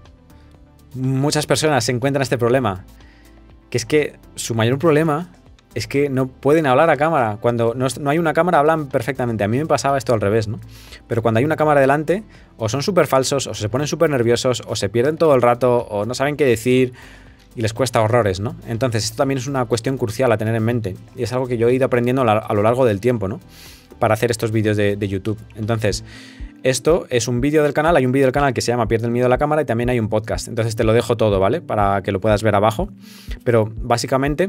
muchas personas se encuentran este problema. Que es que su mayor problema es que no pueden hablar a cámara. Cuando no, no hay una cámara, hablan perfectamente. A mí me pasaba esto al revés, ¿no? Pero cuando hay una cámara delante, o son súper falsos, o se ponen súper nerviosos, o se pierden todo el rato, o no saben qué decir, y les cuesta horrores, ¿no? Entonces, esto también es una cuestión crucial a tener en mente. Y es algo que yo he ido aprendiendo a lo largo del tiempo, ¿no? Para hacer estos vídeos de, de YouTube. Entonces, esto es un vídeo del canal. Hay un vídeo del canal que se llama Pierde el miedo a la cámara y también hay un podcast. Entonces, te lo dejo todo, ¿vale? Para que lo puedas ver abajo. Pero, básicamente,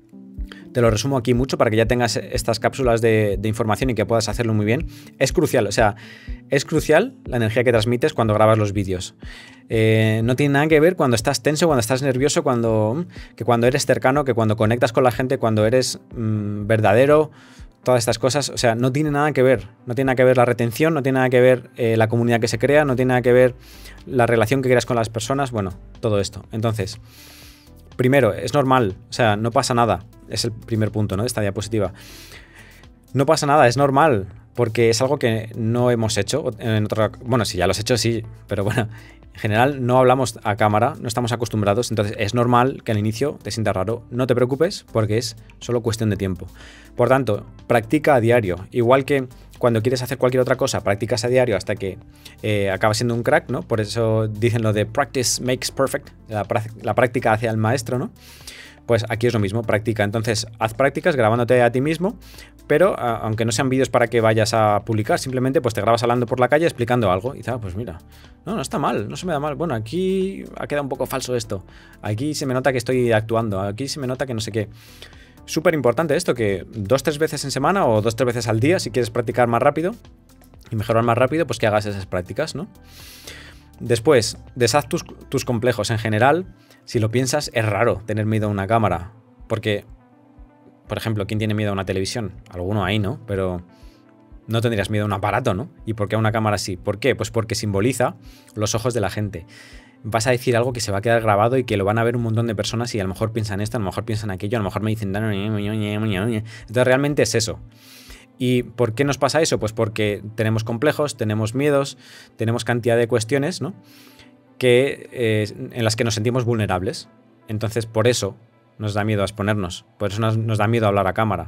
te lo resumo aquí mucho para que ya tengas estas cápsulas de, de información y que puedas hacerlo muy bien. Es crucial, o sea, es crucial la energía que transmites cuando grabas los vídeos. Eh, no tiene nada que ver cuando estás tenso, cuando estás nervioso, cuando, que cuando eres cercano, que cuando conectas con la gente, cuando eres mmm, verdadero, todas estas cosas. O sea, no tiene nada que ver. No tiene nada que ver la retención, no tiene nada que ver eh, la comunidad que se crea, no tiene nada que ver la relación que creas con las personas, bueno, todo esto. Entonces, primero, es normal, o sea, no pasa nada. Es el primer punto, ¿no? De esta diapositiva. No pasa nada, es normal, porque es algo que no hemos hecho en otra... Bueno, si ya lo has hecho, sí, pero bueno, en general no hablamos a cámara, no estamos acostumbrados, entonces es normal que al inicio te sientas raro. No te preocupes, porque es solo cuestión de tiempo. Por tanto, practica a diario. Igual que cuando quieres hacer cualquier otra cosa, practicas a diario hasta que eh, acabas siendo un crack, ¿no? Por eso dicen lo de practice makes perfect, la, la práctica hacia el maestro, ¿no? Pues aquí es lo mismo, practica. Entonces, haz prácticas grabándote a ti mismo, pero a, aunque no sean vídeos para que vayas a publicar, simplemente pues te grabas hablando por la calle explicando algo. Y dices, ah, pues mira, no, no está mal, no se me da mal. Bueno, aquí ha quedado un poco falso esto. Aquí se me nota que estoy actuando, aquí se me nota que no sé qué. Súper importante esto, que dos, tres veces en semana o dos, tres veces al día, si quieres practicar más rápido y mejorar más rápido, pues que hagas esas prácticas, ¿no? Después, deshaz tus, tus complejos. En general, si lo piensas, es raro tener miedo a una cámara. Porque, por ejemplo, ¿quién tiene miedo a una televisión? Alguno ahí, ¿no? Pero no tendrías miedo a un aparato, ¿no? ¿Y por qué a una cámara sí? ¿Por qué? Pues porque simboliza los ojos de la gente. Vas a decir algo que se va a quedar grabado y que lo van a ver un montón de personas y a lo mejor piensan esto, a lo mejor piensan aquello, a lo mejor me dicen... Entonces realmente es eso. ¿Y por qué nos pasa eso? Pues porque tenemos complejos, tenemos miedos, tenemos cantidad de cuestiones, ¿no? que, eh, en las que nos sentimos vulnerables. Entonces, por eso nos da miedo a exponernos, por eso nos, nos da miedo hablar a cámara.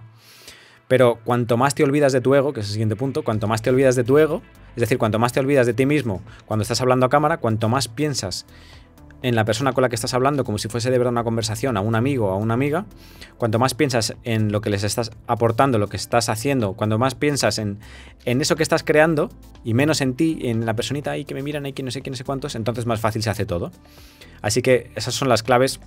Pero cuanto más te olvidas de tu ego, que es el siguiente punto, cuanto más te olvidas de tu ego, es decir, cuanto más te olvidas de ti mismo cuando estás hablando a cámara, cuanto más piensas en la persona con la que estás hablando como si fuese de verdad una conversación, a un amigo o a una amiga, cuanto más piensas en lo que les estás aportando, lo que estás haciendo, cuando más piensas en, en eso que estás creando y menos en ti, en la personita ahí que me miran, ahí que no sé qué, no sé cuántos, entonces más fácil se hace todo. Así que esas son las claves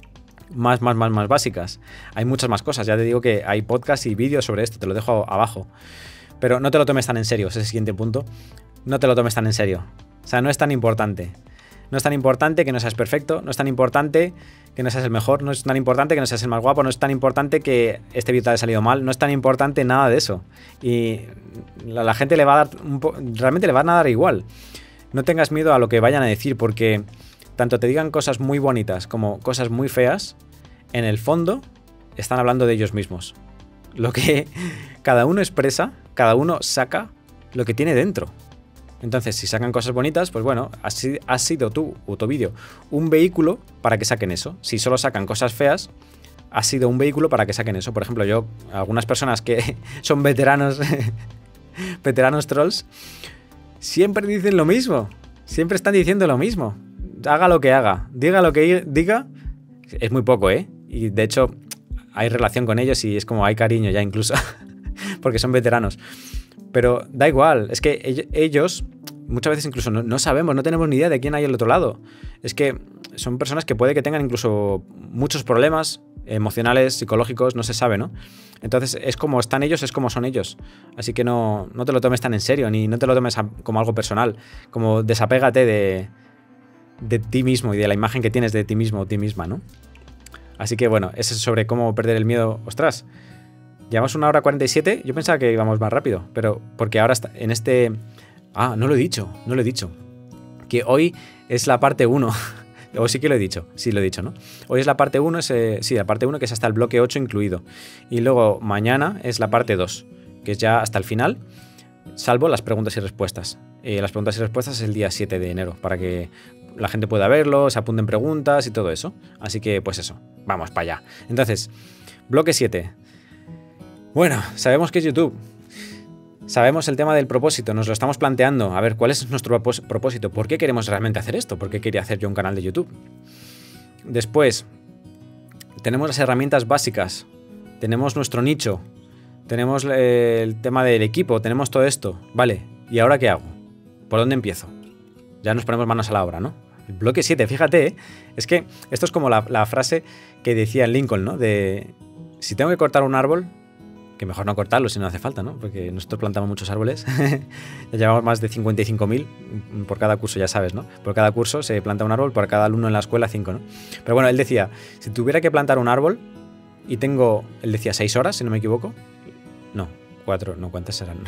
más, más, más, más básicas. Hay muchas más cosas, ya te digo que hay podcasts y vídeos sobre esto, te lo dejo abajo. Pero no te lo tomes tan en serio, ese es el siguiente punto. No te lo tomes tan en serio. O sea, no es tan importante. No es tan importante que no seas perfecto, no es tan importante que no seas el mejor, no es tan importante que no seas el más guapo, no es tan importante que este vídeo te haya salido mal, no es tan importante nada de eso. Y la, la gente le va a dar, un po- realmente le van a dar igual. No tengas miedo a lo que vayan a decir, porque tanto te digan cosas muy bonitas como cosas muy feas, en el fondo están hablando de ellos mismos. Lo que cada uno expresa, cada uno saca lo que tiene dentro. Entonces, si sacan cosas bonitas, pues bueno, has, has sido tú o tu vídeo un vehículo para que saquen eso. Si solo sacan cosas feas, has sido un vehículo para que saquen eso. Por ejemplo, yo, algunas personas que son veteranos, veteranos trolls, siempre dicen lo mismo. Siempre están diciendo lo mismo. Haga lo que haga, diga lo que diga, es muy poco, ¿eh? Y de hecho, hay relación con ellos y es como hay cariño ya incluso, porque son veteranos. Pero da igual, es que ellos muchas veces incluso no, no sabemos, no tenemos ni idea de quién hay al otro lado. Es que son personas que puede que tengan incluso muchos problemas emocionales, psicológicos, no se sabe, ¿no? Entonces es como están ellos, es como son ellos. Así que no, no te lo tomes tan en serio, ni no te lo tomes a, como algo personal. Como desapégate de, de ti mismo y de la imagen que tienes de ti mismo o ti misma, ¿no? Así que bueno, eso es sobre cómo perder el miedo. Ostras, llevamos una hora cuarenta y siete. Yo pensaba que íbamos más rápido, pero porque ahora está en este... Ah, no lo he dicho, no lo he dicho. Que hoy es la parte uno. O sí que lo he dicho, sí lo he dicho, ¿no? Hoy es la parte uno, es, eh, sí, la parte uno que es hasta el bloque ocho incluido. Y luego mañana es la parte dos, que es ya hasta el final, salvo las preguntas y respuestas. Eh, las preguntas y respuestas es el día siete de enero, para que la gente pueda verlo, se apunten preguntas y todo eso. Así que pues eso, vamos para allá. Entonces, bloque siete. Bueno, sabemos que es YouTube. Sabemos el tema del propósito, nos lo estamos planteando. A ver, ¿cuál es nuestro propósito? ¿Por qué queremos realmente hacer esto? ¿Por qué quería hacer yo un canal de YouTube? Después, tenemos las herramientas básicas, tenemos nuestro nicho, tenemos el tema del equipo, tenemos todo esto. Vale, ¿y ahora qué hago? ¿Por dónde empiezo? Ya nos ponemos manos a la obra, ¿no? El bloque siete, fíjate, ¿eh? Es que esto es como la, la frase que decía Lincoln, ¿no? De, si tengo que cortar un árbol, que mejor no cortarlo si no hace falta, ¿no? Porque nosotros plantamos muchos árboles. Ya llevamos más de cincuenta y cinco mil por cada curso, ya sabes, ¿no? Por cada curso se planta un árbol, por cada alumno en la escuela, cinco, ¿no? Pero bueno, él decía, si tuviera que plantar un árbol y tengo, él decía seis horas, si no me equivoco. No, cuatro, no, ¿cuántas serán?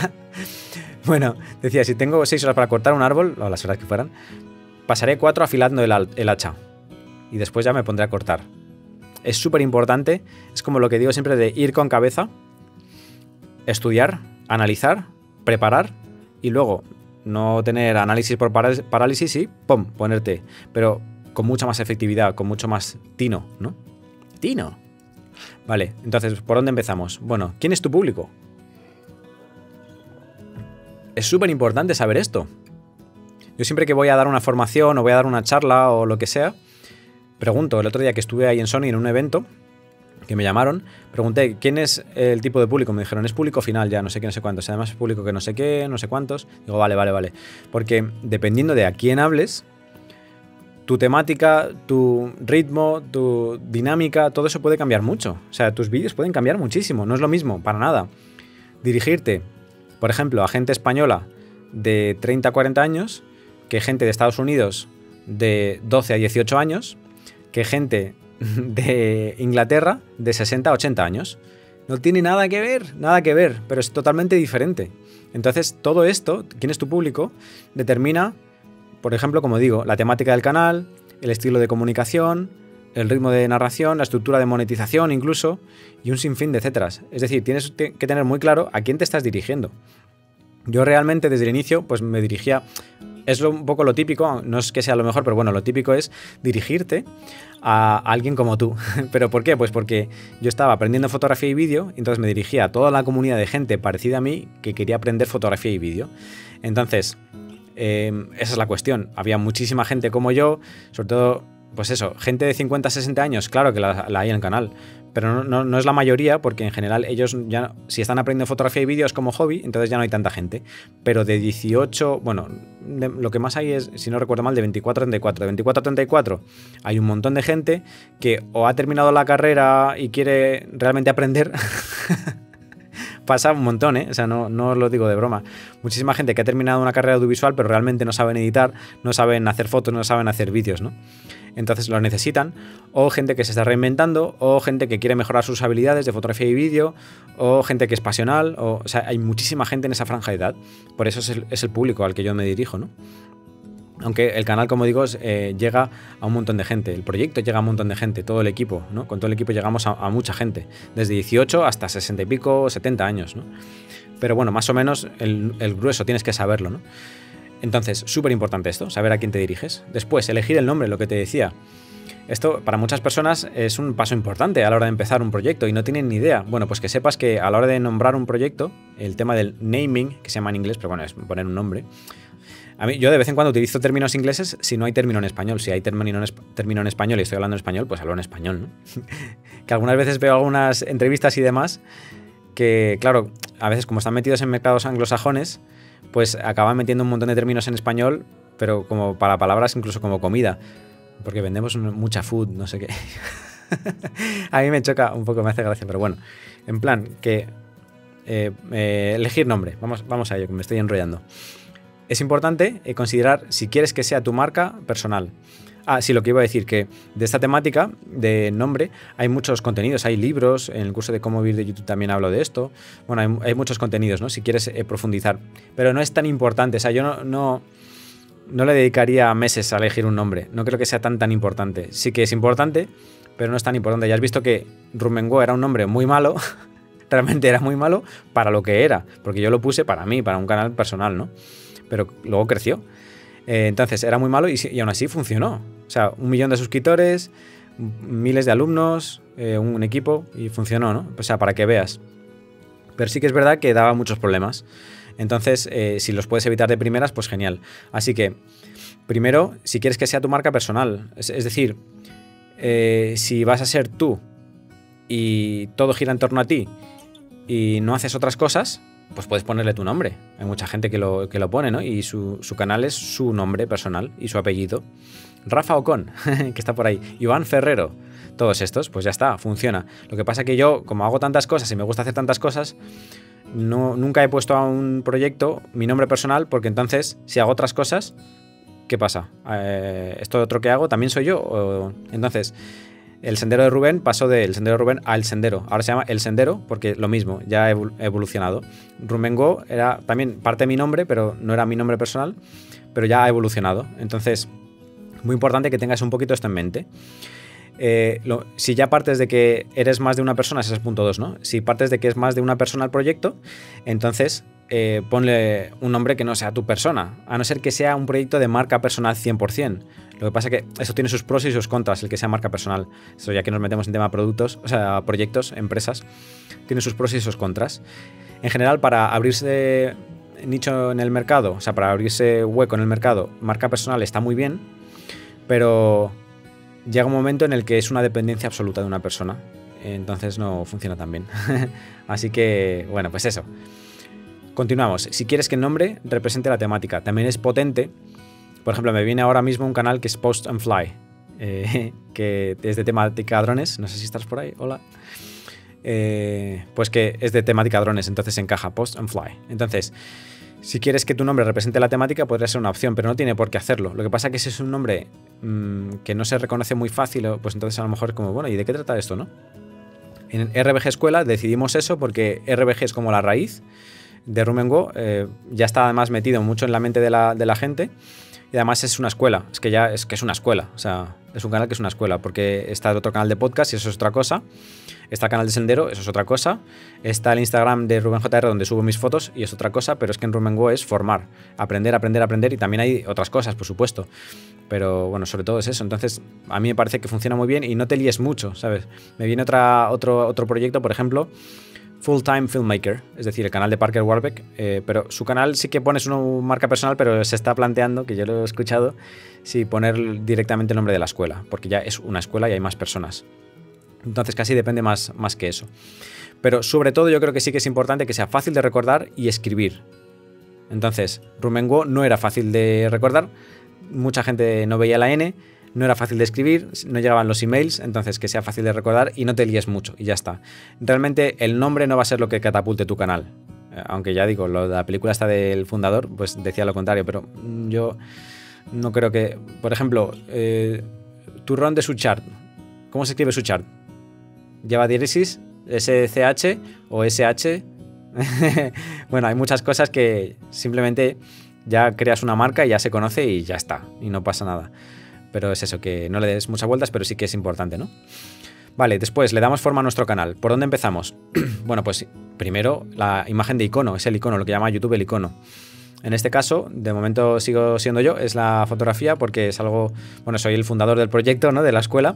Bueno, decía, si tengo seis horas para cortar un árbol, o las horas que fueran, pasaré cuatro afilando el, el hacha. Y después ya me pondré a cortar. Es súper importante, es como lo que digo siempre de ir con cabeza, estudiar, analizar, preparar y luego no tener análisis por parálisis y ¡pum! Ponerte, pero con mucha más efectividad, con mucho más tino, ¿no? Tino. Vale, entonces, ¿por dónde empezamos? Bueno, ¿quién es tu público? Es súper importante saber esto. Yo siempre que voy a dar una formación o voy a dar una charla o lo que sea, pregunto, el otro día que estuve ahí en Sony en un evento, que me llamaron, pregunté, ¿quién es el tipo de público? Me dijeron, es público final ya, no sé qué, no sé cuántos. Además es público que no sé qué, no sé cuántos. Digo, vale, vale, vale. Porque dependiendo de a quién hables, tu temática, tu ritmo, tu dinámica, todo eso puede cambiar mucho. O sea, tus vídeos pueden cambiar muchísimo. No es lo mismo, para nada. Dirigirte, por ejemplo, a gente española de treinta a cuarenta años, que gente de Estados Unidos de doce a dieciocho años, que gente de Inglaterra de sesenta a ochenta años. No tiene nada que ver, nada que ver, pero es totalmente diferente. Entonces, todo esto, quién es tu público, determina, por ejemplo, como digo, la temática del canal, el estilo de comunicación, el ritmo de narración, la estructura de monetización incluso, y un sinfín de etcéteras. Es decir, tienes que tener muy claro a quién te estás dirigiendo. Yo realmente desde el inicio pues me dirigía, es lo, un poco lo típico, no es que sea lo mejor, pero bueno, lo típico es dirigirte a alguien como tú. ¿Pero por qué? Pues porque yo estaba aprendiendo fotografía y vídeo, entonces me dirigía a toda la comunidad de gente parecida a mí que quería aprender fotografía y vídeo. Entonces, eh, esa es la cuestión. Había muchísima gente como yo, sobre todo, pues eso, gente de cincuenta a sesenta años, claro que la, la hay en el canal, pero no, no, no es la mayoría, porque en general ellos ya, si están aprendiendo fotografía y vídeos como hobby, entonces ya no hay tanta gente. Pero de dieciocho, bueno, de, lo que más hay es, si no recuerdo mal, de veinticuatro a treinta y cuatro. De veinticuatro a treinta y cuatro hay un montón de gente que o ha terminado la carrera y quiere realmente aprender. Pasa un montón, ¿eh? O sea, no, no os lo digo de broma. Muchísima gente que ha terminado una carrera audiovisual, pero realmente no saben editar, no saben hacer fotos, no saben hacer vídeos, ¿no? Entonces lo necesitan, o gente que se está reinventando, o gente que quiere mejorar sus habilidades de fotografía y vídeo, o gente que es pasional, o, o sea, hay muchísima gente en esa franja de edad. Por eso es el, es el público al que yo me dirijo, ¿no? Aunque el canal, como digo, eh, llega a un montón de gente, el proyecto llega a un montón de gente, todo el equipo, ¿no? Con todo el equipo llegamos a, a mucha gente, desde dieciocho hasta sesenta y pico, setenta años, ¿no? Pero bueno, más o menos el, el grueso tienes que saberlo, ¿no? Entonces, súper importante esto, saber a quién te diriges. Después, elegir el nombre, lo que te decía. Esto para muchas personas es un paso importante a la hora de empezar un proyecto y no tienen ni idea. Bueno, pues que sepas que a la hora de nombrar un proyecto, el tema del naming, que se llama en inglés, pero bueno, es poner un nombre. A mí, yo de vez en cuando utilizo términos ingleses si no hay término en español. Si hay término en, término en español y estoy hablando en español, pues hablo en español, ¿no? Que algunas veces veo algunas entrevistas y demás que, claro, a veces como están metidos en mercados anglosajones, pues acaban metiendo un montón de términos en español, pero como para palabras incluso como comida, porque vendemos mucha food, no sé qué. A mí me choca un poco, me hace gracia, pero bueno, en plan, que eh, eh, elegir nombre, vamos, vamos a ello, que me estoy enrollando. Es importante eh, considerar si quieres que sea tu marca personal. Ah, sí, lo que iba a decir, que de esta temática de nombre hay muchos contenidos, hay libros, en el curso de cómo vivir de YouTube también hablo de esto. Bueno, hay, hay muchos contenidos, ¿no? Si quieres eh, profundizar, pero no es tan importante, o sea, yo no, no, no le dedicaría meses a elegir un nombre, no creo que sea tan tan importante. Sí que es importante, pero no es tan importante. Ya has visto que Rumengo era un nombre muy malo, realmente era muy malo para lo que era, porque yo lo puse para mí, para un canal personal, ¿no? Pero luego creció. Eh, entonces era muy malo y, y aún así funcionó. O sea, un millón de suscriptores, miles de alumnos, eh, un equipo y funcionó, ¿no? O sea, para que veas. Pero sí que es verdad que daba muchos problemas. Entonces, eh, si los puedes evitar de primeras, pues genial. Así que, primero, si quieres que sea tu marca personal, es, es decir, eh, si vas a ser tú y todo gira en torno a ti y no haces otras cosas, pues puedes ponerle tu nombre. Hay mucha gente que lo, que lo pone, ¿no? Y su, su canal es su nombre personal y su apellido. Rafa Ocon, que está por ahí. Iván Ferrero. Todos estos, pues ya está, funciona. Lo que pasa es que yo, como hago tantas cosas y me gusta hacer tantas cosas, no, nunca he puesto a un proyecto mi nombre personal, porque entonces, si hago otras cosas, ¿qué pasa? Eh, ¿Esto otro que hago también soy yo? O, entonces... El Sendero de Rubén pasó del Sendero de Rubén al Sendero. Ahora se llama El Sendero porque lo mismo, ya ha evolucionado. Rumengo era también parte de mi nombre, pero no era mi nombre personal, pero ya ha evolucionado. Entonces, muy importante que tengas un poquito esto en mente. Eh, lo, si ya partes de que eres más de una persona, ese es el punto dos, ¿no? Si partes de que es más de una persona el proyecto, entonces eh, ponle un nombre que no sea tu persona, a no ser que sea un proyecto de marca personal cien por cien. Lo que pasa es que eso tiene sus pros y sus contras, el que sea marca personal. Eso ya que nos metemos en tema de productos, o sea, proyectos, empresas, tiene sus pros y sus contras. En general, para abrirse nicho en el mercado, o sea, para abrirse hueco en el mercado, marca personal está muy bien, pero llega un momento en el que es una dependencia absoluta de una persona. Entonces no funciona tan bien. Así que, bueno, pues eso. Continuamos. Si quieres que el nombre represente la temática, también es potente. Por ejemplo, me viene ahora mismo un canal que es Post and Fly, eh, que es de temática drones. No sé si estás por ahí. Hola. Eh, pues que es de temática drones, entonces encaja Post and Fly. Entonces, si quieres que tu nombre represente la temática, podría ser una opción, pero no tiene por qué hacerlo. Lo que pasa es que si es un nombre mmm, que no se reconoce muy fácil, pues entonces a lo mejor es como, bueno, ¿y de qué trata esto, no? En R B G Escuela decidimos eso porque R B G es como la raíz de Rumengo, eh, ya está además metido mucho en la mente de la, de la gente y además es una escuela, es que ya es que es una escuela, o sea, es un canal que es una escuela porque está el otro canal de podcast y eso es otra cosa, está el canal de Sendero, eso es otra cosa, está el Instagram de Rubén J R donde subo mis fotos y es otra cosa, pero es que en Rumengo es formar, aprender, aprender, aprender y también hay otras cosas, por supuesto. Pero bueno, sobre todo es eso. Entonces, a mí me parece que funciona muy bien y no te líes mucho, ¿sabes? Me viene otra, otro, otro proyecto, por ejemplo, Full Time Filmmaker, es decir, el canal de Parker Warbeck, eh, pero su canal sí que pone su marca personal, pero se está planteando, que yo lo he escuchado, sí poner directamente el nombre de la escuela, porque ya es una escuela y hay más personas. Entonces casi depende más, más que eso. Pero sobre todo yo creo que sí que es importante que sea fácil de recordar y escribir. Entonces, Rumengo no era fácil de recordar, mucha gente no veía la N, no era fácil de escribir, no llegaban los emails, entonces que sea fácil de recordar y no te líes mucho y ya está. Realmente el nombre no va a ser lo que catapulte tu canal. Aunque ya digo, lo de la película esta del fundador, pues decía lo contrario, pero yo no creo que... Por ejemplo, eh, turrón de Suchard. ¿Cómo se escribe Suchard? ¿Lleva diéresis? ¿S C H o S H? Bueno, hay muchas cosas que simplemente ya creas una marca y ya se conoce y ya está, y no pasa nada. Pero es eso, que no le des muchas vueltas, pero sí que es importante, ¿no? Vale, después le damos forma a nuestro canal. ¿Por dónde empezamos? Bueno, pues primero la imagen de icono, es el icono, lo que llama YouTube el icono. En este caso, de momento sigo siendo yo, es la fotografía porque es algo... Bueno, soy el fundador del proyecto, ¿no? De la escuela.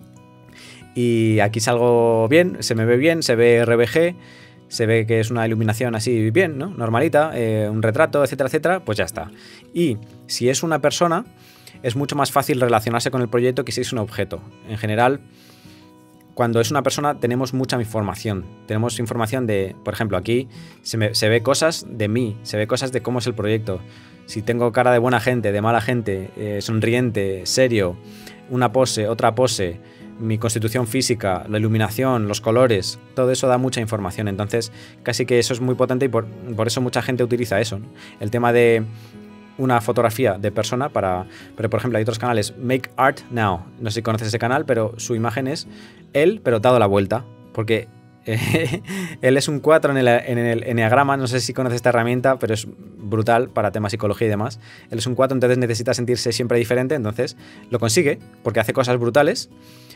Y aquí salgo bien, se me ve bien, se ve R B G, se ve que es una iluminación así bien, ¿no? Normalita, eh, un retrato, etcétera, etcétera, pues ya está. Y si es una persona, es mucho más fácil relacionarse con el proyecto que si es un objeto. En general, cuando es una persona tenemos mucha información. Tenemos información de, por ejemplo, aquí se, me, se ve cosas de mí, se ve cosas de cómo es el proyecto. Si tengo cara de buena gente, de mala gente, eh, sonriente, serio, una pose, otra pose, mi constitución física, la iluminación, los colores, todo eso da mucha información. Entonces, casi que eso es muy potente y por, por eso mucha gente utiliza eso, ¿no? El tema de una fotografía de persona para... Pero, por ejemplo, hay otros canales, Make Art Now. No sé si conoces ese canal, pero su imagen es él, pero dado la vuelta. Porque eh, él es un cuatro en el, en el enneagrama. No sé si conoces esta herramienta, pero es brutal para temas psicología y demás. Él es un cuatro, entonces necesita sentirse siempre diferente. Entonces lo consigue porque hace cosas brutales.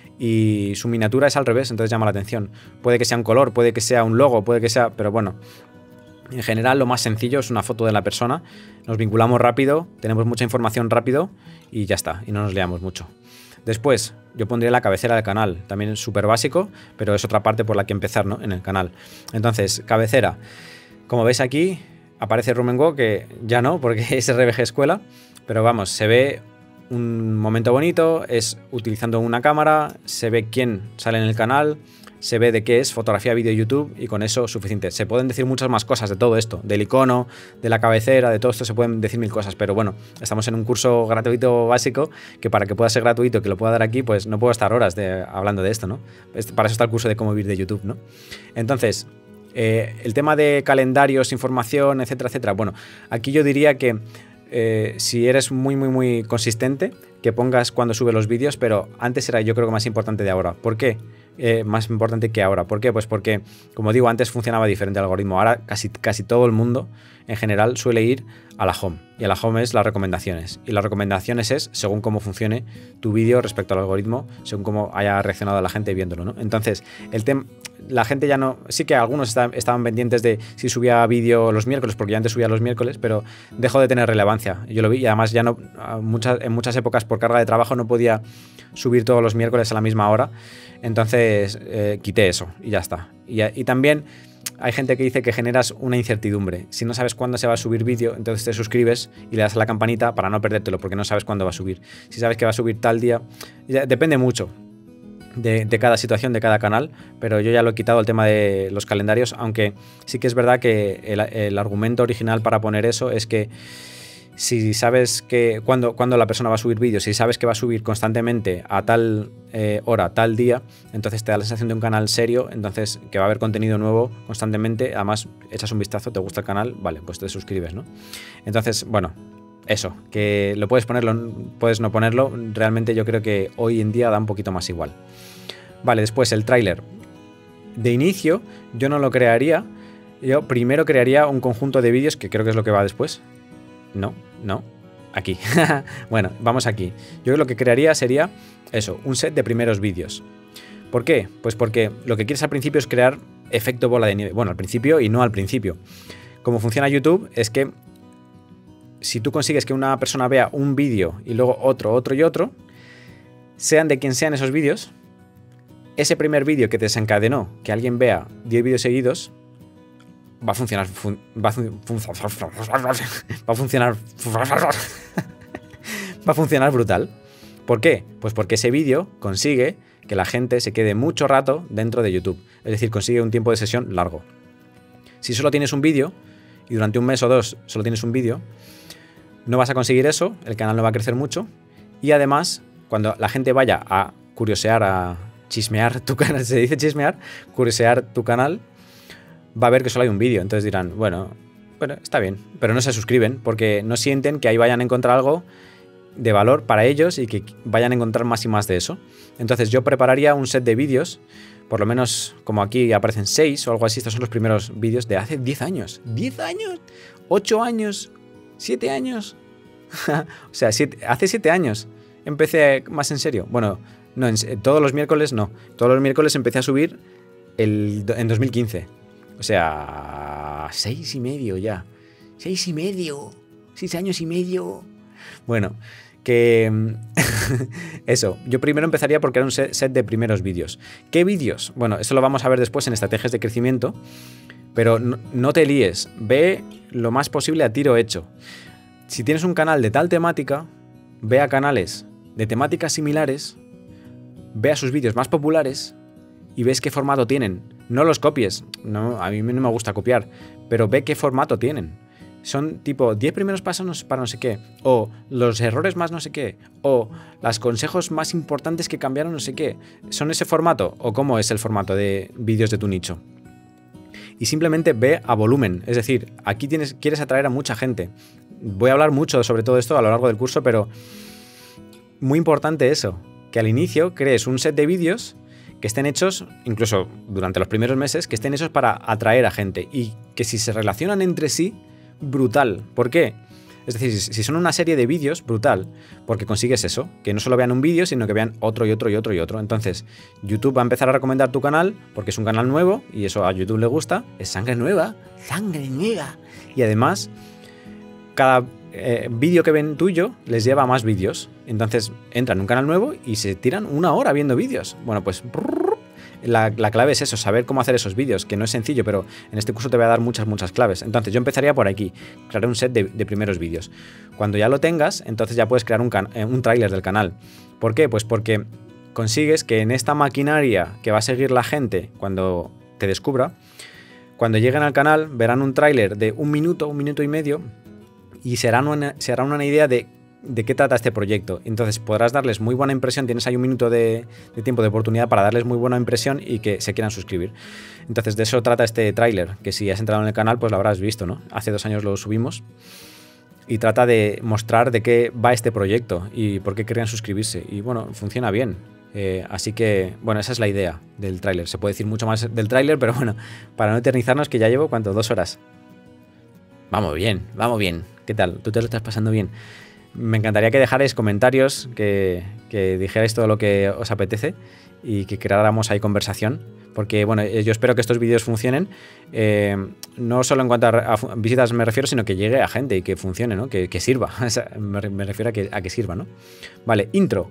Y su miniatura es al revés, entonces llama la atención. Puede que sea un color, puede que sea un logo, puede que sea... Pero bueno, en general lo más sencillo es una foto de la persona. Nos vinculamos rápido, tenemos mucha información rápido y ya está, y no nos liamos mucho. Después, yo pondría la cabecera del canal, también es súper básico, pero es otra parte por la que empezar, ¿no? En el canal. Entonces, cabecera. Como veis aquí, aparece Rumengo, que ya no, porque es R B G Escuela, pero vamos, se ve un momento bonito, es utilizando una cámara, se ve quién sale en el canal, se ve de qué es fotografía, vídeo, YouTube y con eso suficiente. Se pueden decir muchas más cosas de todo esto, del icono, de la cabecera, de todo esto se pueden decir mil cosas, pero bueno, estamos en un curso gratuito básico que para que pueda ser gratuito, que lo pueda dar aquí, pues no puedo estar horas de, hablando de esto, ¿no? Para eso está el curso de cómo vivir de YouTube, ¿no? Entonces, eh, el tema de calendarios, información, etcétera, etcétera, bueno, aquí yo diría que Eh, si eres muy muy muy consistente, que pongas cuando sube los vídeos, pero antes era yo creo que más importante de ahora. ¿Por qué? Eh, más importante que ahora. ¿Por qué? Pues porque, como digo, antes funcionaba diferente el algoritmo. Ahora casi, casi todo el mundo en general suele ir a la home. Y a la home es las recomendaciones. Y las recomendaciones es según cómo funcione tu vídeo respecto al algoritmo, según cómo haya reaccionado la gente viéndolo, ¿no? Entonces, el tema... La gente ya no... Sí que algunos está, estaban pendientes de si subía vídeo los miércoles, porque ya antes subía los miércoles, pero dejó de tener relevancia. Yo lo vi y además ya no... Muchas, en muchas épocas por carga de trabajo no podía subir todos los miércoles a la misma hora. Entonces eh, quité eso y ya está. Y, y también hay gente que dice que generas una incertidumbre. Si no sabes cuándo se va a subir vídeo, entonces te suscribes y le das a la campanita para no perdértelo, porque no sabes cuándo va a subir. Si sabes que va a subir tal día, ya, depende mucho de, de cada situación, de cada canal, pero yo ya lo he quitado el tema de los calendarios, aunque sí que es verdad que el, el argumento original para poner eso es que si sabes que cuando, cuando la persona va a subir vídeos, si sabes que va a subir constantemente a tal eh, hora, tal día, entonces te da la sensación de un canal serio, entonces que va a haber contenido nuevo constantemente, además echas un vistazo, te gusta el canal, vale, pues te suscribes, ¿no? Entonces, bueno, eso, que lo puedes ponerlo, puedes no ponerlo, realmente yo creo que hoy en día da un poquito más igual. Vale, después el tráiler. De inicio, yo no lo crearía, yo primero crearía un conjunto de vídeos, que creo que es lo que va después. No, no, aquí. Bueno, vamos aquí. Yo lo que crearía sería eso, un set de primeros vídeos. ¿Por qué? Pues porque lo que quieres al principio es crear efecto bola de nieve. Bueno, al principio y no al principio. Como funciona YouTube es que si tú consigues que una persona vea un vídeo y luego otro, otro y otro, sean de quien sean esos vídeos, ese primer vídeo que desencadenó que alguien vea diez vídeos seguidos, va a funcionar fun, va, a fun, va a funcionar va a funcionar brutal. ¿Por qué? Pues porque ese vídeo consigue que la gente se quede mucho rato dentro de YouTube, es decir, consigue un tiempo de sesión largo. Si solo tienes un vídeo y durante un mes o dos solo tienes un vídeo, no vas a conseguir eso, el canal no va a crecer mucho y además cuando la gente vaya a curiosear, a chismear tu canal, se dice chismear, curiosear tu canal, va a ver que solo hay un vídeo, entonces dirán, bueno, bueno, está bien, pero no se suscriben porque no sienten que ahí vayan a encontrar algo de valor para ellos y que vayan a encontrar más y más de eso. Entonces yo prepararía un set de vídeos, por lo menos como aquí aparecen seis o algo así, estos son los primeros vídeos de hace diez años. ¿diez años? ¿ocho años? ¿siete años? O sea, siete, hace siete años empecé más en serio. Bueno, no, en, todos los miércoles no. Todos los miércoles empecé a subir el, en dos mil quince. O sea, seis y medio ya. Seis y medio. Seis años y medio. Bueno, que eso. Yo primero empezaría por crear un set, set de primeros vídeos. ¿Qué vídeos? Bueno, eso lo vamos a ver después en estrategias de crecimiento. Pero no, no te líes. Ve lo más posible a tiro hecho. Si tienes un canal de tal temática, ve a canales de temáticas similares, ve a sus vídeos más populares y ves qué formato tienen. No los copies, no, a mí no me gusta copiar, pero ve qué formato tienen. Son tipo diez primeros pasos para no sé qué, o los errores más no sé qué, o los consejos más importantes que cambiaron no sé qué. ¿Son ese formato o cómo es el formato de vídeos de tu nicho? Y simplemente ve a volumen, es decir, aquí tienes, quieres atraer a mucha gente. Voy a hablar mucho sobre todo esto a lo largo del curso, pero muy importante eso, que al inicio crees un set de vídeos que estén hechos, incluso durante los primeros meses, que estén hechos para atraer a gente y que si se relacionan entre sí, brutal. ¿Por qué? Es decir, si son una serie de vídeos, brutal, porque consigues eso, que no solo vean un vídeo, sino que vean otro y otro y otro y otro. Entonces, YouTube va a empezar a recomendar tu canal porque es un canal nuevo y eso a YouTube le gusta, es sangre nueva, sangre nueva. Y además, cada eh, vídeo que ven tuyo les lleva a más vídeos. Entonces, entran en un canal nuevo y se tiran una hora viendo vídeos. Bueno, pues la, la clave es eso, saber cómo hacer esos vídeos, que no es sencillo, pero en este curso te voy a dar muchas, muchas claves. Entonces, yo empezaría por aquí, crear un set de, de primeros vídeos. Cuando ya lo tengas, entonces ya puedes crear un, can, un tráiler del canal. ¿Por qué? Pues porque consigues que en esta maquinaria que va a seguir la gente cuando te descubra, cuando lleguen al canal verán un tráiler de un minuto, un minuto y medio y se harán una, se harán una idea de de qué trata este proyecto. Entonces podrás darles muy buena impresión, tienes ahí un minuto de, de tiempo de oportunidad para darles muy buena impresión y que se quieran suscribir. Entonces de eso trata este tráiler, que si has entrado en el canal pues lo habrás visto, ¿no? Hace dos años lo subimos y trata de mostrar de qué va este proyecto y por qué querían suscribirse. Y bueno, funciona bien. Eh, así que, bueno, esa es la idea del tráiler. Se puede decir mucho más del tráiler, pero bueno, para no eternizarnos, que ya llevo, ¿cuánto? Dos horas. Vamos bien, vamos bien. ¿Qué tal? ¿Tú te lo estás pasando bien? Me encantaría que dejarais comentarios, que, que dijerais todo lo que os apetece y que creáramos ahí conversación. Porque, bueno, yo espero que estos vídeos funcionen. Eh, no solo en cuanto a, a visitas me refiero, sino que llegue a gente y que funcione, ¿no? Que, que sirva. O sea, me, me refiero a que, a que sirva, ¿no? Vale, intro.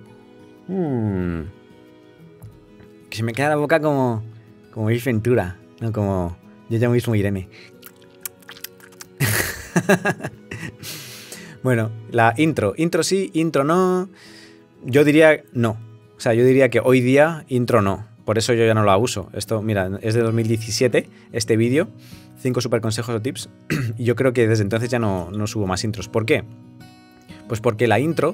Hmm. Que se me queda la boca como, como Ace Ventura, ¿no? Como Yo ya mismo Irene. Bueno, la intro. Intro sí, intro no. Yo diría no. O sea, yo diría que hoy día intro no. Por eso yo ya no la uso. Esto, mira, es de dos mil diecisiete este vídeo. cinco super consejos o tips. Y yo creo que desde entonces ya no, no subo más intros. ¿Por qué? Pues porque la intro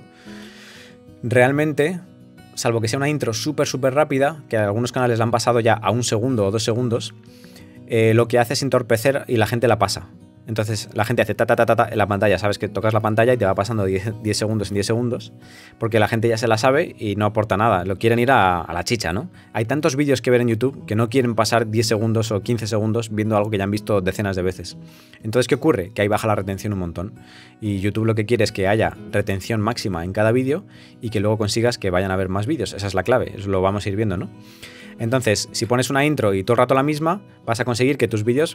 realmente, salvo que sea una intro súper, súper rápida, que a algunos canales la han pasado ya a un segundo o dos segundos, eh, lo que hace es entorpecer y la gente la pasa. Entonces la gente hace ta ta ta ta, ta en la pantalla, sabes que tocas la pantalla y te va pasando diez, diez segundos en diez segundos, porque la gente ya se la sabe y no aporta nada, lo quieren ir a, a la chicha, ¿no? Hay tantos vídeos que ver en YouTube que no quieren pasar diez segundos o quince segundos viendo algo que ya han visto decenas de veces. Entonces, ¿qué ocurre? Que ahí baja la retención un montón. Y YouTube lo que quiere es que haya retención máxima en cada vídeo y que luego consigas que vayan a ver más vídeos. Esa es la clave, eso lo vamos a ir viendo, ¿no? Entonces, si pones una intro y todo el rato la misma, vas a conseguir que tus vídeos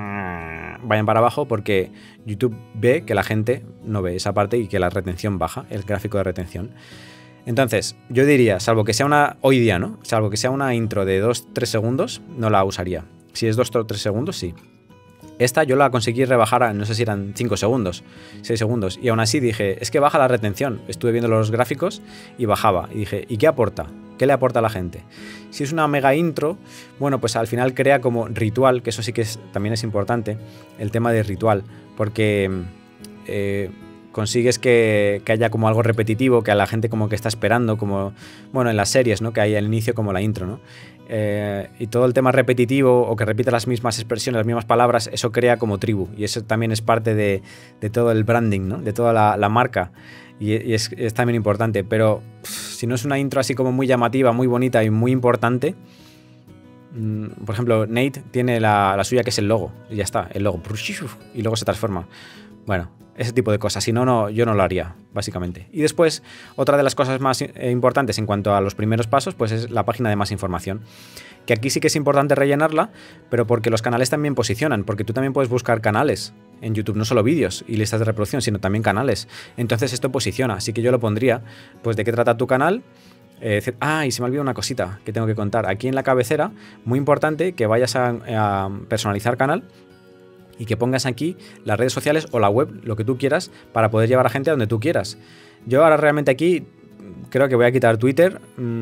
vayan para abajo porque YouTube ve que la gente no ve esa parte y que la retención baja, el gráfico de retención. Entonces, yo diría, salvo que sea una, hoy día, ¿no? Salvo que sea una intro de dos tres segundos, no la usaría. Si es dos o tres segundos, sí. Esta yo la conseguí rebajar a, no sé si eran cinco segundos, seis segundos. Y aún así dije, es que baja la retención. Estuve viendo los gráficos y bajaba. Y dije, ¿y qué aporta? ¿Qué le aporta a la gente? Si es una mega intro, bueno, pues al final crea como ritual, que eso sí que es, también es importante, el tema de ritual. Porque eh, consigues que, que haya como algo repetitivo, que a la gente como que está esperando, como, bueno, en las series, ¿no? Que hay al inicio como la intro, ¿no? Eh, y todo el tema repetitivo o que repita las mismas expresiones, las mismas palabras, eso crea como tribu y eso también es parte de, de todo el branding, ¿no? De toda la, la marca y, y es, es también importante, pero pff, si no es una intro así como muy llamativa, muy bonita y muy importante, mmm, por ejemplo, Nate tiene la, la suya que es el logo y ya está, el logo y luego se transforma. Bueno, ese tipo de cosas, si no, no, yo no lo haría, básicamente. Y después, otra de las cosas más eh, importantes en cuanto a los primeros pasos, pues es la página de más información. Que aquí sí que es importante rellenarla, pero porque los canales también posicionan, porque tú también puedes buscar canales en YouTube, no solo vídeos y listas de reproducción, sino también canales. Entonces esto posiciona, así que yo lo pondría, pues de qué trata tu canal. Eh, ah, y se me olvidó una cosita que tengo que contar. Aquí en la cabecera, muy importante que vayas a, a personalizar canal, y que pongas aquí las redes sociales o la web, lo que tú quieras, para poder llevar a gente a donde tú quieras. Yo ahora realmente aquí creo que voy a quitar Twitter.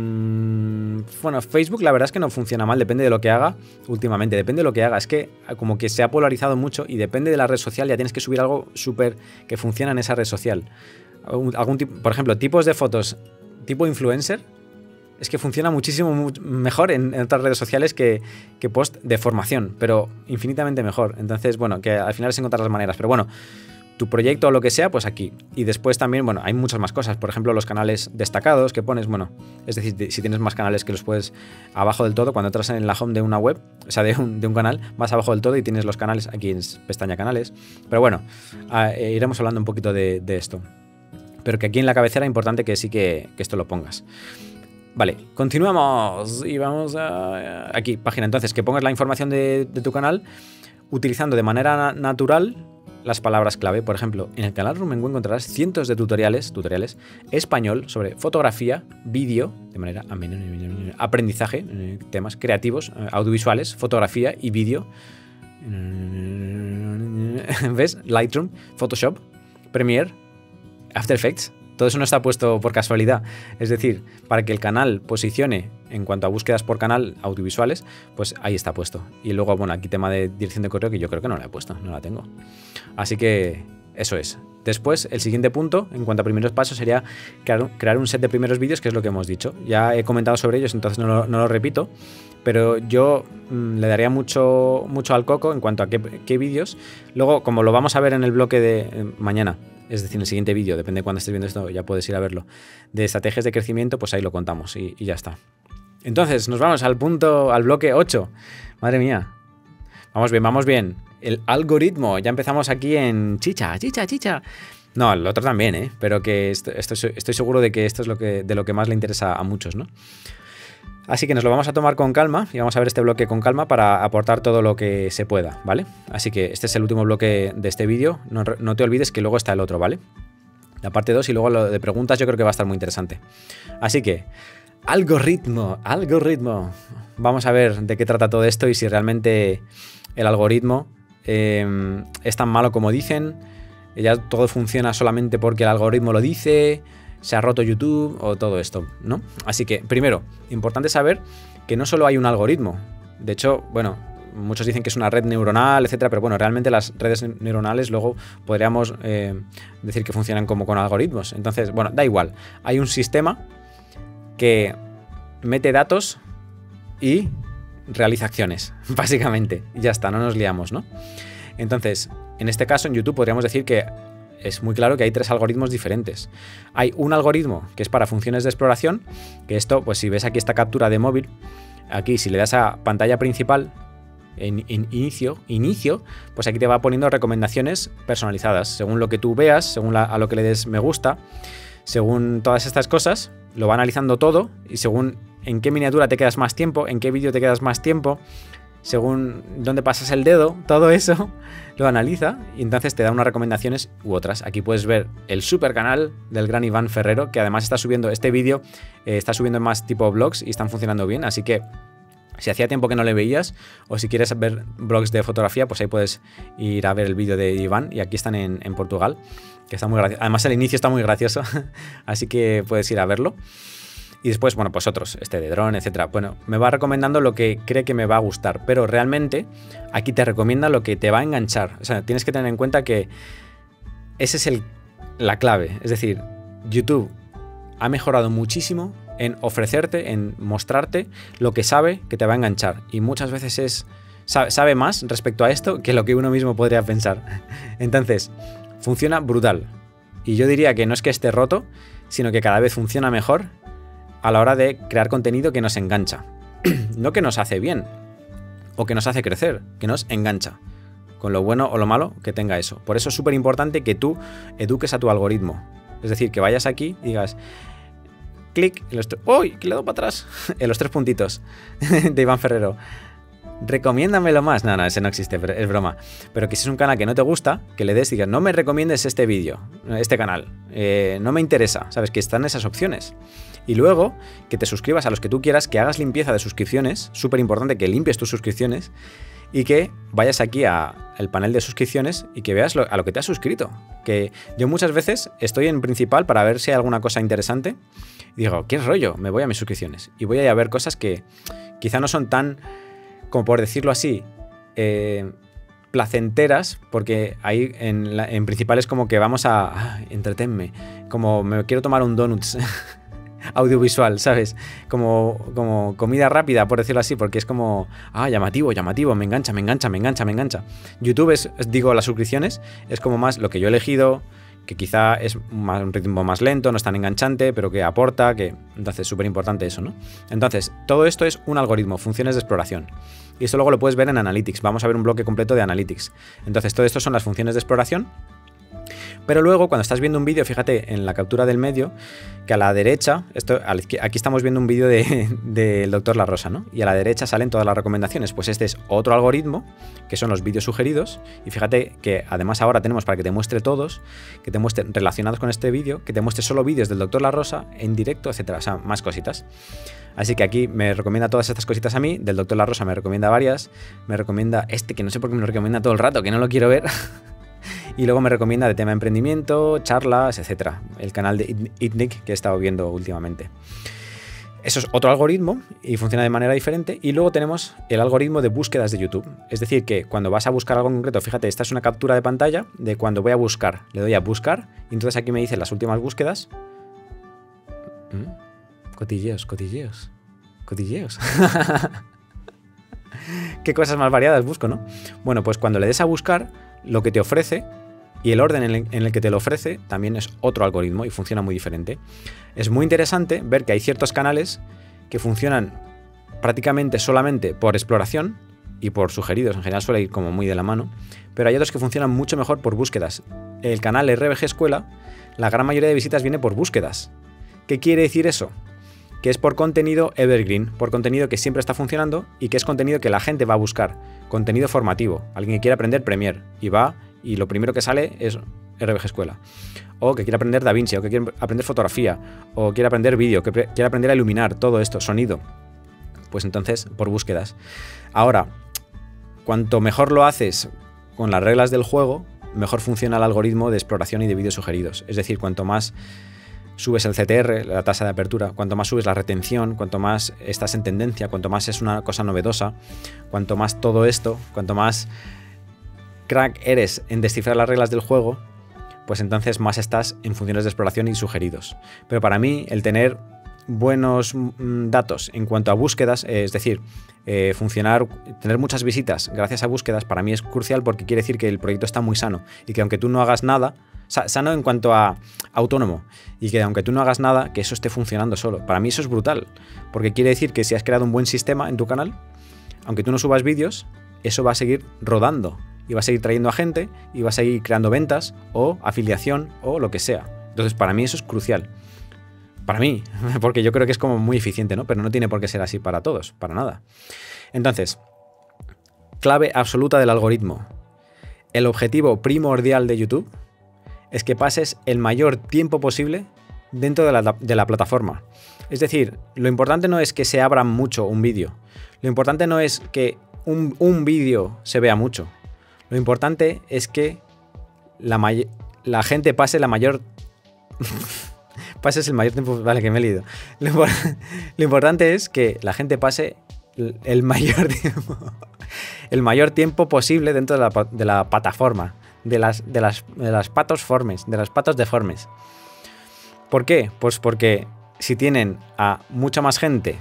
Mm, bueno, Facebook la verdad es que no funciona mal, depende de lo que haga últimamente, depende de lo que haga. Es que como que se ha polarizado mucho y depende de la red social, ya tienes que subir algo súper que funciona en esa red social. Algún tipo, por ejemplo, tipos de fotos tipo influencer, es que funciona muchísimo mu mejor en, en otras redes sociales que, que post de formación, pero infinitamente mejor. Entonces, bueno, que al final es encontrar las maneras. Pero bueno, tu proyecto o lo que sea, pues aquí. Y después también, bueno, hay muchas más cosas. Por ejemplo, los canales destacados que pones, bueno, es decir, si tienes más canales que los puedes abajo del todo, cuando entras en la home de una web, o sea, de un, de un canal, vas abajo del todo y tienes los canales aquí en pestaña canales. Pero bueno, eh, iremos hablando un poquito de, de esto. Pero que aquí en la cabecera es importante que sí que, que esto lo pongas. Vale, continuamos y vamos a aquí, página. Entonces, que pongas la información de, de tu canal utilizando de manera na natural las palabras clave. Por ejemplo, en el canal Rumengo encontrarás cientos de tutoriales, tutoriales español sobre fotografía, vídeo, de manera aprendizaje, temas creativos, audiovisuales, fotografía y vídeo. ¿Ves? Lightroom, Photoshop, Premiere, After Effects. Todo eso no está puesto por casualidad. Es decir, para que el canal posicione en cuanto a búsquedas por canal audiovisuales, pues ahí está puesto. Y luego, bueno, aquí tema de dirección de correo que yo creo que no la he puesto, no la tengo. Así que eso es. Después, el siguiente punto, en cuanto a primeros pasos, sería crear, crear un set de primeros vídeos, que es lo que hemos dicho. Ya he comentado sobre ellos, entonces no lo, no lo repito, pero yo mmm, le daría mucho, mucho al coco en cuanto a qué, qué vídeos. Luego, como lo vamos a ver en el bloque de eh, mañana, es decir, en el siguiente vídeo, depende de cuándo estés viendo esto, ya puedes ir a verlo, de estrategias de crecimiento, pues ahí lo contamos y, y ya está. Entonces, nos vamos al punto, al bloque ocho. Madre mía. Vamos bien, vamos bien. El algoritmo. Ya empezamos aquí en chicha, chicha, chicha. No, el otro también, ¿eh? Pero que esto, esto, estoy seguro de que esto es lo que, de lo que más le interesa a muchos, ¿no? Así que nos lo vamos a tomar con calma y vamos a ver este bloque con calma para aportar todo lo que se pueda, ¿vale? Así que este es el último bloque de este vídeo. No, no te olvides que luego está el otro, ¿vale? La parte dos y luego lo de preguntas yo creo que va a estar muy interesante. Así que, algoritmo, algoritmo. Vamos a ver de qué trata todo esto y si realmente el algoritmo eh, es tan malo como dicen, ya todo funciona solamente porque el algoritmo lo dice, se ha roto YouTube o todo esto, ¿no? Así que, primero, importante saber que no solo hay un algoritmo. De hecho, bueno, muchos dicen que es una red neuronal, etcétera, pero bueno, realmente las redes neuronales luego podríamos eh, decir que funcionan como con algoritmos. Entonces, bueno, da igual. Hay un sistema que mete datos y realiza acciones, básicamente. Y ya está, no nos liamos, ¿no? Entonces, en este caso, en YouTube podríamos decir que es muy claro que hay tres algoritmos diferentes. Hay un algoritmo que es para funciones de exploración, que esto, pues si ves aquí esta captura de móvil, aquí si le das a pantalla principal, en, en inicio, inicio, pues aquí te va poniendo recomendaciones personalizadas, según lo que tú veas, según la, a lo que le des me gusta, según todas estas cosas, lo va analizando todo y según en qué miniatura te quedas más tiempo, en qué vídeo te quedas más tiempo, según dónde pasas el dedo, todo eso lo analiza y entonces te da unas recomendaciones u otras. Aquí puedes ver el super canal del gran Iván Ferrero, que además está subiendo este vídeo, eh, está subiendo más tipo vlogs y están funcionando bien, así que si hacía tiempo que no le veías o si quieres ver vlogs de fotografía, pues ahí puedes ir a ver el vídeo de Iván y aquí están en, en Portugal, que está muy gracioso. Además el inicio está muy gracioso, así que puedes ir a verlo. Y después, bueno, pues otros, este de dron, etcétera. Bueno, me va recomendando lo que cree que me va a gustar, pero realmente aquí te recomienda lo que te va a enganchar. O sea, tienes que tener en cuenta que esa es el, la clave. Es decir, YouTube ha mejorado muchísimo en ofrecerte, en mostrarte lo que sabe que te va a enganchar. Y muchas veces es sabe, sabe más respecto a esto que lo que uno mismo podría pensar. Entonces, funciona brutal. Y yo diría que no es que esté roto, sino que cada vez funciona mejor a la hora de crear contenido que nos engancha. No que nos hace bien o que nos hace crecer, que nos engancha. Con lo bueno o lo malo que tenga eso. Por eso es súper importante que tú eduques a tu algoritmo. Es decir, que vayas aquí y digas clic, ¡uy! Que le doy para atrás. En los tres puntitos de Iván Ferrero. Recomiéndamelo más. No, no, ese no existe, pero es broma. Pero que si es un canal que no te gusta, que le des y digas, no me recomiendes este vídeo, este canal. Eh, no me interesa. Sabes que están esas opciones. Y luego, que te suscribas a los que tú quieras, que hagas limpieza de suscripciones. Súper importante que limpies tus suscripciones. Y que vayas aquí al panel de suscripciones y que veas lo, a lo que te has suscrito. Que yo muchas veces estoy en principal para ver si hay alguna cosa interesante. Y digo, ¿qué rollo? Me voy a mis suscripciones. Y voy a ir a ver cosas que quizá no son tan, como por decirlo así, eh, placenteras, porque ahí en, la, en principal es como que vamos a... Ah, entretenme. Como me quiero tomar un donuts audiovisual, ¿sabes? Como, como comida rápida, por decirlo así, porque es como, ah, llamativo, llamativo, me engancha, me engancha, me engancha, me engancha. YouTube es, digo, las suscripciones, es como más lo que yo he elegido, que quizá es más, un ritmo más lento, no es tan enganchante, pero que aporta, que entonces es súper importante eso, ¿no? Entonces, todo esto es un algoritmo, funciones de exploración. Y esto luego lo puedes ver en Analytics. Vamos a ver un bloque completo de Analytics. Entonces, todo esto son las funciones de exploración. Pero luego, cuando estás viendo un vídeo, fíjate en la captura del medio, que a la derecha, esto, aquí estamos viendo un vídeo del de, de doctor La Rosa, ¿no? Y a la derecha salen todas las recomendaciones. Pues este es otro algoritmo, que son los vídeos sugeridos. Y fíjate que además ahora tenemos para que te muestre todos, que te muestre relacionados con este vídeo, que te muestre solo vídeos del doctor La Rosa en directo, etcétera. O sea, más cositas. Así que aquí me recomienda todas estas cositas a mí. Del doctor La Rosa me recomienda varias. Me recomienda este, que no sé por qué me lo recomienda todo el rato, que no lo quiero ver. Y luego me recomienda de tema emprendimiento, charlas, etcétera. El canal de Itnic que he estado viendo últimamente. Eso es otro algoritmo y funciona de manera diferente. Y luego tenemos el algoritmo de búsquedas de YouTube. Es decir, que cuando vas a buscar algo en concreto, fíjate, esta es una captura de pantalla de cuando voy a buscar. Le doy a buscar y entonces aquí me dice las últimas búsquedas. ¿Mm? Cotilleos, cotilleos, cotilleos. Qué cosas más variadas busco, ¿no? Bueno, pues cuando le des a buscar, lo que te ofrece y el orden en el, en el que te lo ofrece también es otro algoritmo y funciona muy diferente. Es muy interesante ver que hay ciertos canales que funcionan prácticamente solamente por exploración y por sugeridos, en general suele ir como muy de la mano, pero hay otros que funcionan mucho mejor por búsquedas. El canal R B G Escuela, la gran mayoría de visitas viene por búsquedas. ¿Qué quiere decir eso? Que es por contenido evergreen, por contenido que siempre está funcionando y que es contenido que la gente va a buscar, contenido formativo, alguien que quiere aprender Premiere y va y lo primero que sale es R B G Escuela, o que quiere aprender DaVinci, o que quiere aprender fotografía, o quiere aprender vídeo, que quiere aprender a iluminar, todo esto, sonido, pues entonces por búsquedas. Ahora, cuanto mejor lo haces con las reglas del juego, mejor funciona el algoritmo de exploración y de vídeos sugeridos. Es decir, cuanto más subes el C T R, la tasa de apertura, cuanto más subes la retención, cuanto más estás en tendencia, cuanto más es una cosa novedosa, cuanto más todo esto, cuanto más crack eres en descifrar las reglas del juego, pues entonces más estás en funciones de exploración y sugeridos. Pero para mí, el tener buenos mm, datos en cuanto a búsquedas, eh, es decir, eh, funcionar, tener muchas visitas gracias a búsquedas, para mí es crucial porque quiere decir que el proyecto está muy sano y que aunque tú no hagas nada, sano en cuanto a autónomo, y que aunque tú no hagas nada, que eso esté funcionando solo. Para mí eso es brutal, porque quiere decir que si has creado un buen sistema en tu canal, aunque tú no subas vídeos, eso va a seguir rodando y va a seguir trayendo a gente y va a seguir creando ventas o afiliación o lo que sea. Entonces para mí eso es crucial. Para mí, porque yo creo que es como muy eficiente, ¿no? Pero no tiene por qué ser así para todos, para nada. Entonces, clave absoluta del algoritmo. El objetivo primordial de YouTube es que pases el mayor tiempo posible dentro de la, de la plataforma. Es decir, lo importante no es que se abra mucho un vídeo. Lo importante no es que un, un vídeo se vea mucho. Lo importante es que la, la gente pase la mayor... pases el mayor tiempo... Vale, que me he leído. Lo, lo importante es que la gente pase el, el mayor tiempo... el mayor tiempo posible dentro de la, de la plataforma. De las, de, las, de las patos formes, de las patos deformes. ¿Por qué? Pues porque si tienen a mucha más gente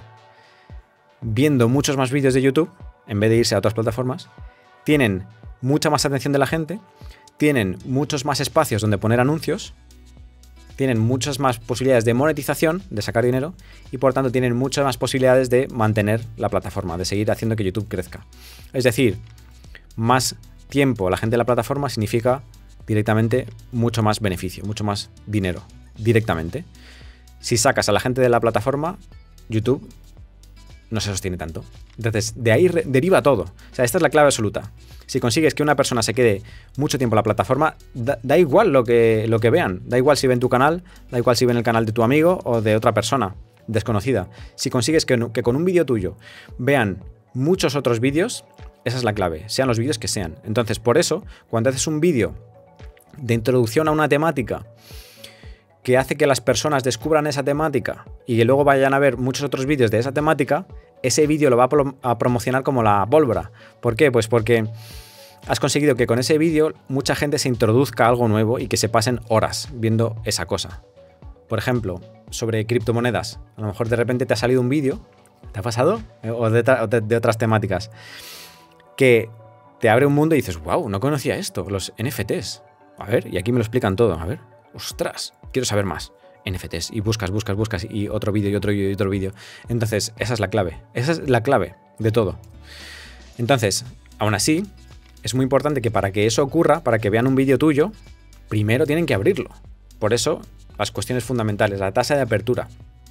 viendo muchos más vídeos de YouTube, en vez de irse a otras plataformas, tienen mucha más atención de la gente, tienen muchos más espacios donde poner anuncios, tienen muchas más posibilidades de monetización, de sacar dinero, y por tanto tienen muchas más posibilidades de mantener la plataforma, de seguir haciendo que YouTube crezca. Es decir, más tiempo la gente de la plataforma significa directamente mucho más beneficio, mucho más dinero, directamente. Si sacas a la gente de la plataforma, YouTube no se sostiene tanto. Entonces, de ahí deriva todo. O sea, esta es la clave absoluta. Si consigues que una persona se quede mucho tiempo en la plataforma, da, da igual lo que, lo que vean. Da igual si ven tu canal, da igual si ven el canal de tu amigo o de otra persona desconocida. Si consigues que, que con un vídeo tuyo vean muchos otros vídeos, esa es la clave, sean los vídeos que sean. Entonces, por eso, cuando haces un vídeo de introducción a una temática que hace que las personas descubran esa temática y que luego vayan a ver muchos otros vídeos de esa temática, ese vídeo lo va a, pro a promocionar como la pólvora. ¿Por qué? Pues porque has conseguido que con ese vídeo mucha gente se introduzca a algo nuevo y que se pasen horas viendo esa cosa. Por ejemplo, sobre criptomonedas. A lo mejor de repente te ha salido un vídeo, ¿te ha pasado? O de, o de, de otras temáticas. Que te abre un mundo y dices, wow, no conocía esto, los N F Ts. A ver, y aquí me lo explican todo. A ver, ostras, quiero saber más. N F Ts. Y buscas, buscas, buscas. Y otro vídeo, y otro vídeo, y otro vídeo. Entonces, esa es la clave. Esa es la clave de todo. Entonces, aún así, es muy importante que para que eso ocurra, para que vean un vídeo tuyo, primero tienen que abrirlo. Por eso, las cuestiones fundamentales, la tasa de apertura.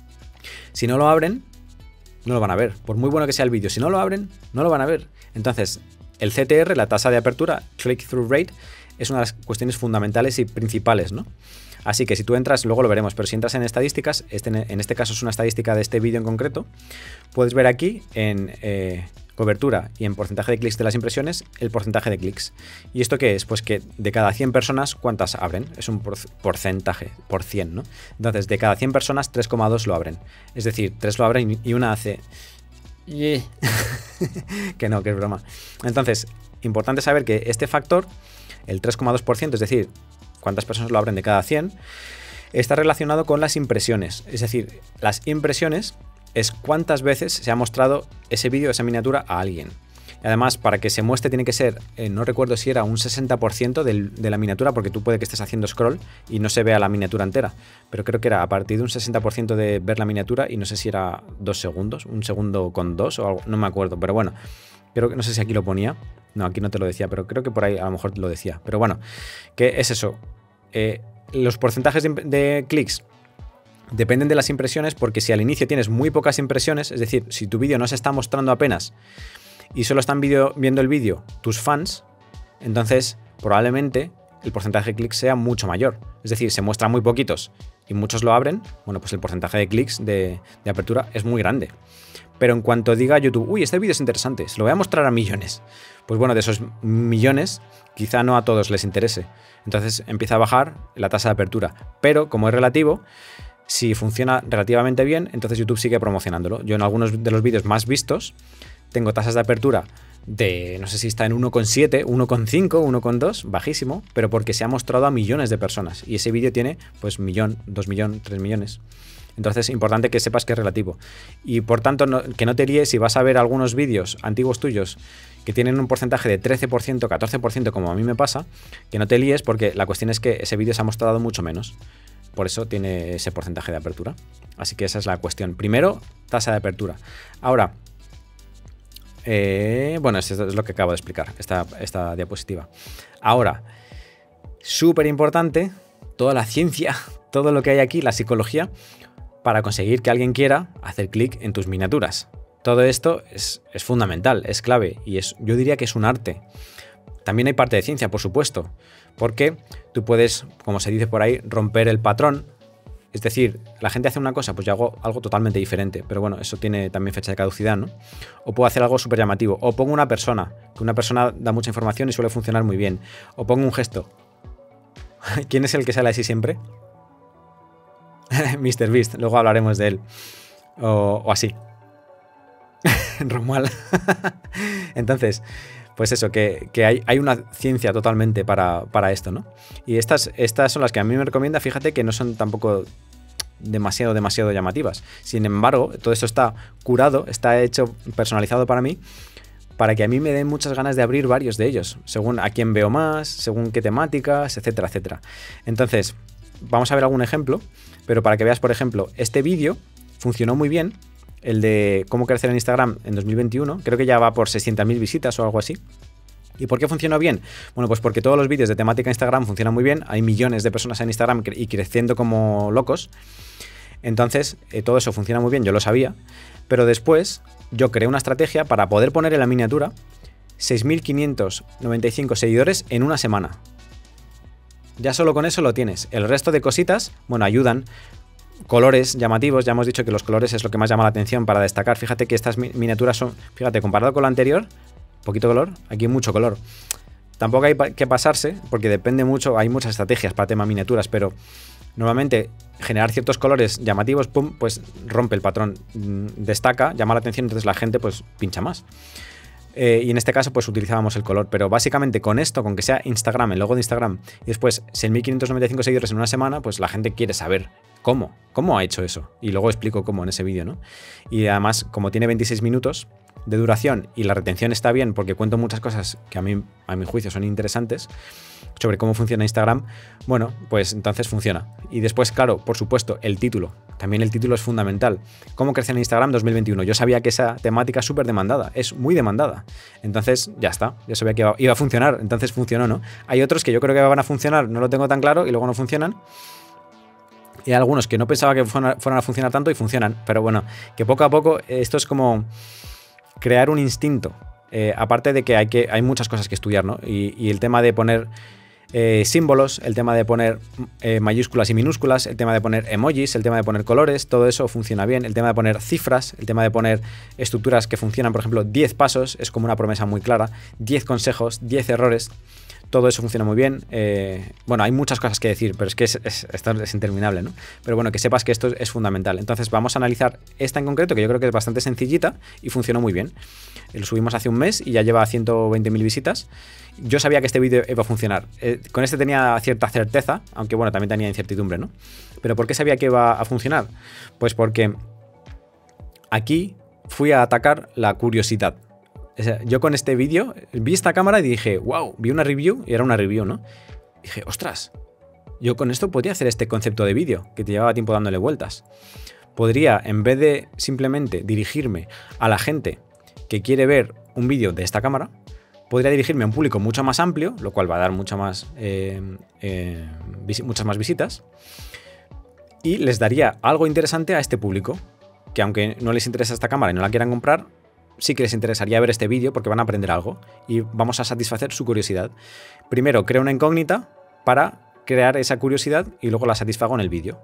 Si no lo abren, no lo van a ver. Por muy bueno que sea el vídeo, si no lo abren, no lo van a ver. Entonces, el C T R, la tasa de apertura, click-through rate, es una de las cuestiones fundamentales y principales, ¿no? Así que si tú entras, luego lo veremos, pero si entras en estadísticas, este, en este caso es una estadística de este vídeo en concreto, puedes ver aquí en eh, cobertura y en porcentaje de clics de las impresiones, el porcentaje de clics. ¿Y esto qué es? Pues que de cada cien personas, ¿cuántas abren? Es un por porcentaje, por cien, ¿no? Entonces, de cada cien personas, tres coma dos lo abren. Es decir, tres lo abren y una hace... Yeah. que no, que es broma. Entonces, importante saber que este factor, el tres coma dos por ciento, es decir, cuántas personas lo abren de cada cien, está relacionado con las impresiones. Es decir, las impresiones es cuántas veces se ha mostrado ese vídeo, esa miniatura a alguien. Y además, para que se muestre tiene que ser, eh, no recuerdo si era un sesenta por ciento del, de la miniatura, porque tú puede que estés haciendo scroll y no se vea la miniatura entera, pero creo que era a partir de un sesenta por ciento de ver la miniatura y no sé si era dos segundos, un segundo con dos o algo, no me acuerdo, pero bueno, creo que no sé si aquí lo ponía, no, aquí no te lo decía, pero creo que por ahí a lo mejor lo decía, pero bueno, ¿qué es eso? Eh, los porcentajes de, de clics dependen de las impresiones, porque si al inicio tienes muy pocas impresiones, es decir, si tu vídeo no se está mostrando apenas y solo están video, viendo el vídeo tus fans, entonces probablemente el porcentaje de clics sea mucho mayor. Es decir, se muestran muy poquitos y muchos lo abren, bueno, pues el porcentaje de clics de, de apertura es muy grande. Pero en cuanto diga YouTube, uy, este vídeo es interesante, se lo voy a mostrar a millones, pues bueno, de esos millones, quizá no a todos les interese. Entonces empieza a bajar la tasa de apertura. Pero como es relativo, si funciona relativamente bien, entonces YouTube sigue promocionándolo. Yo en algunos de los vídeos más vistos tengo tasas de apertura de, no sé si está en uno coma siete, uno coma cinco, uno coma dos, bajísimo, pero porque se ha mostrado a millones de personas. Y ese vídeo tiene, pues, millón, dos millones, tres millones. Entonces es importante que sepas que es relativo. Y por tanto, no, que no te líes si vas a ver algunos vídeos antiguos tuyos que tienen un porcentaje de trece por ciento, catorce por ciento, como a mí me pasa, que no te líes porque la cuestión es que ese vídeo se ha mostrado mucho menos. Por eso tiene ese porcentaje de apertura. Así que esa es la cuestión. Primero, tasa de apertura. Ahora, eh, bueno, esto es lo que acabo de explicar, esta, esta diapositiva. Ahora, súper importante, toda la ciencia, todo lo que hay aquí, la psicología, para conseguir que alguien quiera hacer clic en tus miniaturas. Todo esto es, es fundamental, es clave y es, yo diría que es un arte. También hay parte de ciencia, por supuesto, porque tú puedes, como se dice por ahí, romper el patrón. Es decir, la gente hace una cosa, pues yo hago algo totalmente diferente, pero bueno, eso tiene también fecha de caducidad, ¿no? O puedo hacer algo súper llamativo, o pongo una persona, que una persona da mucha información y suele funcionar muy bien, o pongo un gesto. ¿Quién es el que sale así siempre? míster Beast, luego hablaremos de él. O, o así. Romuald. Entonces, pues eso, que, que hay, hay una ciencia totalmente para, para esto, ¿no? Y estas, estas son las que a mí me recomienda, fíjate que no son tampoco demasiado, demasiado llamativas. Sin embargo, todo esto está curado, está hecho, personalizado para mí, para que a mí me den muchas ganas de abrir varios de ellos, según a quién veo más, según qué temáticas, etcétera, etcétera. Entonces, vamos a ver algún ejemplo, pero para que veas, por ejemplo, este vídeo funcionó muy bien, el de cómo crecer en Instagram en dos mil veintiuno, creo que ya va por seiscientas mil visitas o algo así. ¿Y por qué funcionó bien? Bueno, pues porque todos los vídeos de temática Instagram funcionan muy bien, hay millones de personas en Instagram y creciendo como locos, entonces eh, todo eso funciona muy bien, yo lo sabía, pero después yo creé una estrategia para poder poner en la miniatura seis mil quinientos noventa y cinco seguidores en una semana. Ya solo con eso lo tienes. El resto de cositas, bueno, ayudan. Colores llamativos, ya hemos dicho que los colores es lo que más llama la atención para destacar. Fíjate que estas miniaturas son, fíjate, comparado con la anterior, poquito color, aquí hay mucho color. Tampoco hay que pasarse, porque depende mucho, hay muchas estrategias para tema miniaturas, pero normalmente generar ciertos colores llamativos, pum, pues rompe el patrón, destaca, llama la atención, entonces la gente pues pincha más. Eh, y en este caso pues utilizábamos el color, pero básicamente con esto, con que sea Instagram, el logo de Instagram, y después seis mil quinientos noventa y cinco seguidores en una semana, pues la gente quiere saber cómo, cómo ha hecho eso, y luego explico cómo en ese vídeo, ¿no? Y además, como tiene veintiséis minutos de duración y la retención está bien porque cuento muchas cosas que a mí, a mi juicio, son interesantes sobre cómo funciona Instagram, bueno, pues entonces funciona. Y después, claro, por supuesto, el título. También el título es fundamental. ¿Cómo crecer en Instagram dos mil veintiuno? Yo sabía que esa temática es súper demandada, es muy demandada. Entonces, ya está, ya sabía que iba, iba a funcionar, entonces funcionó, ¿no? Hay otros que yo creo que van a funcionar, no lo tengo tan claro, y luego no funcionan. Y hay algunos que no pensaba que fueran, fueran a funcionar tanto y funcionan. Pero bueno, que poco a poco esto es como crear un instinto. Eh, aparte de que hay, que hay muchas cosas que estudiar, ¿no? Y, y el tema de poner eh, símbolos, el tema de poner eh, mayúsculas y minúsculas, el tema de poner emojis, el tema de poner colores, todo eso funciona bien. El tema de poner cifras, el tema de poner estructuras que funcionan, por ejemplo, diez pasos, es como una promesa muy clara, diez consejos, diez errores. Todo eso funciona muy bien. Eh, bueno, hay muchas cosas que decir, pero es que es, es, esto es interminable, ¿no? Pero bueno, que sepas que esto es fundamental. Entonces vamos a analizar esta en concreto, que yo creo que es bastante sencillita y funcionó muy bien. Lo subimos hace un mes y ya lleva ciento veinte mil visitas. Yo sabía que este vídeo iba a funcionar. Eh, con este tenía cierta certeza, aunque bueno, también tenía incertidumbre, ¿no? Pero ¿por qué sabía que iba a funcionar? Pues porque aquí fui a atacar la curiosidad. O sea, yo con este vídeo vi esta cámara y dije, wow, vi una review, y era una review, ¿no? Y dije, ostras, yo con esto podría hacer este concepto de vídeo, que te llevaba tiempo dándole vueltas. Podría, en vez de simplemente dirigirme a la gente que quiere ver un vídeo de esta cámara, podría dirigirme a un público mucho más amplio, lo cual va a dar mucha más, eh, eh, muchas más visitas, y les daría algo interesante a este público, que aunque no les interesa esta cámara y no la quieran comprar, sí que les interesaría ver este vídeo porque van a aprender algo y vamos a satisfacer su curiosidad. Primero creo una incógnita para crear esa curiosidad y luego la satisfago en el vídeo.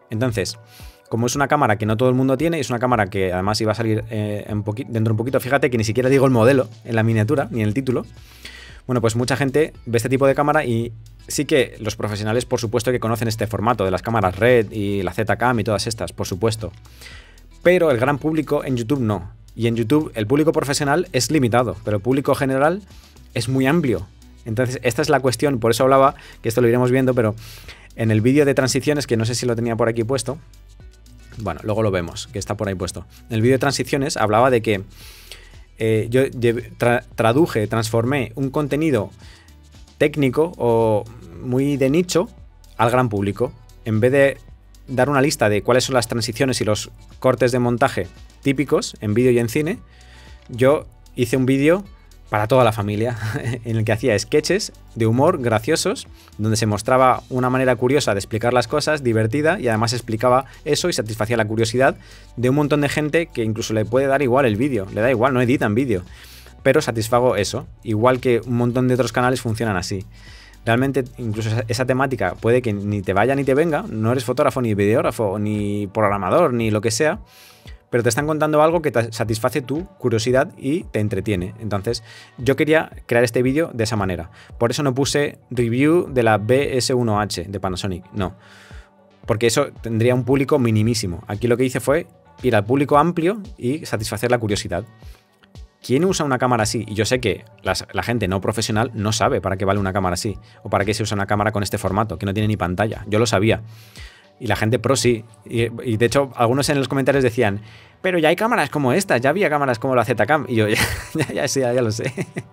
Entonces, como es una cámara que no todo el mundo tiene, es una cámara que además iba a salir eh, en dentro de un poquito, fíjate que ni siquiera digo el modelo en la miniatura, ni en el título. Bueno, pues mucha gente ve este tipo de cámara y sí que los profesionales, por supuesto, que conocen este formato de las cámaras RED y la Z-Cam y todas estas, por supuesto. Pero el gran público en YouTube no. Y en YouTube el público profesional es limitado, pero el público general es muy amplio. Entonces, esta es la cuestión, por eso hablaba, que esto lo iremos viendo, pero en el vídeo de transiciones, que no sé si lo tenía por aquí puesto, bueno, luego lo vemos, que está por ahí puesto. En el vídeo de transiciones hablaba de que eh, yo tra traduje, transformé un contenido técnico o muy de nicho al gran público. En vez de dar una lista de cuáles son las transiciones y los cortes de montaje típicos en vídeo y en cine, yo hice un vídeo para toda la familia, en el que hacía sketches de humor graciosos, donde se mostraba una manera curiosa de explicar las cosas, divertida, y además explicaba eso y satisfacía la curiosidad de un montón de gente que incluso le puede dar igual el vídeo, le da igual, no editan vídeo, pero satisfago eso, igual que un montón de otros canales funcionan así. Realmente, incluso esa, esa temática puede que ni te vaya ni te venga, no eres fotógrafo, ni videógrafo, ni programador, ni lo que sea, pero te están contando algo que te satisface tu curiosidad y te entretiene. Entonces, yo quería crear este vídeo de esa manera. Por eso no puse review de la B S uno H de Panasonic, no. Porque eso tendría un público minimísimo. Aquí lo que hice fue ir al público amplio y satisfacer la curiosidad. ¿Quién usa una cámara así? Y yo sé que las, la gente no profesional no sabe para qué vale una cámara así, o para qué se usa una cámara con este formato, que no tiene ni pantalla. Yo lo sabía. Y la gente pro sí. Y, y de hecho, algunos en los comentarios decían, pero ya hay cámaras como esta, ya había cámaras como la Z-Cam. Y yo, ya, ya, ya, ya, ya lo sé.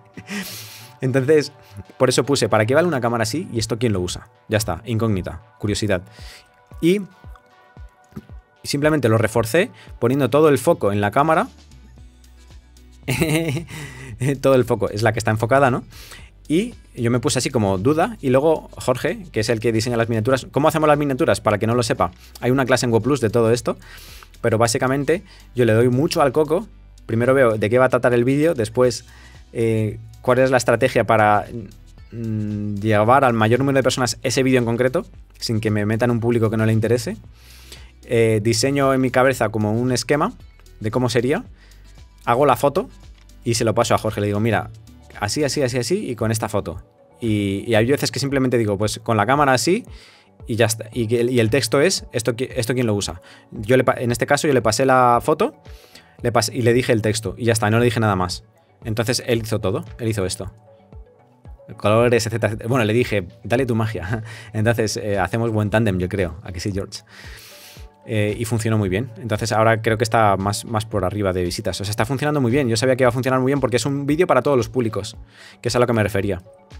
Entonces, por eso puse, ¿para qué vale una cámara así? Y esto, ¿quién lo usa? Ya está, incógnita, curiosidad. Y simplemente lo reforcé poniendo todo el foco en la cámara. Todo el foco, es la que está enfocada, ¿no? Y yo me puse así como duda, y luego Jorge, que es el que diseña las miniaturas. ¿Cómo hacemos las miniaturas? Para que no lo sepa, hay una clase en GoPlus de todo esto, pero básicamente yo le doy mucho al coco. Primero veo de qué va a tratar el vídeo, después eh, cuál es la estrategia para mm, llevar al mayor número de personas ese vídeo en concreto, sin que me metan un público que no le interese. Eh, diseño en mi cabeza como un esquema de cómo sería, hago la foto y se lo paso a Jorge, le digo, mira, así, así, así, así, y con esta foto. Y, y hay veces que simplemente digo, pues con la cámara así, y ya está. Y, y el texto es, ¿esto, esto quién lo usa? Yo le, en este caso yo le pasé la foto le pasé, y le dije el texto, y ya está, no le dije nada más. Entonces él hizo todo, él hizo esto. Colores, etcétera, etcétera. Bueno, le dije, dale tu magia. Entonces eh, hacemos buen tándem, yo creo. ¿A que sí, George? Eh, y funcionó muy bien. Entonces ahora creo que está más, más por arriba de visitas. O sea, está funcionando muy bien. Yo sabía que iba a funcionar muy bien porque es un vídeo para todos los públicos, que es a lo que me refería.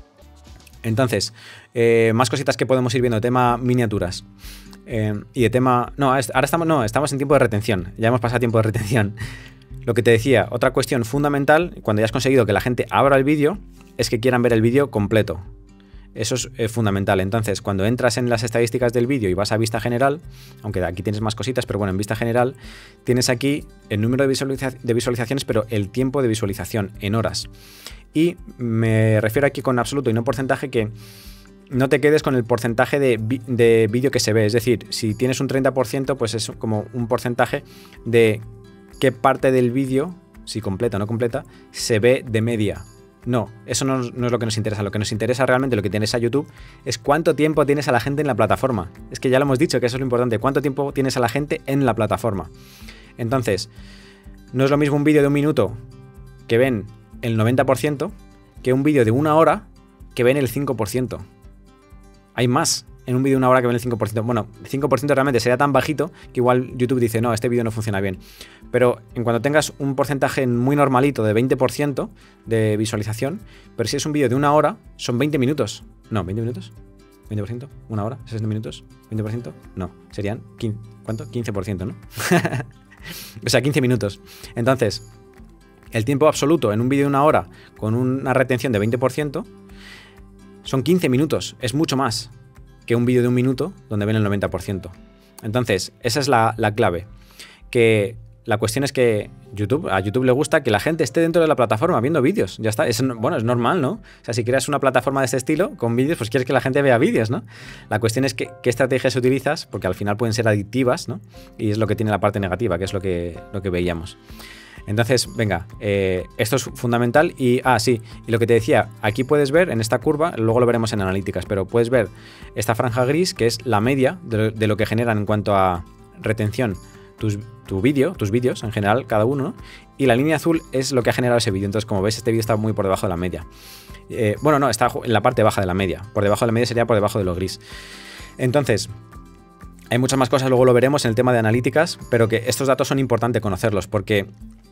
Entonces, eh, más cositas que podemos ir viendo. Tema miniaturas. Eh, y de tema... No, ahora estamos, no, estamos en tiempo de retención. Ya hemos pasado tiempo de retención. Lo que te decía, otra cuestión fundamental, cuando ya has conseguido que la gente abra el vídeo, es que quieran ver el vídeo completo. Eso es eh, fundamental. Entonces, cuando entras en las estadísticas del vídeo y vas a vista general, aunque aquí tienes más cositas, pero bueno, en vista general tienes aquí el número de, visualiza de visualizaciones, pero el tiempo de visualización en horas. Y me refiero aquí con absoluto y no porcentaje, que no te quedes con el porcentaje de, de vídeo que se ve. Es decir, si tienes un treinta por ciento, pues es como un porcentaje de qué parte del vídeo, si completa o no completa, se ve de media. No, eso no, no es lo que nos interesa. Lo que nos interesa realmente, lo que tienes a YouTube, es cuánto tiempo tienes a la gente en la plataforma. Es que ya lo hemos dicho, que eso es lo importante. Cuánto tiempo tienes a la gente en la plataforma. Entonces, no es lo mismo un vídeo de un minuto que ven el noventa por ciento que un vídeo de una hora que ven el cinco por ciento. Hay más en un vídeo de una hora que ven el cinco por ciento. Bueno, el cinco por ciento realmente sería tan bajito que igual YouTube dice, no, este vídeo no funciona bien. Pero en cuanto tengas un porcentaje muy normalito de veinte por ciento de visualización, pero si es un vídeo de una hora, son veinte minutos. No, ¿veinte minutos? ¿veinte por ciento? ¿Una hora? ¿sesenta minutos? ¿veinte por ciento? No, serían quince, ¿cuánto? quince por ciento, ¿no? O sea, quince minutos. Entonces, el tiempo absoluto en un vídeo de una hora con una retención de veinte por ciento son quince minutos. Es mucho más que un vídeo de un minuto donde ven el noventa por ciento. Entonces, esa es la, la clave. Que la cuestión es que YouTube, a YouTube le gusta que la gente esté dentro de la plataforma viendo vídeos. Ya está. Es, bueno, es normal, ¿no? O sea, si creas una plataforma de este estilo con vídeos, pues quieres que la gente vea vídeos, ¿no? La cuestión es que, qué estrategias utilizas, porque al final pueden ser adictivas, ¿no? Y es lo que tiene la parte negativa, que es lo que, lo que veíamos. Entonces, venga, eh, esto es fundamental. Y, ah, sí, y lo que te decía, aquí puedes ver en esta curva, luego lo veremos en analíticas, pero puedes ver esta franja gris, que es la media de, de lo que generan en cuanto a retención tus, tu vídeo, tus vídeos en general, cada uno, ¿no? Y la línea azul es lo que ha generado ese vídeo. Entonces, como ves, este vídeo está muy por debajo de la media. Eh, bueno, no, está en la parte baja de la media. Por debajo de la media sería por debajo de lo gris. Entonces, hay muchas más cosas, luego lo veremos en el tema de analíticas, pero que estos datos son importantes conocerlos, porque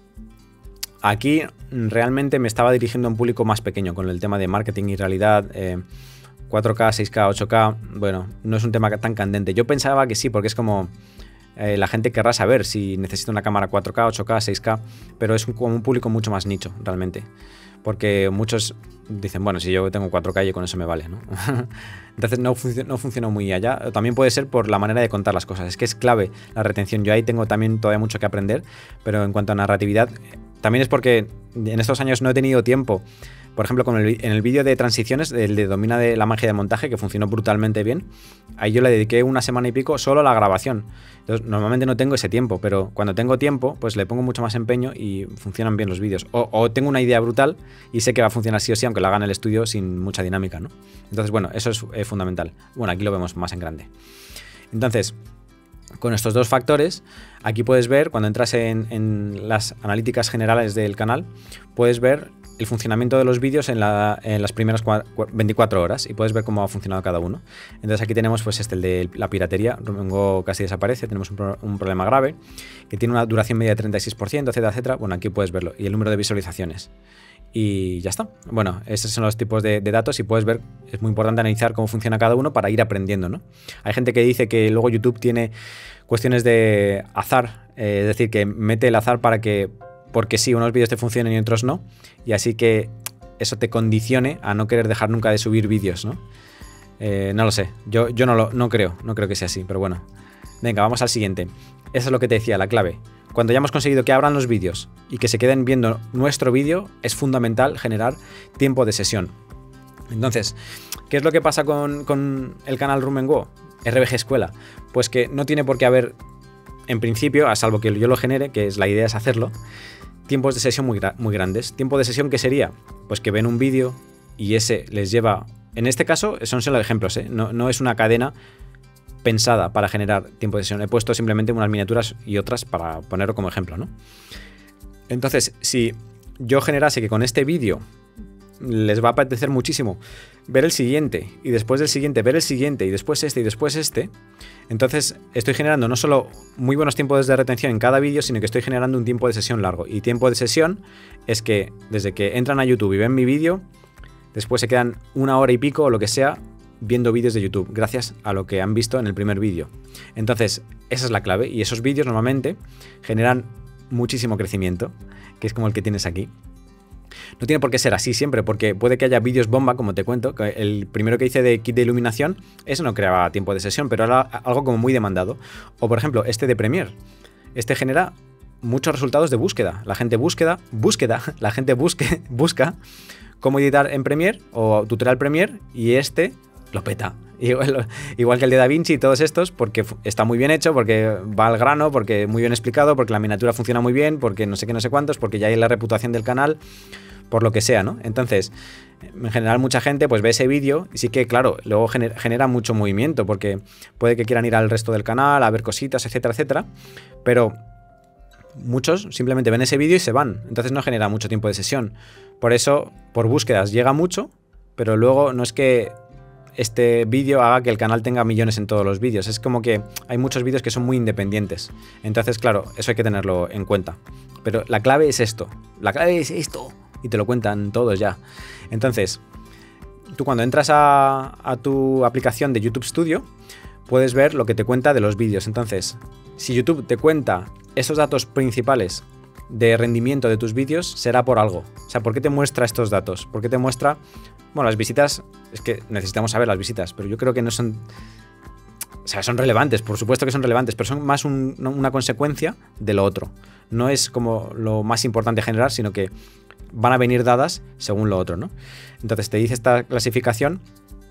aquí realmente me estaba dirigiendo a un público más pequeño con el tema de marketing y realidad. eh, cuatro K, seis K, ocho K, bueno, no es un tema tan candente. Yo pensaba que sí, porque es como eh, la gente querrá saber si necesita una cámara cuatro K, ocho K, seis K, pero es un, como un público mucho más nicho realmente, porque muchos dicen, bueno, si yo tengo cuatro K y con eso me vale, ¿no? Entonces no, func no funcionó muy allá. También puede ser por la manera de contar las cosas, es que es clave la retención. Yo ahí tengo también todavía mucho que aprender, pero en cuanto a narratividad, también es porque en estos años no he tenido tiempo. Por ejemplo, con el, en el vídeo de transiciones, el de Domina de la magia de montaje, que funcionó brutalmente bien, ahí yo le dediqué una semana y pico solo a la grabación. Entonces, normalmente no tengo ese tiempo, pero cuando tengo tiempo, pues le pongo mucho más empeño y funcionan bien los vídeos. O, o tengo una idea brutal y sé que va a funcionar sí o sí, aunque la haga en el estudio sin mucha dinámica, ¿no? Entonces, bueno, eso es eh, fundamental. Bueno, aquí lo vemos más en grande. Entonces, con estos dos factores, aquí puedes ver, cuando entras en, en las analíticas generales del canal, puedes ver el funcionamiento de los vídeos en, la, en las primeras veinticuatro horas y puedes ver cómo ha funcionado cada uno. Entonces aquí tenemos pues este, el de la piratería. Rumengo casi desaparece, tenemos un, pro, un problema grave, que tiene una duración media de treinta y seis por ciento, etcétera, etcétera. Bueno, aquí puedes verlo. Y el número de visualizaciones. Y ya está. Bueno, estos son los tipos de, de datos y puedes ver, es muy importante analizar cómo funciona cada uno para ir aprendiendo, ¿no? Hay gente que dice que luego YouTube tiene cuestiones de azar, eh, es decir, que mete el azar para que, porque sí, unos vídeos te funcionen y otros no, y así que eso te condicione a no querer dejar nunca de subir vídeos, ¿no? Eh, no lo sé, yo, yo no, lo, no creo, no creo que sea así, pero bueno. Venga, vamos al siguiente. Eso es lo que te decía, la clave. Cuando ya hemos conseguido que abran los vídeos y que se queden viendo nuestro vídeo, es fundamental generar tiempo de sesión. Entonces, ¿qué es lo que pasa con, con el canal Rumengo? R B G Escuela. Pues que no tiene por qué haber, en principio, a salvo que yo lo genere, que es la idea es hacerlo, tiempos de sesión muy, muy grandes. ¿Tiempo de sesión qué sería? Pues que ven un vídeo y ese les lleva... En este caso, son solo ejemplos, ¿eh? No, no es una cadena pensada para generar tiempo de sesión. He puesto simplemente unas miniaturas y otras para ponerlo como ejemplo, ¿no? Entonces, si yo generase que con este vídeo les va a apetecer muchísimo ver el siguiente, y después del siguiente ver el siguiente, y después este, y después este, entonces estoy generando no solo muy buenos tiempos de retención en cada vídeo, sino que estoy generando un tiempo de sesión largo. Y tiempo de sesión es que desde que entran a YouTube y ven mi vídeo, después se quedan una hora y pico o lo que sea viendo vídeos de YouTube, gracias a lo que han visto en el primer vídeo. Entonces, esa es la clave, y esos vídeos normalmente generan muchísimo crecimiento, que es como el que tienes aquí. No tiene por qué ser así siempre, porque puede que haya vídeos bomba, como te cuento, que el primero que hice de kit de iluminación, eso no creaba tiempo de sesión, pero era algo como muy demandado. O por ejemplo, este de Premiere. Este genera muchos resultados de búsqueda. La gente búsqueda, búsqueda, la gente busque, busca cómo editar en Premiere o tutorial Premiere, y este lo peta. Igual, igual que el de DaVinci y todos estos, porque está muy bien hecho, porque va al grano, porque muy bien explicado, porque la miniatura funciona muy bien, porque no sé qué, no sé cuántos, porque ya hay la reputación del canal, por lo que sea, ¿no? Entonces, en general mucha gente pues ve ese vídeo y sí que, claro, luego genera, genera mucho movimiento, porque puede que quieran ir al resto del canal a ver cositas, etcétera, etcétera, pero muchos simplemente ven ese vídeo y se van, entonces no genera mucho tiempo de sesión. Por eso, por búsquedas llega mucho, pero luego no es que este vídeo haga que el canal tenga millones en todos los vídeos. Es como que hay muchos vídeos que son muy independientes. Entonces, claro, eso hay que tenerlo en cuenta. Pero la clave es esto. La clave es esto. Y te lo cuentan todos ya. Entonces, tú cuando entras a, a tu aplicación de YouTube Studio, puedes ver lo que te cuenta de los vídeos. Entonces, si YouTube te cuenta esos datos principales de rendimiento de tus vídeos, será por algo. O sea, ¿por qué te muestra estos datos? ¿Por qué te muestra... Bueno, las visitas, es que necesitamos saber las visitas, pero yo creo que no son... O sea, son relevantes, por supuesto que son relevantes, pero son más un, una consecuencia de lo otro. No es como lo más importante generar, sino que van a venir dadas según lo otro, ¿no? Entonces te dice esta clasificación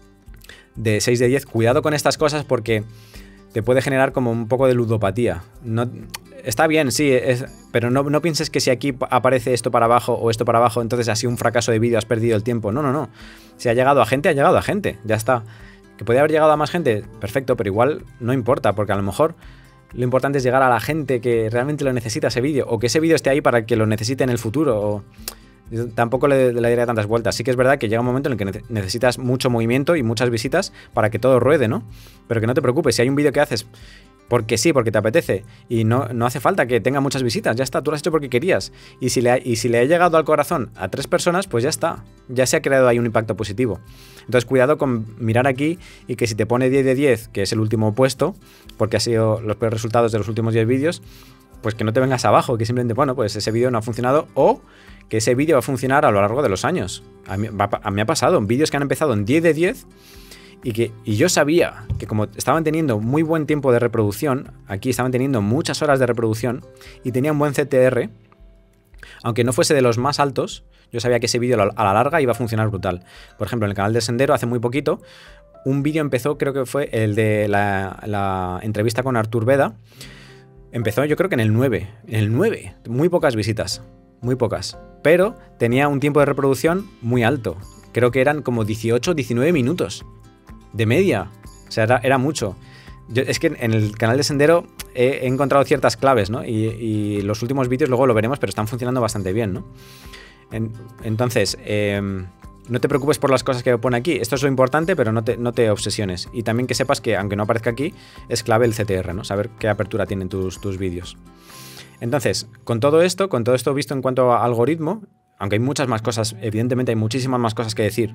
de seis de diez. Cuidado con estas cosas porque te puede generar como un poco de ludopatía. No, está bien, sí, es, pero no, no pienses que si aquí aparece esto para abajo o esto para abajo, entonces ha sido un fracaso de vídeo, has perdido el tiempo. No, no, no. Si ha llegado a gente, ha llegado a gente. Ya está. ¿Que puede haber llegado a más gente? Perfecto, pero igual no importa, porque a lo mejor lo importante es llegar a la gente que realmente lo necesita ese vídeo, o que ese vídeo esté ahí para que lo necesite en el futuro. O... Yo tampoco le, le daría tantas vueltas. Sí que es verdad que llega un momento en el que necesitas mucho movimiento y muchas visitas para que todo ruede, ¿no? Pero que no te preocupes, si hay un vídeo que haces porque sí, porque te apetece, y no, no hace falta que tenga muchas visitas, ya está, tú lo has hecho porque querías. Y si, le ha, y si le ha llegado al corazón a tres personas, pues ya está, ya se ha creado ahí un impacto positivo. Entonces cuidado con mirar aquí y que si te pone diez de diez, que es el último puesto, porque ha sido los peores resultados de los últimos diez vídeos, pues que no te vengas abajo, que simplemente, bueno, pues ese vídeo no ha funcionado, o que ese vídeo va a funcionar a lo largo de los años. A mí, va, a mí ha pasado, vídeos que han empezado en diez de diez, y, que, y yo sabía que como estaban teniendo muy buen tiempo de reproducción, aquí estaban teniendo muchas horas de reproducción, y tenían buen C T R, aunque no fuese de los más altos, yo sabía que ese vídeo a la larga iba a funcionar brutal. Por ejemplo, en el canal de Sendero, hace muy poquito, un vídeo empezó, creo que fue el de la, la entrevista con Artur Veda. Empezó yo creo que en el nueve, en el nueve, muy pocas visitas, muy pocas, pero tenía un tiempo de reproducción muy alto, creo que eran como dieciocho, diecinueve minutos de media, o sea, era, era mucho. Yo, es que en el canal de Sendero he, he encontrado ciertas claves, ¿no? Y, y los últimos vídeos luego lo veremos, pero están funcionando bastante bien, ¿no? En, entonces, eh, no te preocupes por las cosas que pone aquí. Esto es lo importante, pero no te, no te obsesiones. Y también que sepas que, aunque no aparezca aquí, es clave el C T R, ¿no? Saber qué apertura tienen tus, tus vídeos. Entonces, con todo esto, con todo esto visto en cuanto a algoritmo, aunque hay muchas más cosas, evidentemente hay muchísimas más cosas que decir.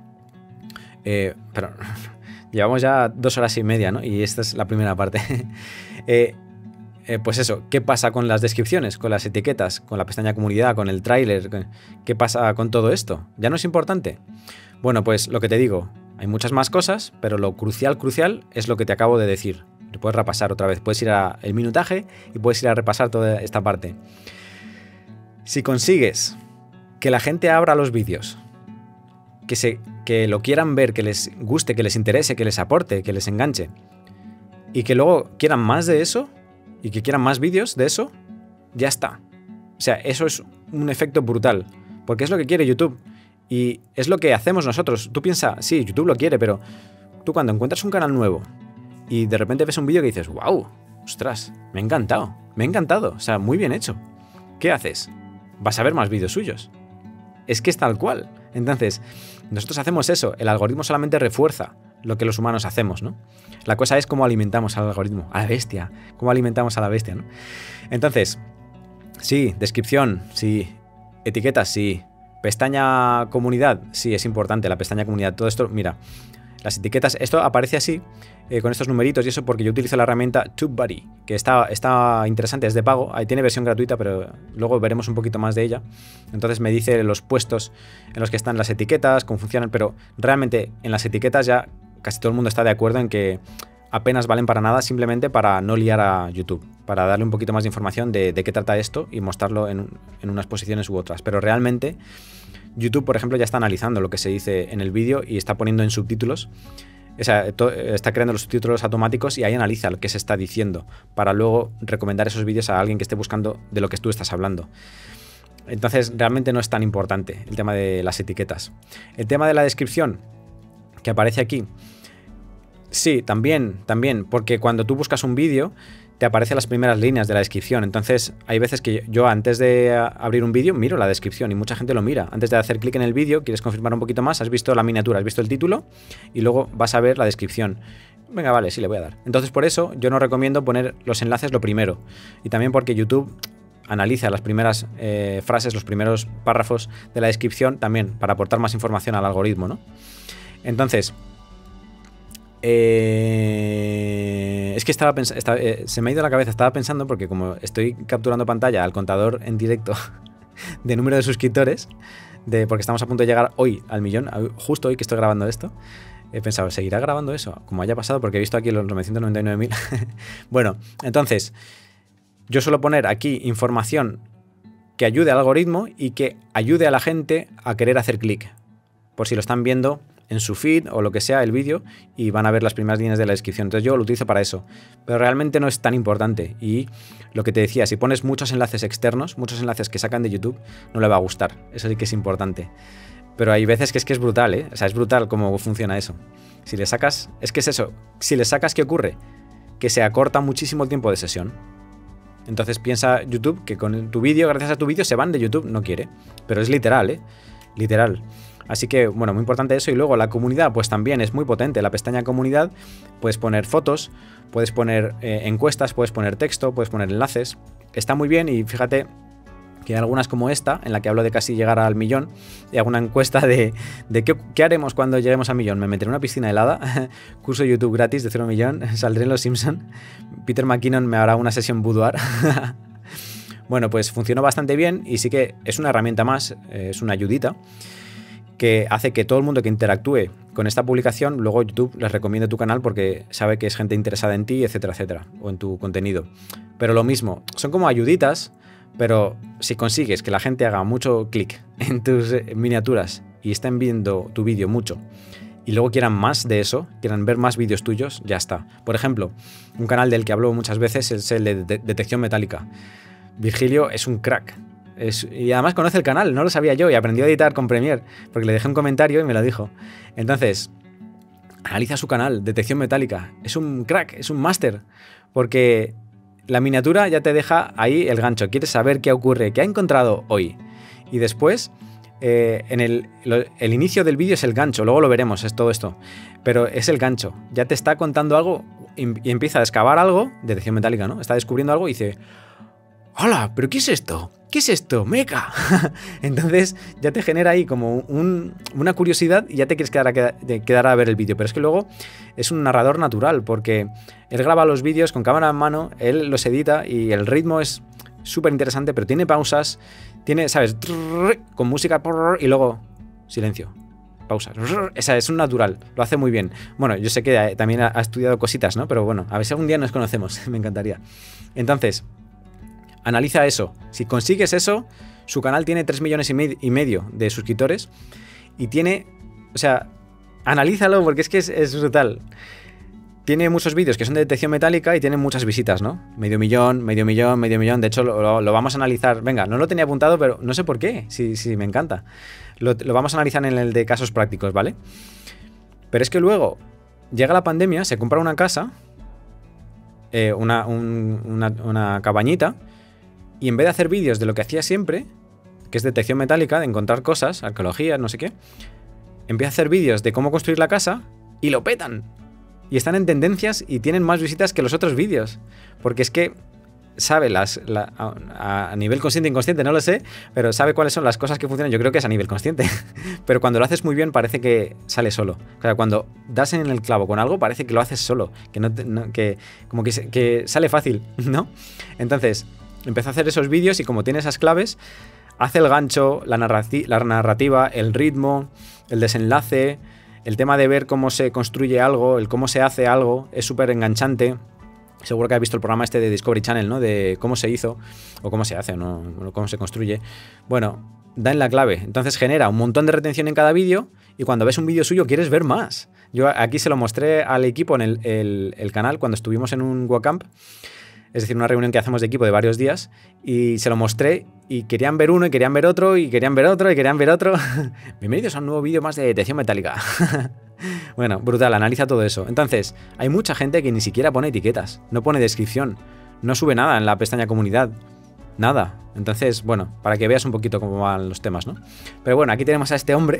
Eh, pero llevamos ya dos horas y media, ¿no? Y esta es la primera parte. eh, Eh, pues eso, ¿qué pasa con las descripciones, con las etiquetas, con la pestaña comunidad, con el tráiler? ¿Qué pasa con todo esto? ¿Ya no es importante? Bueno, pues lo que te digo, hay muchas más cosas, pero lo crucial, crucial es lo que te acabo de decir. Lo puedes repasar otra vez, puedes ir al minutaje y puedes ir a repasar toda esta parte. Si consigues que la gente abra los vídeos, que, se, que lo quieran ver, que les guste, que les interese, que les aporte, que les enganche, y que luego quieran más de eso, y que quieran más vídeos de eso, ya está. O sea, eso es un efecto brutal, porque es lo que quiere YouTube y es lo que hacemos nosotros. Tú piensas, sí, YouTube lo quiere, pero tú cuando encuentras un canal nuevo y de repente ves un vídeo que dices, wow, ostras, me ha encantado, me ha encantado, o sea, muy bien hecho. ¿Qué haces? Vas a ver más vídeos suyos. Es que es tal cual. Entonces, nosotros hacemos eso, el algoritmo solamente refuerza lo que los humanos hacemos, ¿no? La cosa es cómo alimentamos al algoritmo, a la bestia, cómo alimentamos a la bestia, ¿no? Entonces, sí, descripción, sí, etiquetas, sí, pestaña comunidad, sí, es importante, la pestaña comunidad, todo esto, mira, las etiquetas, esto aparece así, eh, con estos numeritos y eso porque yo utilizo la herramienta TubeBuddy, que está, está interesante, es de pago, ahí tiene versión gratuita, pero luego veremos un poquito más de ella. Entonces me dice los puestos en los que están las etiquetas, cómo funcionan, pero realmente en las etiquetas ya casi todo el mundo está de acuerdo en que apenas valen para nada, simplemente para no liar a YouTube, para darle un poquito más de información de, de qué trata esto y mostrarlo en, en unas posiciones u otras. Pero realmente YouTube, por ejemplo, ya está analizando lo que se dice en el vídeo y está poniendo en subtítulos, o sea, to, está creando los subtítulos automáticos y ahí analiza lo que se está diciendo para luego recomendar esos vídeos a alguien que esté buscando de lo que tú estás hablando. Entonces, realmente no es tan importante el tema de las etiquetas. El tema de la descripción que aparece aquí, sí, también, también, porque cuando tú buscas un vídeo te aparecen las primeras líneas de la descripción. Entonces hay veces que yo antes de abrir un vídeo miro la descripción y mucha gente lo mira. Antes de hacer clic en el vídeo, quieres confirmar un poquito más, has visto la miniatura, has visto el título y luego vas a ver la descripción. Venga, vale, sí, le voy a dar. Entonces por eso yo no recomiendo poner los enlaces lo primero. Y también porque YouTube analiza las primeras eh, frases, los primeros párrafos de la descripción también para aportar más información al algoritmo, ¿no? Entonces, eh, es que estaba pensando, estaba, eh, se me ha ido la cabeza, estaba pensando porque como estoy capturando pantalla al contador en directo de número de suscriptores, de, porque estamos a punto de llegar hoy al millón, justo hoy que estoy grabando esto, He pensado, ¿seguirá grabando eso? Como haya pasado, porque he visto aquí los novecientos noventa y nueve mil. Bueno, entonces, yo suelo poner aquí información que ayude al algoritmo y que ayude a la gente a querer hacer clic. Por si lo están viendo en su feed o lo que sea, el vídeo, y van a ver las primeras líneas de la descripción. Entonces yo lo utilizo para eso. Pero realmente no es tan importante. Y lo que te decía, si pones muchos enlaces externos, muchos enlaces que sacan de YouTube, no le va a gustar. Eso sí que es importante. Pero hay veces que es que es brutal, ¿eh? O sea, es brutal cómo funciona eso. Si le sacas... Es que es eso. Si le sacas, ¿qué ocurre? Que se acorta muchísimo el tiempo de sesión. Entonces piensa YouTube que con tu vídeo, gracias a tu vídeo, se van de YouTube. No quiere. Pero es literal, ¿eh? Literal. Así que, bueno, muy importante eso. Y luego la comunidad, pues también es muy potente. La pestaña comunidad, puedes poner fotos, puedes poner eh, encuestas, puedes poner texto, puedes poner enlaces. Está muy bien y fíjate que hay algunas como esta, en la que hablo de casi llegar al millón, y hago una encuesta de, de qué, qué haremos cuando lleguemos al millón. Me meteré en una piscina helada, curso YouTube gratis de cero millón, saldré en Los Simpson, Peter McKinnon me hará una sesión boudoir. Bueno, pues funcionó bastante bien y sí que es una herramienta más, eh, es una ayudita, que hace que todo el mundo que interactúe con esta publicación, luego YouTube les recomiende tu canal porque sabe que es gente interesada en ti, etcétera, etcétera, o en tu contenido. Pero lo mismo, son como ayuditas, pero si consigues que la gente haga mucho clic en tus miniaturas y estén viendo tu vídeo mucho y luego quieran más de eso, quieran ver más vídeos tuyos, ya está. Por ejemplo, un canal del que hablo muchas veces es el de de detección metálica. Virgilio es un crack. Es, y además conoce el canal, no lo sabía yo, y aprendió a editar con Premiere, porque le dejé un comentario y me lo dijo. Entonces, analiza su canal, Detección Metálica. Es un crack, es un máster, porque la miniatura ya te deja ahí el gancho. Quieres saber qué ocurre, qué ha encontrado hoy. Y después, eh, en el, lo, el inicio del vídeo es el gancho, luego lo veremos, es todo esto. Pero es el gancho, ya te está contando algo y, y empieza a excavar algo, Detección Metálica, ¿no? Está descubriendo algo y dice... ¡Hola! ¿Pero qué es esto? ¿Qué es esto? ¡Meca! Entonces ya te genera ahí como un, una curiosidad y ya te quieres quedar a, quedar a ver el vídeo. Pero es que luego es un narrador natural porque él graba los vídeos con cámara en mano, él los edita y el ritmo es súper interesante, pero tiene pausas, tiene, ¿sabes? Con música y luego silencio. Pausas. Esa es un natural, lo hace muy bien. Bueno, yo sé que también ha estudiado cositas, ¿no? Pero bueno, a ver si algún día nos conocemos, me encantaría. Entonces... analiza eso. Si consigues eso, su canal tiene tres millones y medio de suscriptores y tiene... O sea, analízalo porque es que es, es brutal. Tiene muchos vídeos que son de detección metálica y tienen muchas visitas, ¿no? Medio millón, medio millón, medio millón. De hecho, lo, lo, lo vamos a analizar. Venga, no lo tenía apuntado, pero no sé por qué. Sí, sí, me encanta. Lo, lo vamos a analizar en el de casos prácticos, ¿vale? Pero es que luego llega la pandemia, se compra una casa, eh, una, un, una, una cabañita... Y en vez de hacer vídeos de lo que hacía siempre, que es detección metálica, de encontrar cosas, arqueología, no sé qué, empieza a hacer vídeos de cómo construir la casa y lo petan. Y están en tendencias y tienen más visitas que los otros vídeos. Porque es que sabe las la, a, a nivel consciente e inconsciente, no lo sé, pero sabe cuáles son las cosas que funcionan. Yo creo que es a nivel consciente. Pero cuando lo haces muy bien parece que sale solo. O sea, cuando das en el clavo con algo parece que lo haces solo. Que, no, no, que como que, que sale fácil, ¿no? Entonces... empezó a hacer esos vídeos y como tiene esas claves, hace el gancho, la, narrati la narrativa, el ritmo, el desenlace, el tema de ver cómo se construye algo, el cómo se hace algo, es súper enganchante. Seguro que has visto el programa este de Discovery Channel, ¿no? De cómo se hizo, o cómo se hace, ¿no? O cómo se construye. Bueno, da en la clave. Entonces genera un montón de retención en cada vídeo y cuando ves un vídeo suyo quieres ver más. Yo aquí se lo mostré al equipo en el, el, el canal cuando estuvimos en un WordCamp. Es decir, una reunión que hacemos de equipo de varios días y se lo mostré y querían ver uno y querían ver otro y querían ver otro y querían ver otro. Bienvenidos a un nuevo vídeo más de detección metálica. Bueno, brutal, analiza todo eso. Entonces, hay mucha gente que ni siquiera pone etiquetas, no pone descripción, no sube nada en la pestaña comunidad, nada. Entonces, bueno, para que veas un poquito cómo van los temas, ¿no? Pero bueno, aquí tenemos a este hombre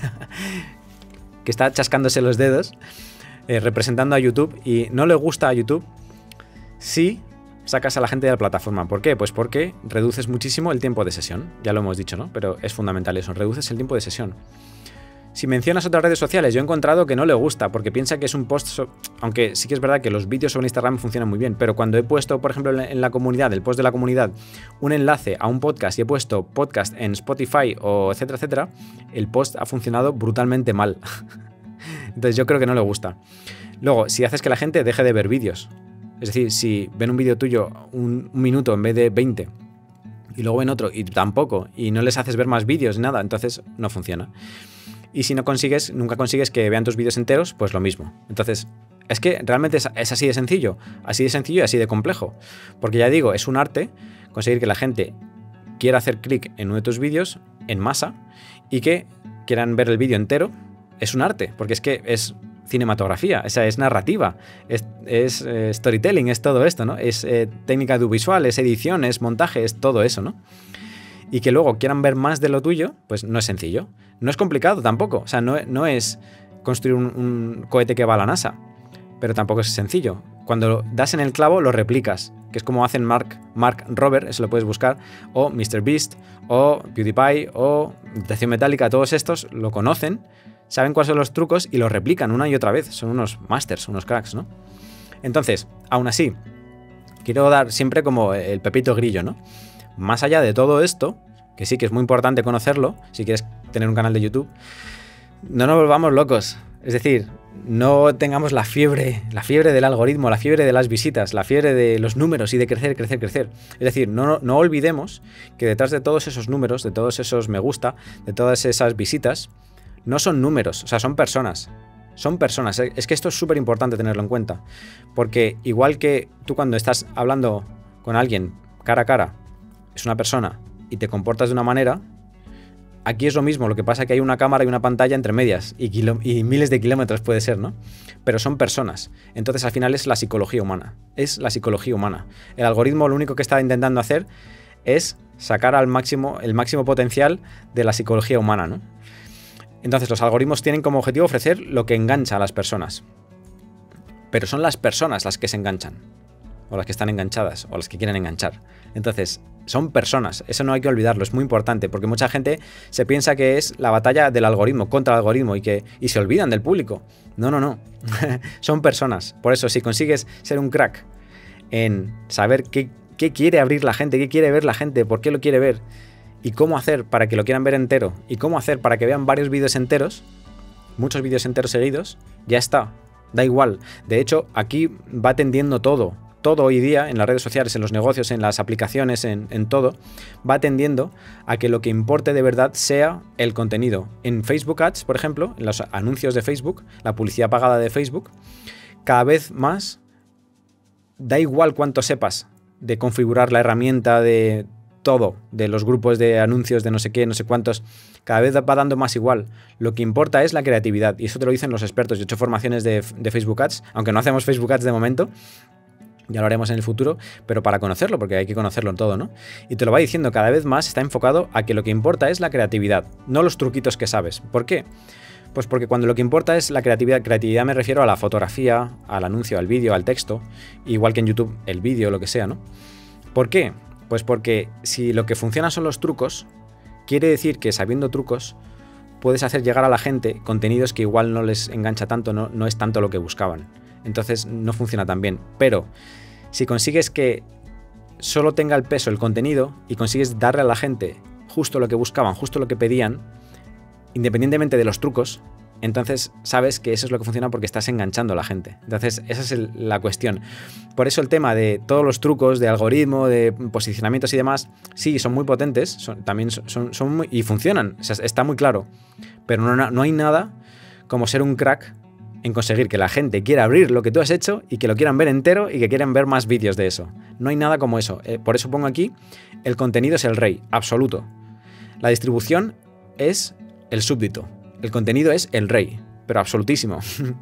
que está chascándose los dedos eh, representando a YouTube y no le gusta a YouTube si... sacas a la gente de la plataforma. ¿Por qué? Pues porque reduces muchísimo el tiempo de sesión. Ya lo hemos dicho, ¿no? Pero es fundamental eso, reduces el tiempo de sesión. Si mencionas otras redes sociales, yo he encontrado que no le gusta, porque piensa que es un post... So aunque sí que es verdad que los vídeos sobre Instagram funcionan muy bien, pero cuando he puesto, por ejemplo, en la comunidad, el post de la comunidad, un enlace a un podcast y he puesto podcast en Spotify o etcétera, etcétera, el post ha funcionado brutalmente mal. Entonces yo creo que no le gusta. Luego, si haces que la gente deje de ver vídeos, es decir, si ven un vídeo tuyo un, un minuto en vez de veinte y luego ven otro y tampoco, y no les haces ver más vídeos, nada, entonces no funciona. Y si no consigues, nunca consigues que vean tus vídeos enteros, pues lo mismo. Entonces, es que realmente es, es así de sencillo, así de sencillo y así de complejo. Porque ya digo, es un arte conseguir que la gente quiera hacer clic en uno de tus vídeos en masa y que quieran ver el vídeo entero. Es un arte, porque es que es cinematografía, esa es narrativa, es, es eh, storytelling, es todo esto, ¿no? Es eh, técnica audiovisual, es edición, es montaje, es todo eso, ¿no? Y que luego quieran ver más de lo tuyo, pues no es sencillo. No es complicado tampoco, o sea, no, no es construir un, un cohete que va a la NASA, pero tampoco es sencillo. Cuando das en el clavo, lo replicas, que es como hacen Mark, Mark Rober, eso lo puedes buscar, o MrBeast, o PewDiePie, o Dictación Metálica, todos estos lo conocen, saben cuáles son los trucos y los replican una y otra vez. Son unos masters, unos cracks, ¿no? Entonces, aún así, quiero dar siempre como el pepito grillo, ¿no? Más allá de todo esto, que sí que es muy importante conocerlo, si quieres tener un canal de YouTube, no nos volvamos locos. Es decir, no tengamos la fiebre, la fiebre del algoritmo, la fiebre de las visitas, la fiebre de los números y de crecer, crecer, crecer. Es decir, no, no olvidemos que detrás de todos esos números, de todos esos me gusta, de todas esas visitas, no son números, o sea, son personas. Son personas. Es que esto es súper importante tenerlo en cuenta. Porque igual que tú cuando estás hablando con alguien cara a cara, es una persona y te comportas de una manera, aquí es lo mismo, lo que pasa es que hay una cámara y una pantalla entre medias y, y miles de kilómetros puede ser, ¿no? Pero son personas. Entonces al final es la psicología humana. Es la psicología humana. El algoritmo lo único que está intentando hacer es sacar al máximo, el máximo potencial de la psicología humana, ¿no? Entonces los algoritmos tienen como objetivo ofrecer lo que engancha a las personas. Pero son las personas las que se enganchan. O las que están enganchadas, o las que quieren enganchar. Entonces, son personas, eso no hay que olvidarlo, es muy importante, porque mucha gente se piensa que es la batalla del algoritmo, contra el algoritmo, y, que, y se olvidan del público. No, no, no, son personas. Por eso, si consigues ser un crack en saber qué, qué quiere abrir la gente, qué quiere ver la gente, por qué lo quiere ver, y cómo hacer para que lo quieran ver entero, y cómo hacer para que vean varios vídeos enteros, muchos vídeos enteros seguidos, ya está, da igual. De hecho, aquí va tendiendo todo. Todo hoy día, en las redes sociales, en los negocios, en las aplicaciones, en, en todo, va tendiendo a que lo que importe de verdad sea el contenido. En Facebook Ads, por ejemplo, en los anuncios de Facebook, la publicidad pagada de Facebook, cada vez más da igual cuánto sepas de configurar la herramienta de todo, de los grupos de anuncios de no sé qué, no sé cuántos, cada vez va dando más igual. Lo que importa es la creatividad, y eso te lo dicen los expertos. Yo he hecho formaciones de, de Facebook Ads, aunque no hacemos Facebook Ads de momento, ya lo haremos en el futuro, pero para conocerlo, porque hay que conocerlo en todo, ¿no? Y te lo va diciendo, cada vez más está enfocado a que lo que importa es la creatividad, no los truquitos que sabes. ¿Por qué? Pues porque cuando lo que importa es la creatividad, creatividad me refiero a la fotografía, al anuncio, al vídeo, al texto, igual que en YouTube, el vídeo, lo que sea, ¿no? ¿Por qué? Pues porque si lo que funciona son los trucos, quiere decir que sabiendo trucos puedes hacer llegar a la gente contenidos que igual no les engancha tanto, no, no es tanto lo que buscaban. Entonces no funciona tan bien. Pero si consigues que solo tenga el peso el contenido y consigues darle a la gente justo lo que buscaban, justo lo que pedían, independientemente de los trucos, entonces sabes que eso es lo que funciona porque estás enganchando a la gente. Entonces esa es el, la cuestión. Por eso el tema de todos los trucos de algoritmo, de posicionamientos y demás, sí, son muy potentes, son, también son, son muy, y funcionan, o sea, está muy claro. Pero no, no hay nada como ser un crack en conseguir que la gente quiera abrir lo que tú has hecho y que lo quieran ver entero y que quieran ver más vídeos de eso. No hay nada como eso. Eh, por eso pongo aquí, el contenido es el rey, absoluto. La distribución es el súbdito. El contenido es el rey, pero absolutísimo.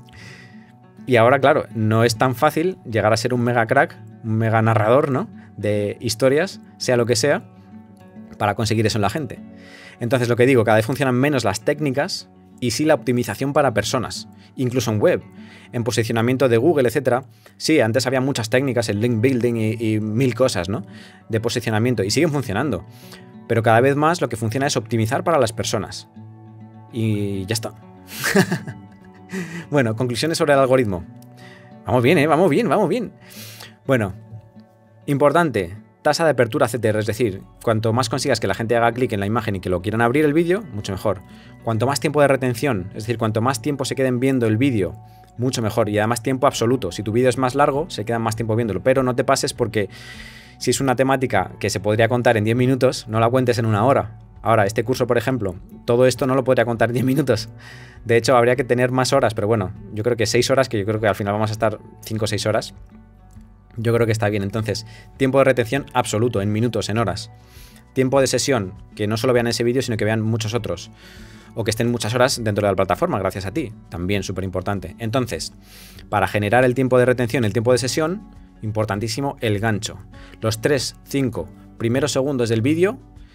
Y ahora, claro, no es tan fácil llegar a ser un mega crack, un mega narrador, ¿no? De historias, sea lo que sea, para conseguir eso en la gente. Entonces, lo que digo, cada vez funcionan menos las técnicas y sí la optimización para personas, incluso en web, en posicionamiento de Google, etcétera. Sí, antes había muchas técnicas, el link building y, y mil cosas, ¿no? De posicionamiento, y siguen funcionando. Pero cada vez más lo que funciona es optimizar para las personas. Y ya está. Bueno, conclusiones sobre el algoritmo. Vamos bien, ¿eh? Vamos bien, vamos bien. Bueno, importante, tasa de apertura C T R, es decir, cuanto más consigas que la gente haga clic en la imagen y que lo quieran abrir el vídeo, mucho mejor. Cuanto más tiempo de retención, es decir, cuanto más tiempo se queden viendo el vídeo, mucho mejor. Y además tiempo absoluto. Si tu vídeo es más largo, se quedan más tiempo viéndolo. Pero no te pases porque si es una temática que se podría contar en diez minutos, no la cuentes en una hora. Ahora, este curso, por ejemplo, todo esto no lo podría contar en diez minutos. De hecho, habría que tener más horas, pero bueno, yo creo que seis horas, que yo creo que al final vamos a estar cinco o seis horas. Yo creo que está bien. Entonces, tiempo de retención absoluto, en minutos, en horas. Tiempo de sesión, que no solo vean ese vídeo, sino que vean muchos otros. O que estén muchas horas dentro de la plataforma, gracias a ti. También súper importante. Entonces, para generar el tiempo de retención, el tiempo de sesión, importantísimo el gancho. Los tres cinco primeros segundos del vídeo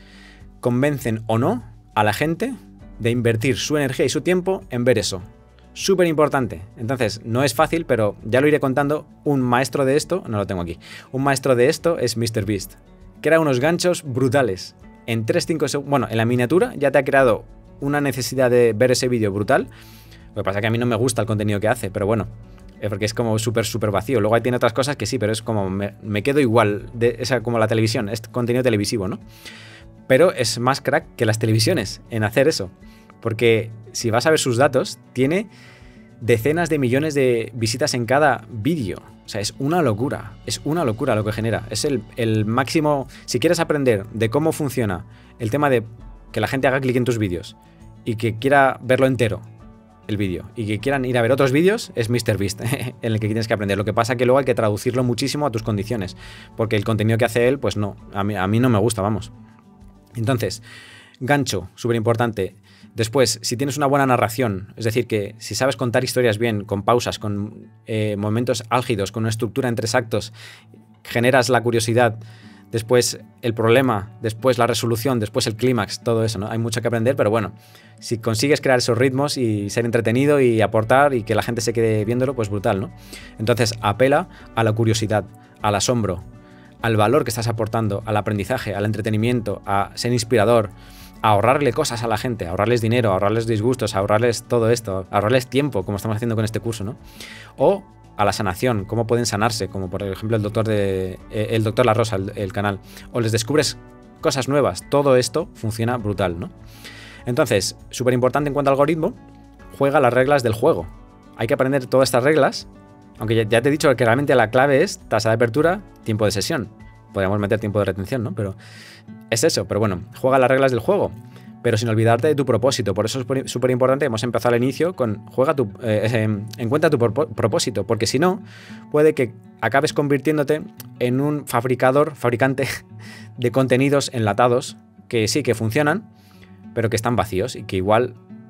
convencen o no a la gente de invertir su energía y su tiempo en ver eso. Súper importante. Entonces, no es fácil, pero ya lo iré contando. Un maestro de esto, no lo tengo aquí, un maestro de esto es MrBeast. Crea unos ganchos brutales. En tres cinco segundos, bueno, en la miniatura ya te ha creado una necesidad de ver ese vídeo brutal. Lo que pasa es que a mí no me gusta el contenido que hace, pero bueno, porque es como súper, súper vacío. Luego ahí tiene otras cosas que sí, pero es como, me, me quedo igual, de, es como la televisión, es contenido televisivo, ¿no? Pero es más crack que las televisiones en hacer eso. Porque si vas a ver sus datos, tiene decenas de millones de visitas en cada vídeo. O sea, es una locura. Es una locura lo que genera. Es el, el máximo... Si quieres aprender de cómo funciona el tema de que la gente haga clic en tus vídeos y que quiera verlo entero, el vídeo, y que quieran ir a ver otros vídeos, es MrBeast en el que tienes que aprender. Lo que pasa es que luego hay que traducirlo muchísimo a tus condiciones. Porque el contenido que hace él, pues no. A mí, a mí no me gusta, vamos. Entonces, gancho, súper importante. Después, si tienes una buena narración, es decir, que si sabes contar historias bien, con pausas, con eh, momentos álgidos, con una estructura en tres actos, generas la curiosidad, después el problema, después la resolución, después el clímax, todo eso, ¿no? Hay mucho que aprender, pero bueno, si consigues crear esos ritmos y ser entretenido y aportar y que la gente se quede viéndolo, pues brutal, ¿no? Entonces, apela a la curiosidad, al asombro, al valor que estás aportando, al aprendizaje, al entretenimiento, a ser inspirador, a ahorrarle cosas a la gente, a ahorrarles dinero, a ahorrarles disgustos, a ahorrarles todo esto, a ahorrarles tiempo, como estamos haciendo con este curso, ¿no? O a la sanación, cómo pueden sanarse, como por ejemplo el doctor de eh, el doctor La Rosa, el, el canal, o les descubres cosas nuevas. Todo esto funciona brutal, ¿no? Entonces, súper importante en cuanto al algoritmo, juega las reglas del juego. Hay que aprender todas estas reglas, aunque ya, ya te he dicho que realmente la clave es tasa de apertura, tiempo de sesión. Podríamos meter tiempo de retención, ¿no? Pero es eso, pero bueno, juega las reglas del juego, pero sin olvidarte de tu propósito. Por eso es súper importante, hemos empezado al inicio con juega tu, eh, eh, encuentra tu propósito, porque si no, puede que acabes convirtiéndote en un fabricador, fabricante de contenidos enlatados que sí, que funcionan, pero que están vacíos y que igual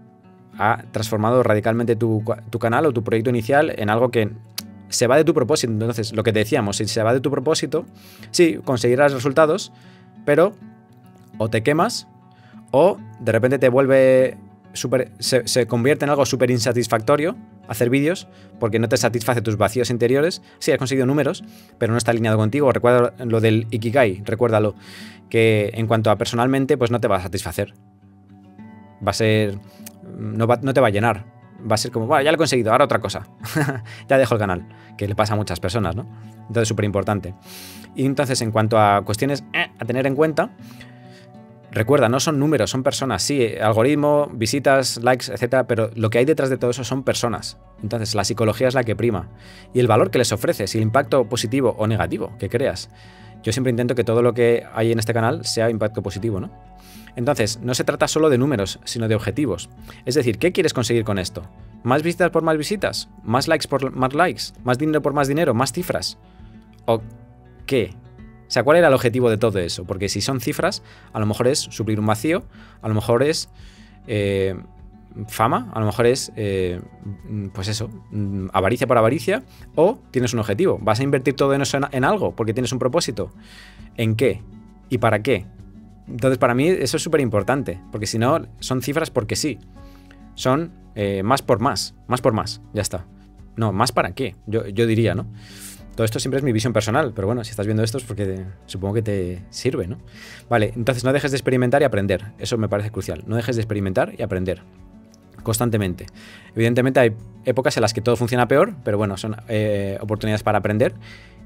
ha transformado radicalmente tu, tu canal o tu proyecto inicial en algo que se va de tu propósito. Entonces, lo que te decíamos, si se va de tu propósito, sí, conseguirás resultados, pero o te quemas o de repente te vuelve super, se, se convierte en algo súper insatisfactorio hacer vídeos porque no te satisface tus vacíos interiores. Sí, has conseguido números, pero no está alineado contigo. Recuerda lo del Ikigai, recuérdalo, que en cuanto a personalmente, pues no te va a satisfacer. Va a ser... no, va, no te va a llenar. Va a ser como, bueno, ya lo he conseguido, ahora otra cosa. Ya dejo el canal, que le pasa a muchas personas, ¿no? Entonces, súper importante. Y entonces, en cuanto a cuestiones eh, a tener en cuenta, recuerda, no son números, son personas. Sí, algoritmo, visitas, likes, etcétera, pero lo que hay detrás de todo eso son personas. Entonces, la psicología es la que prima. Y el valor que les ofreces, y el impacto positivo o negativo que creas. Yo siempre intento que todo lo que hay en este canal sea impacto positivo, ¿no? Entonces, no se trata solo de números, sino de objetivos. Es decir, ¿qué quieres conseguir con esto? ¿Más visitas por más visitas? ¿Más likes por más likes? ¿Más dinero por más dinero? ¿Más cifras? ¿O qué? O sea, ¿cuál era el objetivo de todo eso? Porque si son cifras, a lo mejor es suplir un vacío, a lo mejor es eh, fama, a lo mejor es, eh, pues eso, avaricia por avaricia, o tienes un objetivo. ¿Vas a invertir todo en eso en, en algo porque tienes un propósito? ¿En qué? ¿Y para qué? Entonces, para mí eso es súper importante, porque si no, son cifras porque sí. Son eh, más por más, más por más, ya está. No, ¿más para qué? Yo, yo diría, ¿no? Todo esto siempre es mi visión personal, pero bueno, si estás viendo esto es porque te, supongo que te sirve, ¿no? Vale, entonces no dejes de experimentar y aprender. Eso me parece crucial. No dejes de experimentar y aprender constantemente. Evidentemente hay épocas en las que todo funciona peor, pero bueno, son eh, oportunidades para aprender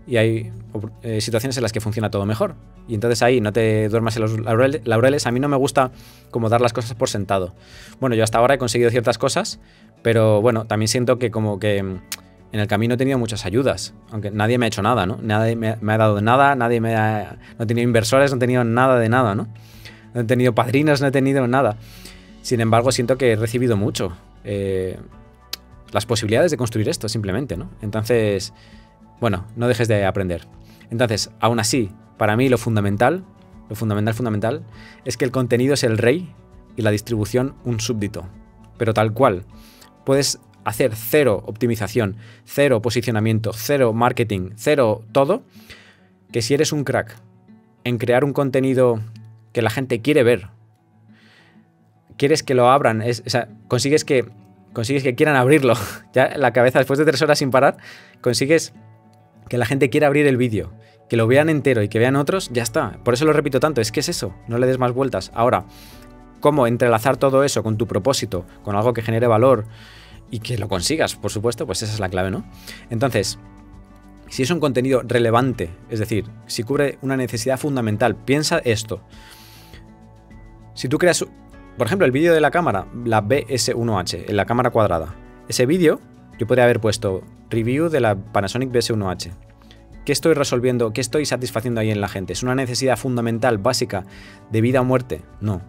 y hay eh, situaciones en las que funciona todo mejor. Y entonces ahí no te duermas en los laureles. A mí no me gusta como dar las cosas por sentado. Bueno, yo hasta ahora he conseguido ciertas cosas, pero bueno, también siento que como que en el camino he tenido muchas ayudas, aunque nadie me ha hecho nada, ¿no? Nadie me, me ha dado nada, nadie me ha... No he tenido inversores, no he tenido nada de nada, ¿no? No he tenido padrinos, no he tenido nada. Sin embargo, siento que he recibido mucho. Eh, las posibilidades de construir esto, simplemente, ¿no? Entonces, bueno, no dejes de aprender. Entonces, aún así, para mí lo fundamental, lo fundamental, fundamental, es que el contenido es el rey y la distribución un súbdito. Pero tal cual. Puedes hacer cero optimización, cero posicionamiento, cero marketing, cero todo, que si eres un crack en crear un contenido que la gente quiere ver, quieres que lo abran, es, o sea, consigues que, consigues que quieran abrirlo, ya en la cabeza después de tres horas sin parar, consigues que la gente quiera abrir el vídeo, que lo vean entero y que vean otros, ya está. Por eso lo repito tanto, es que es eso, no le des más vueltas. Ahora, ¿cómo entrelazar todo eso con tu propósito, con algo que genere valor y que lo consigas, por supuesto? Pues esa es la clave, ¿no? Entonces, si es un contenido relevante, es decir, si cubre una necesidad fundamental, piensa esto. Si tú creas, por ejemplo, el vídeo de la cámara, la B S uno H, en la cámara cuadrada, ese vídeo yo podría haber puesto review de la Panasonic B S uno H. ¿Qué estoy resolviendo? ¿Qué estoy satisfaciendo ahí en la gente? ¿Es una necesidad fundamental, básica, de vida o muerte? No.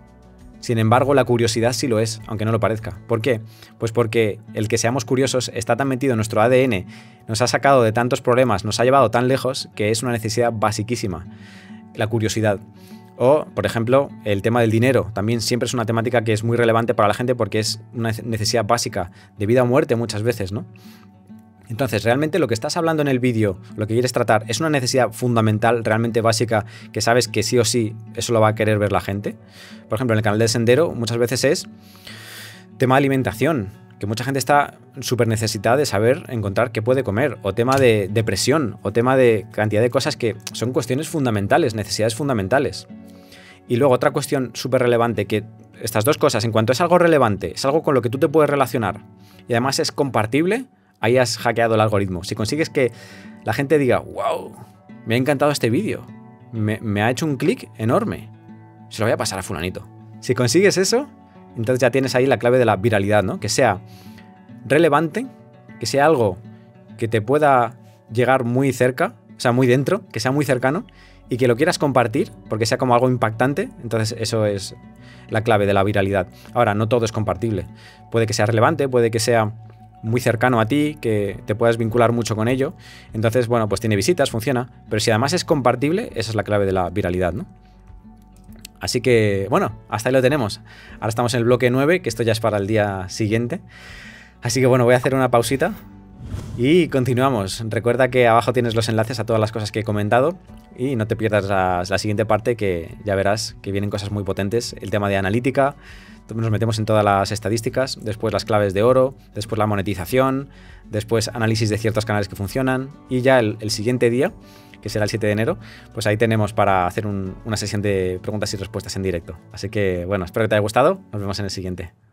Sin embargo, la curiosidad sí lo es, aunque no lo parezca. ¿Por qué? Pues porque el que seamos curiosos está tan metido en nuestro A D N, nos ha sacado de tantos problemas, nos ha llevado tan lejos, que es una necesidad basiquísima, la curiosidad. O, por ejemplo, el tema del dinero. También siempre es una temática que es muy relevante para la gente porque es una necesidad básica, de vida o muerte muchas veces, ¿no? Entonces, realmente lo que estás hablando en el vídeo, lo que quieres tratar, ¿es una necesidad fundamental, realmente básica, que sabes que sí o sí eso lo va a querer ver la gente? Por ejemplo, en el canal de Sendero muchas veces es tema de alimentación, que mucha gente está súper necesitada de saber encontrar qué puede comer, o tema de depresión, o tema de cantidad de cosas que son cuestiones fundamentales, necesidades fundamentales. Y luego otra cuestión súper relevante, que estas dos cosas, en cuanto es algo relevante, es algo con lo que tú te puedes relacionar, y además es compartible, ahí has hackeado el algoritmo. Si consigues que la gente diga, wow, me ha encantado este vídeo, me, me ha hecho un clic enorme, se lo voy a pasar a fulanito. Si consigues eso, entonces ya tienes ahí la clave de la viralidad, ¿no? Que sea relevante, que sea algo que te pueda llegar muy cerca, o sea, muy dentro, que sea muy cercano, y que lo quieras compartir, porque sea como algo impactante, entonces eso es la clave de la viralidad. Ahora, no todo es compartible. Puede que sea relevante, puede que sea muy cercano a ti, que te puedas vincular mucho con ello. Entonces, bueno, pues tiene visitas, funciona. Pero si además es compartible, esa es la clave de la viralidad, ¿no? Así que, bueno, hasta ahí lo tenemos. Ahora estamos en el bloque nueve, que esto ya es para el día siguiente. Así que, bueno, voy a hacer una pausita y continuamos. Recuerda que abajo tienes los enlaces a todas las cosas que he comentado y no te pierdas la, la siguiente parte, que ya verás que vienen cosas muy potentes. El tema de analítica, nos metemos en todas las estadísticas, después las claves de oro, después la monetización, después análisis de ciertos canales que funcionan, y ya el, el siguiente día, que será el siete de enero, pues ahí tenemos para hacer un, una sesión de preguntas y respuestas en directo. Así que, bueno, espero que te haya gustado. Nos vemos en el siguiente.